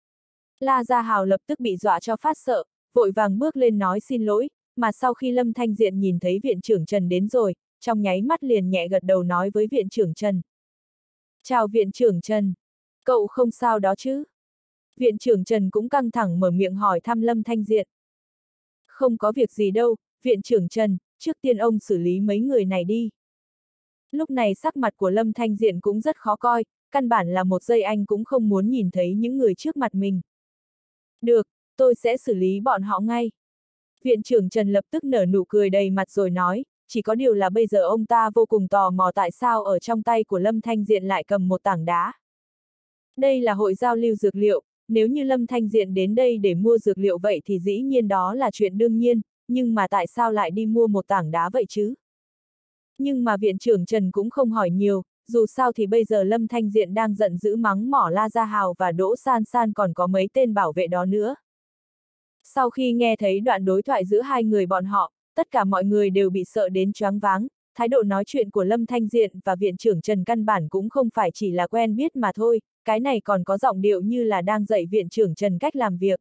La Gia Hào lập tức bị dọa cho phát sợ, vội vàng bước lên nói xin lỗi, mà sau khi Lâm Thanh Diện nhìn thấy viện trưởng Trần đến rồi, trong nháy mắt liền nhẹ gật đầu nói với viện trưởng Trần. Chào viện trưởng Trần, cậu không sao đó chứ? Viện trưởng Trần cũng căng thẳng mở miệng hỏi thăm Lâm Thanh Diện. Không có việc gì đâu, viện trưởng Trần, trước tiên ông xử lý mấy người này đi. Lúc này sắc mặt của Lâm Thanh Diện cũng rất khó coi, căn bản là một giây anh cũng không muốn nhìn thấy những người trước mặt mình. Được, tôi sẽ xử lý bọn họ ngay. Viện trưởng Trần lập tức nở nụ cười đầy mặt rồi nói, chỉ có điều là bây giờ ông ta vô cùng tò mò tại sao ở trong tay của Lâm Thanh Diện lại cầm một tảng đá. Đây là hội giao lưu dược liệu, nếu như Lâm Thanh Diện đến đây để mua dược liệu vậy thì dĩ nhiên đó là chuyện đương nhiên, nhưng mà tại sao lại đi mua một tảng đá vậy chứ? Nhưng mà viện trưởng Trần cũng không hỏi nhiều, dù sao thì bây giờ Lâm Thanh Diện đang giận dữ mắng mỏ La Gia Hào và Đỗ San San còn có mấy tên bảo vệ đó nữa. Sau khi nghe thấy đoạn đối thoại giữa hai người bọn họ, tất cả mọi người đều bị sợ đến choáng váng, thái độ nói chuyện của Lâm Thanh Diện và viện trưởng Trần căn bản cũng không phải chỉ là quen biết mà thôi, cái này còn có giọng điệu như là đang dạy viện trưởng Trần cách làm việc.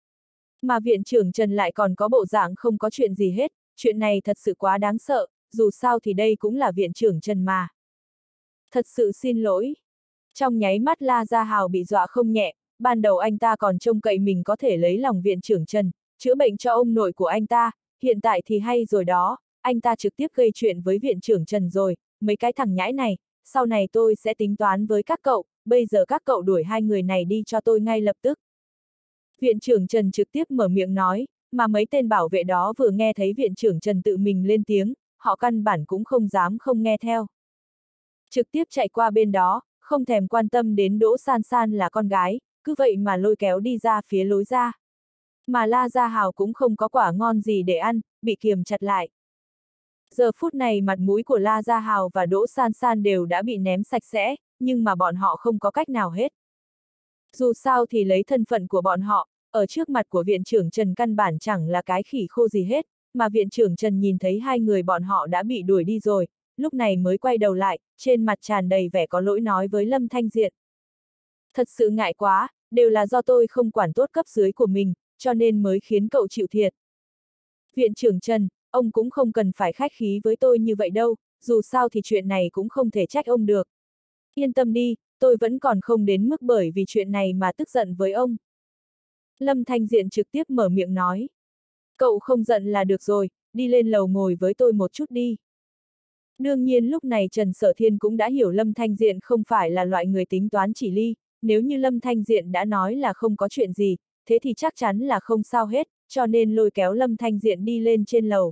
Mà viện trưởng Trần lại còn có bộ dạng không có chuyện gì hết, chuyện này thật sự quá đáng sợ, dù sao thì đây cũng là viện trưởng Trần mà. Thật sự xin lỗi. Trong nháy mắt La Gia Hào bị dọa không nhẹ, ban đầu anh ta còn trông cậy mình có thể lấy lòng viện trưởng Trần, chữa bệnh cho ông nội của anh ta, hiện tại thì hay rồi đó, anh ta trực tiếp gây chuyện với viện trưởng Trần rồi, mấy cái thằng nhãi này, sau này tôi sẽ tính toán với các cậu, bây giờ các cậu đuổi hai người này đi cho tôi ngay lập tức. Viện trưởng Trần trực tiếp mở miệng nói, mà mấy tên bảo vệ đó vừa nghe thấy viện trưởng Trần tự mình lên tiếng, họ căn bản cũng không dám không nghe theo. Trực tiếp chạy qua bên đó, không thèm quan tâm đến Đỗ San San là con gái, cứ vậy mà lôi kéo đi ra phía lối ra. Mà La Gia Hào cũng không có quả ngon gì để ăn, bị kiềm chặt lại. Giờ phút này mặt mũi của La Gia Hào và Đỗ San San đều đã bị ném sạch sẽ, nhưng mà bọn họ không có cách nào hết. Dù sao thì lấy thân phận của bọn họ, ở trước mặt của viện trưởng Trần căn bản chẳng là cái khỉ khô gì hết, mà viện trưởng Trần nhìn thấy hai người bọn họ đã bị đuổi đi rồi, lúc này mới quay đầu lại, trên mặt tràn đầy vẻ có lỗi nói với Lâm Thanh Diện. Thật sự ngại quá, đều là do tôi không quản tốt cấp dưới của mình, cho nên mới khiến cậu chịu thiệt. Viện trưởng Trần, ông cũng không cần phải khách khí với tôi như vậy đâu, dù sao thì chuyện này cũng không thể trách ông được. Yên tâm đi, tôi vẫn còn không đến mức bởi vì chuyện này mà tức giận với ông. Lâm Thanh Diện trực tiếp mở miệng nói. Cậu không giận là được rồi, đi lên lầu ngồi với tôi một chút đi. Đương nhiên lúc này Trần Sở Thiên cũng đã hiểu Lâm Thanh Diện không phải là loại người tính toán chỉ ly, nếu như Lâm Thanh Diện đã nói là không có chuyện gì, thế thì chắc chắn là không sao hết, cho nên lôi kéo Lâm Thanh Diện đi lên trên lầu.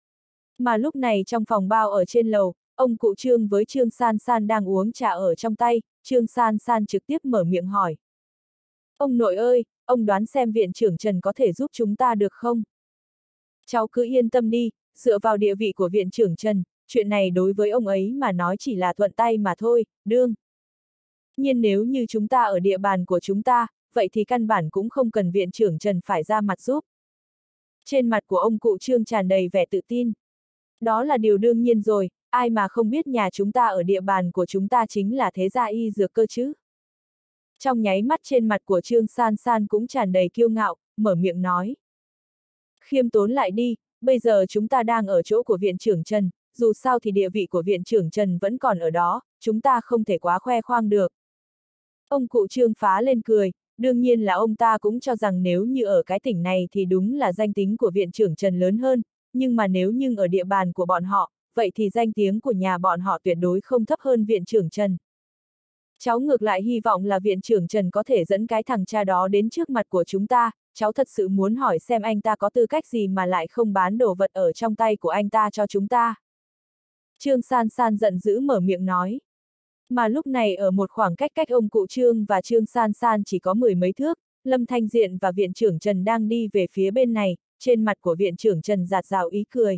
Mà lúc này trong phòng bao ở trên lầu, ông cụ Trương với Trương San San đang uống trà ở trong tay, Trương San San trực tiếp mở miệng hỏi. Ông nội ơi, ông đoán xem viện trưởng Trần có thể giúp chúng ta được không? Cháu cứ yên tâm đi, dựa vào địa vị của viện trưởng Trần, chuyện này đối với ông ấy mà nói chỉ là thuận tay mà thôi, đương. Nhưng nếu như chúng ta ở địa bàn của chúng ta, vậy thì căn bản cũng không cần viện trưởng Trần phải ra mặt giúp. Trên mặt của ông cụ Trương tràn đầy vẻ tự tin. Đó là điều đương nhiên rồi, ai mà không biết nhà chúng ta ở địa bàn của chúng ta chính là thế gia y dược cơ chứ. Trong nháy mắt trên mặt của Trương San San cũng tràn đầy kiêu ngạo, mở miệng nói. Khiêm tốn lại đi, bây giờ chúng ta đang ở chỗ của viện trưởng Trần, dù sao thì địa vị của viện trưởng Trần vẫn còn ở đó, chúng ta không thể quá khoe khoang được. Ông cụ Trương phá lên cười, đương nhiên là ông ta cũng cho rằng nếu như ở cái tỉnh này thì đúng là danh tính của viện trưởng Trần lớn hơn, nhưng mà nếu như ở địa bàn của bọn họ, vậy thì danh tiếng của nhà bọn họ tuyệt đối không thấp hơn viện trưởng Trần. Cháu ngược lại hy vọng là viện trưởng Trần có thể dẫn cái thằng cha đó đến trước mặt của chúng ta, cháu thật sự muốn hỏi xem anh ta có tư cách gì mà lại không bán đồ vật ở trong tay của anh ta cho chúng ta. Trương San San giận dữ mở miệng nói. Mà lúc này ở một khoảng cách cách ông cụ Trương và Trương San San chỉ có mười mấy thước, Lâm Thanh Diện và viện trưởng Trần đang đi về phía bên này, trên mặt của viện trưởng Trần rạt rào ý cười.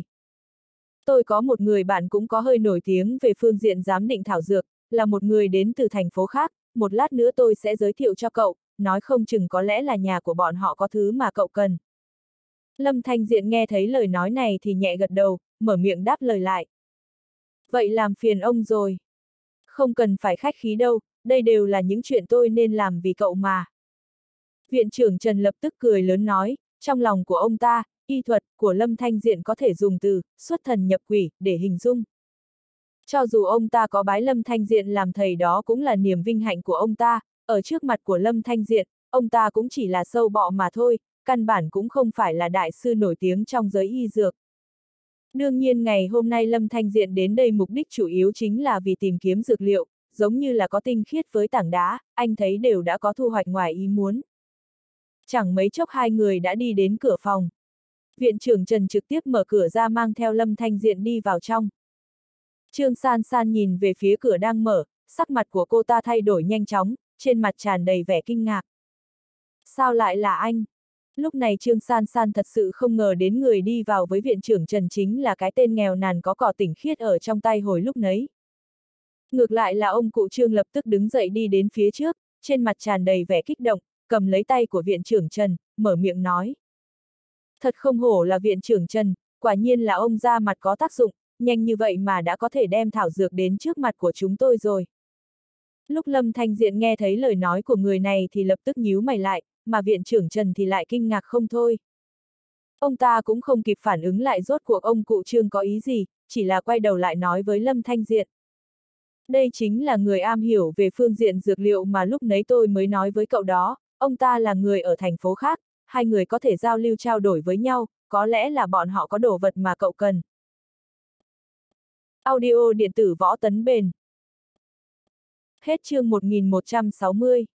Tôi có một người bạn cũng có hơi nổi tiếng về phương diện giám định thảo dược, là một người đến từ thành phố khác, một lát nữa tôi sẽ giới thiệu cho cậu, nói không chừng có lẽ là nhà của bọn họ có thứ mà cậu cần. Lâm Thanh Diện nghe thấy lời nói này thì nhẹ gật đầu, mở miệng đáp lời lại. Vậy làm phiền ông rồi. Không cần phải khách khí đâu, đây đều là những chuyện tôi nên làm vì cậu mà. Viện trưởng Trần lập tức cười lớn nói, trong lòng của ông ta, y thuật của Lâm Thanh Diện có thể dùng từ xuất thần nhập quỷ để hình dung. Cho dù ông ta có bái Lâm Thanh Diện làm thầy đó cũng là niềm vinh hạnh của ông ta, ở trước mặt của Lâm Thanh Diện, ông ta cũng chỉ là sâu bọ mà thôi, căn bản cũng không phải là đại sư nổi tiếng trong giới y dược. Đương nhiên ngày hôm nay Lâm Thanh Diện đến đây mục đích chủ yếu chính là vì tìm kiếm dược liệu, giống như là có tinh khiết với tảng đá, anh thấy đều đã có thu hoạch ngoài ý muốn. Chẳng mấy chốc hai người đã đi đến cửa phòng. Viện trưởng Trần trực tiếp mở cửa ra mang theo Lâm Thanh Diện đi vào trong. Trương San San nhìn về phía cửa đang mở, sắc mặt của cô ta thay đổi nhanh chóng, trên mặt tràn đầy vẻ kinh ngạc. Sao lại là anh? Lúc này Trương San San thật sự không ngờ đến người đi vào với viện trưởng Trần chính là cái tên nghèo nàn có cỏ tỉnh khiết ở trong tay hồi lúc nấy. Ngược lại là ông cụ Trương lập tức đứng dậy đi đến phía trước, trên mặt tràn đầy vẻ kích động, cầm lấy tay của viện trưởng Trần, mở miệng nói. Thật không hổ là viện trưởng Trần, quả nhiên là ông ra mặt có tác dụng, nhanh như vậy mà đã có thể đem thảo dược đến trước mặt của chúng tôi rồi. Lúc Lâm Thanh Diện nghe thấy lời nói của người này thì lập tức nhíu mày lại, mà viện trưởng Trần thì lại kinh ngạc không thôi. Ông ta cũng không kịp phản ứng lại rốt cuộc ông cụ Trương có ý gì, chỉ là quay đầu lại nói với Lâm Thanh Diện. Đây chính là người am hiểu về phương diện dược liệu mà lúc nấy tôi mới nói với cậu đó, ông ta là người ở thành phố khác, hai người có thể giao lưu trao đổi với nhau, có lẽ là bọn họ có đồ vật mà cậu cần. Audio điện tử Võ Tấn Bền. Hết chương một nghìn một trăm sáu mươi.